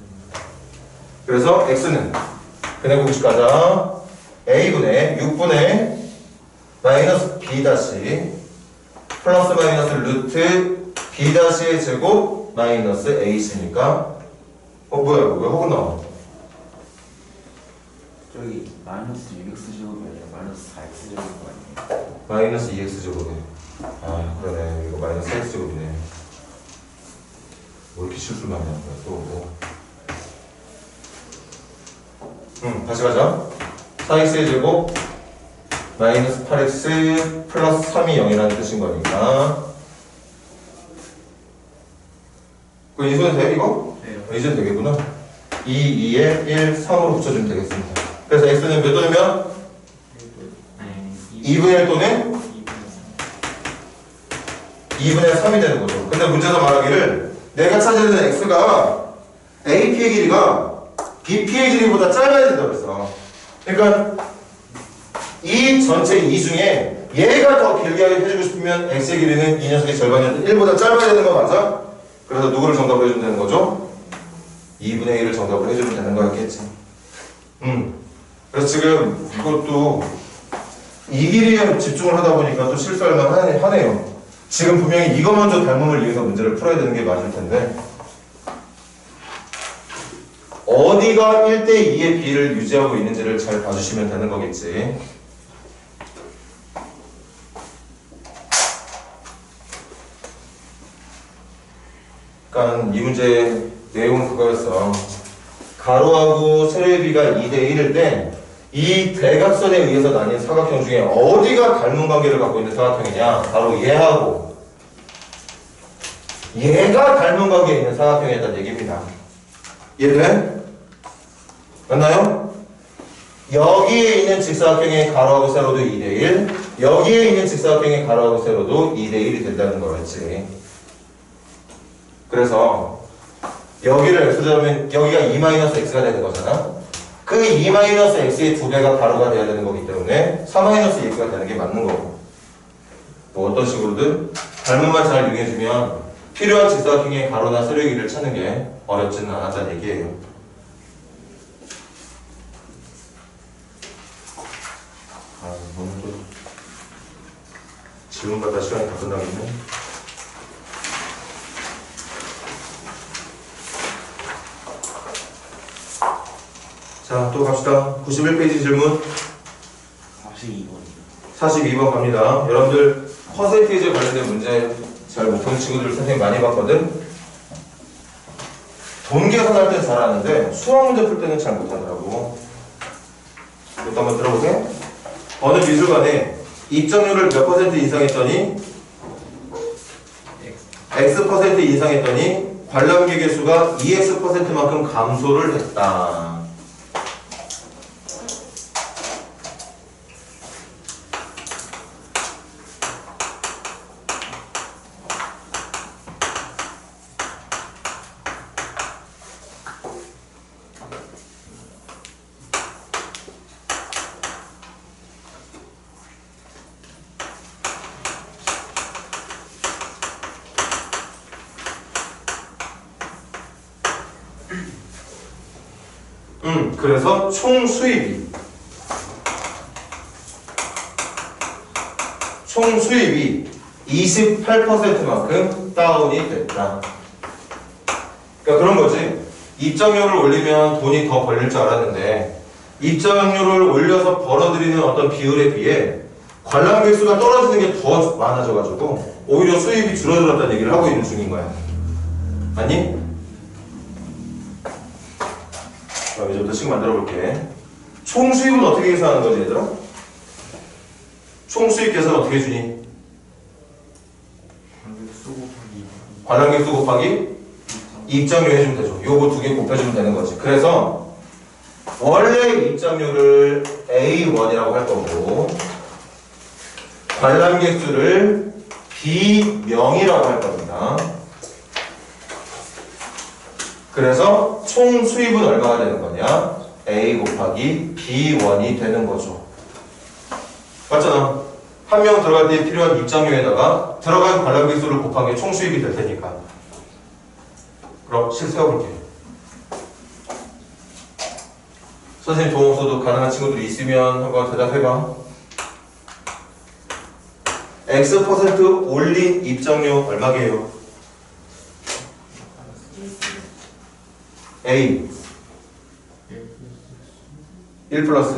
그래서 x는 그냥 공식 가자. a분의 6분의 마이너스 b 다시 플러스 마이너스 루트 b 다시의 제곱 마이너스 a시니까 뭐야 이거 왜 혹은 나와? 저기 마이너스 6x 제곱이 아니라 마이너스 4x 제곱인 거 아니에요? 마이너스 2x 제곱이네. 아 그러네. 이거 마이너스 4x 제곱이네. 왜 이렇게 실수를 많이 하는 거야 또. 다시 가자. 4x의 제곱 마이너스 8x 플러스 3이 0이라는 뜻인 거니까 그 이수는 돼 이거? 네. 이제 되겠구나. 2, 2에 1, 3으로 붙여주면 되겠습니다. 그래서 x는 몇 또는 2분의 1 또는 2분의 3이 되는 거죠. 근데 문제에서 말하기를 내가 찾아야 되는 x가 AP의 길이가 BP의 길이보다 짧아야 된다고 했어. 그러니까 이 전체 2 중에 얘가 더 길게 해주고 싶으면 x의 길이는 이 녀석의 절반이었던 1보다 짧아야 되는 거 맞아? 그래서 누구를 정답으로 해주면 되는 거죠? 2분의 1을 정답으로 해주면 되는 거였겠지. 그래서 지금 이것도 이 길이에 집중을 하다 보니까 또 실수할 만하네요. 지금 분명히 이거 먼저 닮음을 위해서 문제를 풀어야 되는 게 맞을 텐데 어디가 1대2의 비를 유지하고 있는지를 잘 봐주시면 되는 거겠지. 그러니까 이 문제의 내용은 그거였어. 가로하고 세로의 비가 2대1일 때 이 대각선에 의해서 나뉜 사각형 중에 어디가 닮은 관계를 갖고 있는 사각형이냐? 바로 얘하고 얘가 닮은 관계에 있는 사각형이었다는 얘기입니다. 이해돼? 맞나요? 여기에 있는 직사각형의 가로하고 세로도 2대1 여기에 있는 직사각형의 가로하고 세로도 2대1이 된다는 거였지. 그래서 여기를 x로 잡으면 여기가 2-x가 되는 거잖아. 그 2-x의 2배가 가로가 돼야 되는 거기 때문에 4-2x가 되는 게 맞는 거고 뭐 어떤 식으로든 닮음만 잘 이용해주면 필요한 직사각형의 가로나 세로의 길이를 찾는 게 어렵지는 않았다는 얘기예요. 오늘 또 질문 받다 시간이 다 끝나겠네. 자, 또 갑시다. 91페이지 질문 42번이요. 42번 갑니다. 여러분들 퍼센테이지에 관련된 문제 잘 못 푸는 친구들 선생님 많이 봤거든. 돈 계산할 땐 잘하는데 수학 문제 풀 때는 잘 못하더라고. 이것도 한번 들어보세요. 어느 미술관에 입장료를 몇 퍼센트 인상했더니 X% 인상했더니 관람객의 수가 2X%만큼 감소를 했다. 그래서 총 수입이 28%만큼 다운이 됐다. 그러니까 그런 거지. 입장료를 올리면 돈이 더 벌릴 줄 알았는데 입장료를 올려서 벌어들이는 어떤 비율에 비해 관람 개수가 떨어지는 게 더 많아져가지고 오히려 수입이 줄어들었다는 얘기를 하고 있는 중인 거야. 아니? 그럼 이제부터 식 만들어 볼게. 총 수입은 어떻게 계산하는 거지, 얘들아? 총 수입 계산 어떻게 해주니? 관람 개수 곱하기 입장료 해주면 되죠. 요거 두 개 곱해주면 되는 거지. 그래서 원래 입장료를 A1이라고 할 거고 관람 개수를 B0이라고 할 겁니다. 그래서 총 수입은 얼마가 되는 거냐? A 곱하기 B1이 되는 거죠. 맞잖아. 한 명 들어갈 때 필요한 입장료에다가 들어간 관람 개수를 곱한 게 총 수입이 될 테니까. 그럼 실 세워볼게. 선생님 도움 없어도 가능한 친구들이 있으면 한번 대답해봐. X% 올린 입장료 얼마게요? A 1 플러스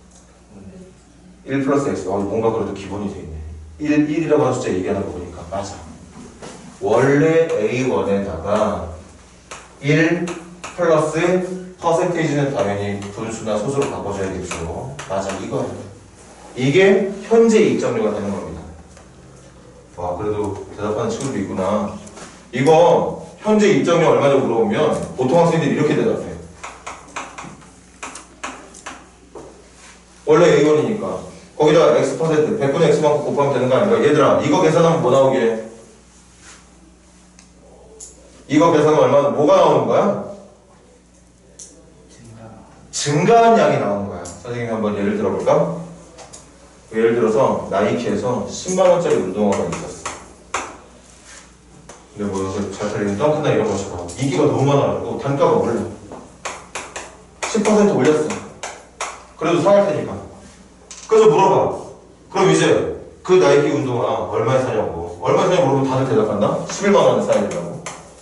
X. 뭔가 그래도 기본이 돼 있네. 1이라고 하는 숫자 얘기하는 거 보니까 맞아. 원래 A1에다가 1 플러스 퍼센테이지는 당연히 분수나 소수로 바꿔줘야겠죠. 맞아, 이거예요. 이게 현재 입장료가 되는 겁니다. 와, 그래도 대답하는 친구도 있구나. 이거 현재 입장료 얼마냐고 물어보면 보통 학생들이 이렇게 대답해. 원래 A1이니까 거기다 X%, 100분의 X만큼 곱하면 되는 거 아닌가? 얘들아, 이거 계산하면 뭐 나오게? 이거 계산하면 얼마, 뭐가 나오는 거야? 증가한 양이 나오는 거야. 선생님이 한번 예를 들어볼까? 예를 들어서 나이키에서 10만원짜리 운동화가 있었어. 근데 뭐 요새 잘 팔리는 덩크나 이런 것처럼 인기가 너무 많아가지고 단가가 올려. 10% 올렸어. 그래도 사갈 테니까. 그래서 물어봐. 그럼 이제 그 나이키 운동화 얼마에 사냐고. 얼마에 사냐고 물어보면 다들 대답한다? 11만원에 사야 된다고.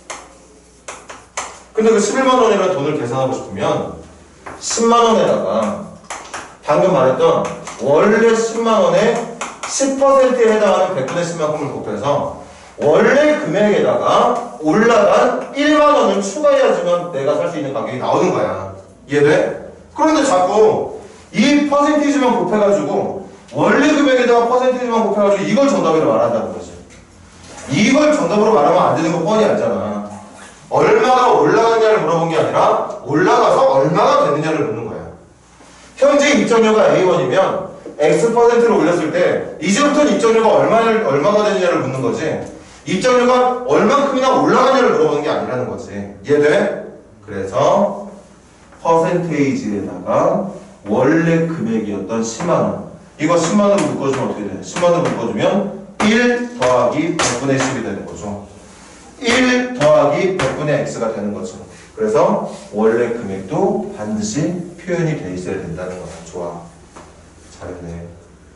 근데 그 11만원이라는 돈을 계산하고 싶으면 10만원에다가 방금 말했던 원래 10만원에 10%에 해당하는 100분의 10만큼을 곱해서 원래 금액에다가 올라간 1만원을 추가해야지만 내가 살 수 있는 가격이 나오는 거야. 이해돼? 그런데 자꾸 이 퍼센티지만 곱해가지고 원래 금액에다가 퍼센티지만 곱해가지고 이걸 정답으로 말한다는 거지. 이걸 정답으로 말하면 안 되는 거 뻔히 알잖아. 얼마가 올라갔냐를 물어본 게 아니라 올라가서 얼마가 됐느냐를 묻는 거야. 현재 입장료가 A1이면 X%를 올렸을 때 이제부터는 입장료가 얼마가 되느냐를 묻는 거지. 입장료가 얼만큼이나 올라가냐를 물어보는 게 아니라는 거지. 이해돼? 그래서 퍼센테이지에다가 원래 금액이었던 10만원, 이거 10만원 묶어주면 어떻게 돼? 10만원 묶어주면 1 더하기 100분의 10이 되는 거죠. 1 더하기 100분의 x가 되는 거죠. 그래서 원래 금액도 반드시 표현이 돼 있어야 된다는 거야. 좋아. 잘했네.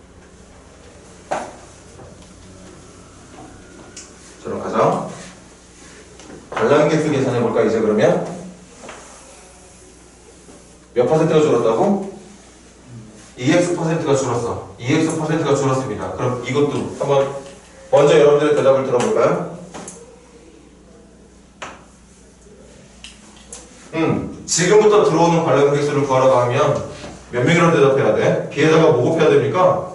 자, 가자. 관람객수 계산해 볼까 이제 그러면? 몇 퍼센트가 줄었다고? 2x%가 줄었어. 2x%가 줄었습니다. 그럼 이것도 한번 먼저 여러분들의 대답을 들어볼까요? 지금부터 들어오는 관람객 수를 구하라고 하면 몇 명이라고 대답해야 돼? B에다가 뭐 곱해야 됩니까?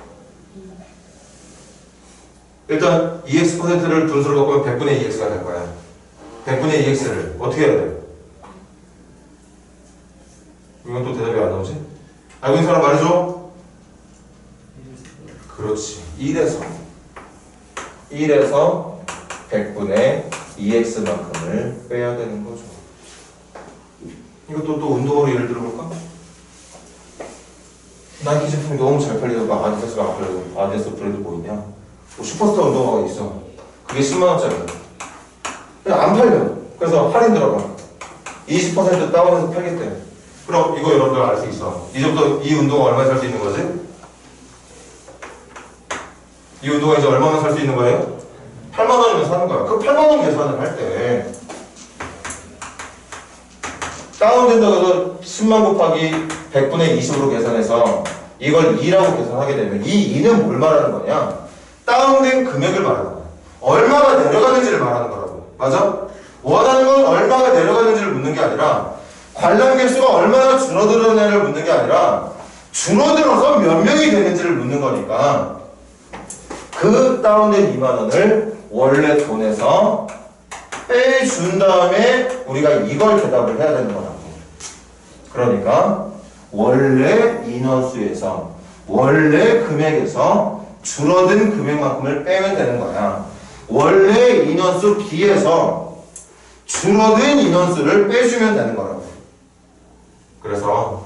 일단 2x%를 분수로 바꾸면 100분의 2x가 될 거야. 100분의 2x를 어떻게 해야 돼? 이건 또 대답이 안 나오지? 알고 있는 사람 말해줘? 그렇지. 1에서 100분의 2x만큼을 빼야 되는 거죠. 이것도 또 운동으로 예를 들어볼까? 나이키 제품이 너무 잘 팔리다가 막 아디다스가 안 팔려도 아디다스 브랜드 뭐 있냐? 뭐 슈퍼스타 운동화가 있어. 그게 10만원짜리야. 그냥 안 팔려. 그래서 할인 들어가. 20% 다운해서 팔겠대. 그럼 이거 여러분들 알 수 있어. 이제부터 이 운동은 얼마에 살 수 있는 거지? 이 운동은 이제 얼마나 살 수 있는 거예요? 8만 원이면 사는 거야. 그 8만 원 계산을 할 때 다운된다고 해서 10만 곱하기 100분의 20으로 계산해서 이걸 2라고 계산하게 되면 이 2는 뭘 말하는 거냐? 다운된 금액을 말하는 거야. 얼마가 내려가는지를 말하는 거라고. 맞아? 원하는 건 얼마가 내려가는지를 묻는 게 아니라 관람 개수가 얼마나 줄어들었냐를 묻는 게 아니라 줄어들어서 몇 명이 되는지를 묻는 거니까 그 다운된 2만 원을 원래 돈에서 빼준 다음에 우리가 이걸 대답을 해야 되는 거라고. 그러니까 원래 인원수에서 원래 금액에서 줄어든 금액만큼을 빼면 되는 거야. 원래 인원수 B에서 줄어든 인원수를 빼주면 되는 거라고. 그래서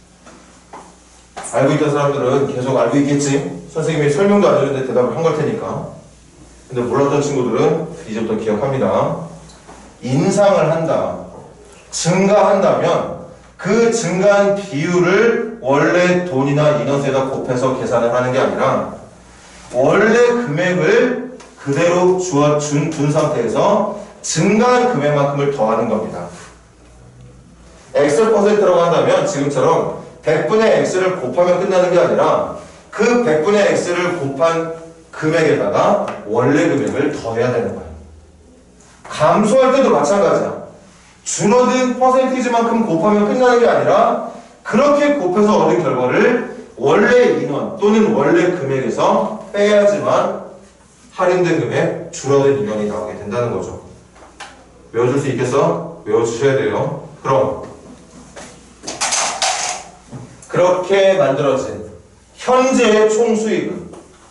알고 있던 사람들은 계속 알고 있겠지. 선생님이 설명도 안 해줬는데 대답을 한 걸 테니까. 근데 몰랐던 친구들은 이제부터 기억합니다. 인상을 한다, 증가한다면 그 증가한 비율을 원래 돈이나 인원수에다 곱해서 계산을 하는 게 아니라 원래 금액을 그대로 둔 상태에서 증가한 금액만큼을 더하는 겁니다. X%라고 한다면 지금처럼 100분의 X를 곱하면 끝나는 게 아니라 그 100분의 X를 곱한 금액에다가 원래 금액을 더해야 되는 거예요. 감소할 때도 마찬가지야. 줄어든 퍼센티지만큼 곱하면 끝나는 게 아니라 그렇게 곱해서 얻은 결과를 원래 인원 또는 원래 금액에서 빼야지만 할인된 금액, 줄어든 인원이 나오게 된다는 거죠. 외워줄 수 있겠어? 외워주셔야 돼요. 그럼 그렇게 만들어진 현재의 총수익은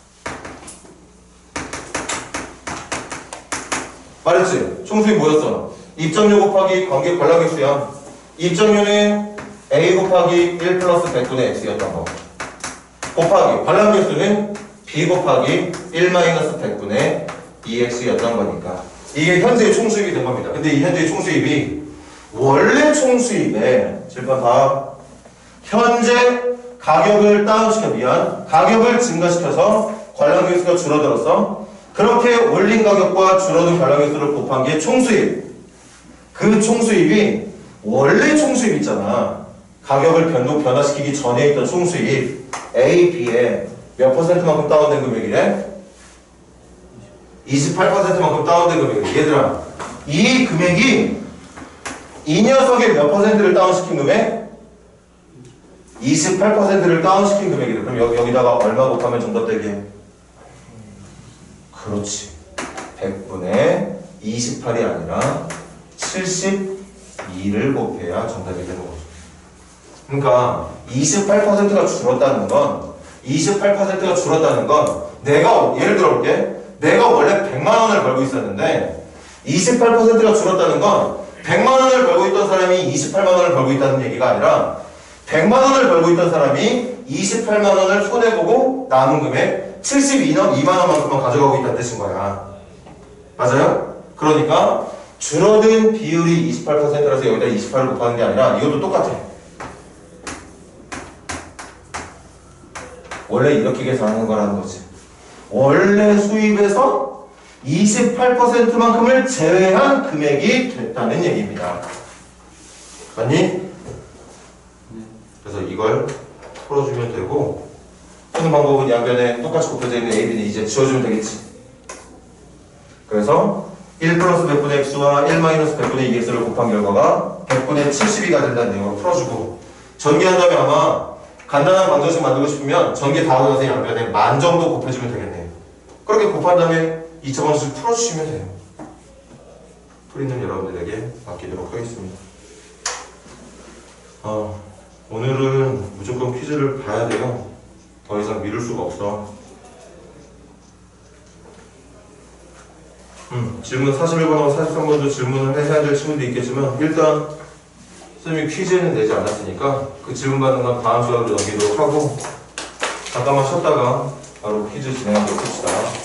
말했지? 총수익 뭐였어? 입장료 곱하기 관객 관람객수야. 입장료는 A 곱하기 1 플러스 100분의 X였던 거. 곱하기 관람객수는 B 곱하기 1 마이너스 100분의 2X였던 거니까. 이게 현재의 총수익이 된 겁니다. 근데 이 현재의 총수익이 원래 총수익에 질문 다 현재 가격을 가격을 증가시켜서 관람객 수가 줄어들었어. 그렇게 올린 가격과 줄어든 관람객 수를 곱한 게 총수입. 그 총수입이 원래 총수입 있잖아. 가격을 변화시키기 전에 있던 총수입 A, B에 몇 퍼센트만큼 다운된 금액이래? 28%만큼 다운된 금액이래. 얘들아, 이 금액이 이 녀석의 몇 퍼센트를 다운시킨 금액? 28%를 다운시킨 금액이래. 그럼 여기다가 얼마 곱하면 정답되게 해? 그렇지. 100분의 28이 아니라 72를 곱해야 정답이 되는 거죠. 그러니까 28%가 줄었다는 건 내가 예를 들어 볼게. 내가 원래 100만 원을 벌고 있었는데 28%가 줄었다는 건 100만 원을 벌고 있던 사람이 28만 원을 벌고 있다는 얘기가 아니라 100만 원을 벌고 있던 사람이 28만 원을 손해보고 남은 금액 72만 원만큼만 가져가고 있다는 뜻인 거야. 맞아요? 그러니까 줄어든 비율이 28%라서 여기다 28을 곱하는 게 아니라 이것도 똑같아. 원래 이렇게 계산하는 거라는 거지. 원래 수입에서 28%만큼을 제외한 금액이 됐다는 얘기입니다. 맞니? 그래서 이걸 풀어주면 되고, 푸는 방법은 양변에 똑같이 곱해져 있는 A, B는 이제 지워주면 되겠지. 그래서 1 플러스 100분의 X와 1 마이너스 100분의 2X를 곱한 결과가 100분의 72가 된다는 내용으로 풀어주고, 전개한 다음에 아마 간단한 방정식 만들고 싶으면 전개 다 하고 나서 양변에 만 정도 곱해주면 되겠네요. 그렇게 곱한 다음에 2차 방정식 풀어주시면 돼요. 풀이는 여러분들에게 맡기도록 하겠습니다. 오늘은 무조건 퀴즈를 봐야 돼요. 더 이상 미룰 수가 없어. 질문 41번하고 43번도 질문을 해야 될 친구도 있겠지만 일단 선생님이 퀴즈는 내지 않았으니까 그 질문 받는 건 다음 시간으로 넘기도록 하고 잠깐만 쉬었다가 바로 퀴즈 진행하도록 합시다.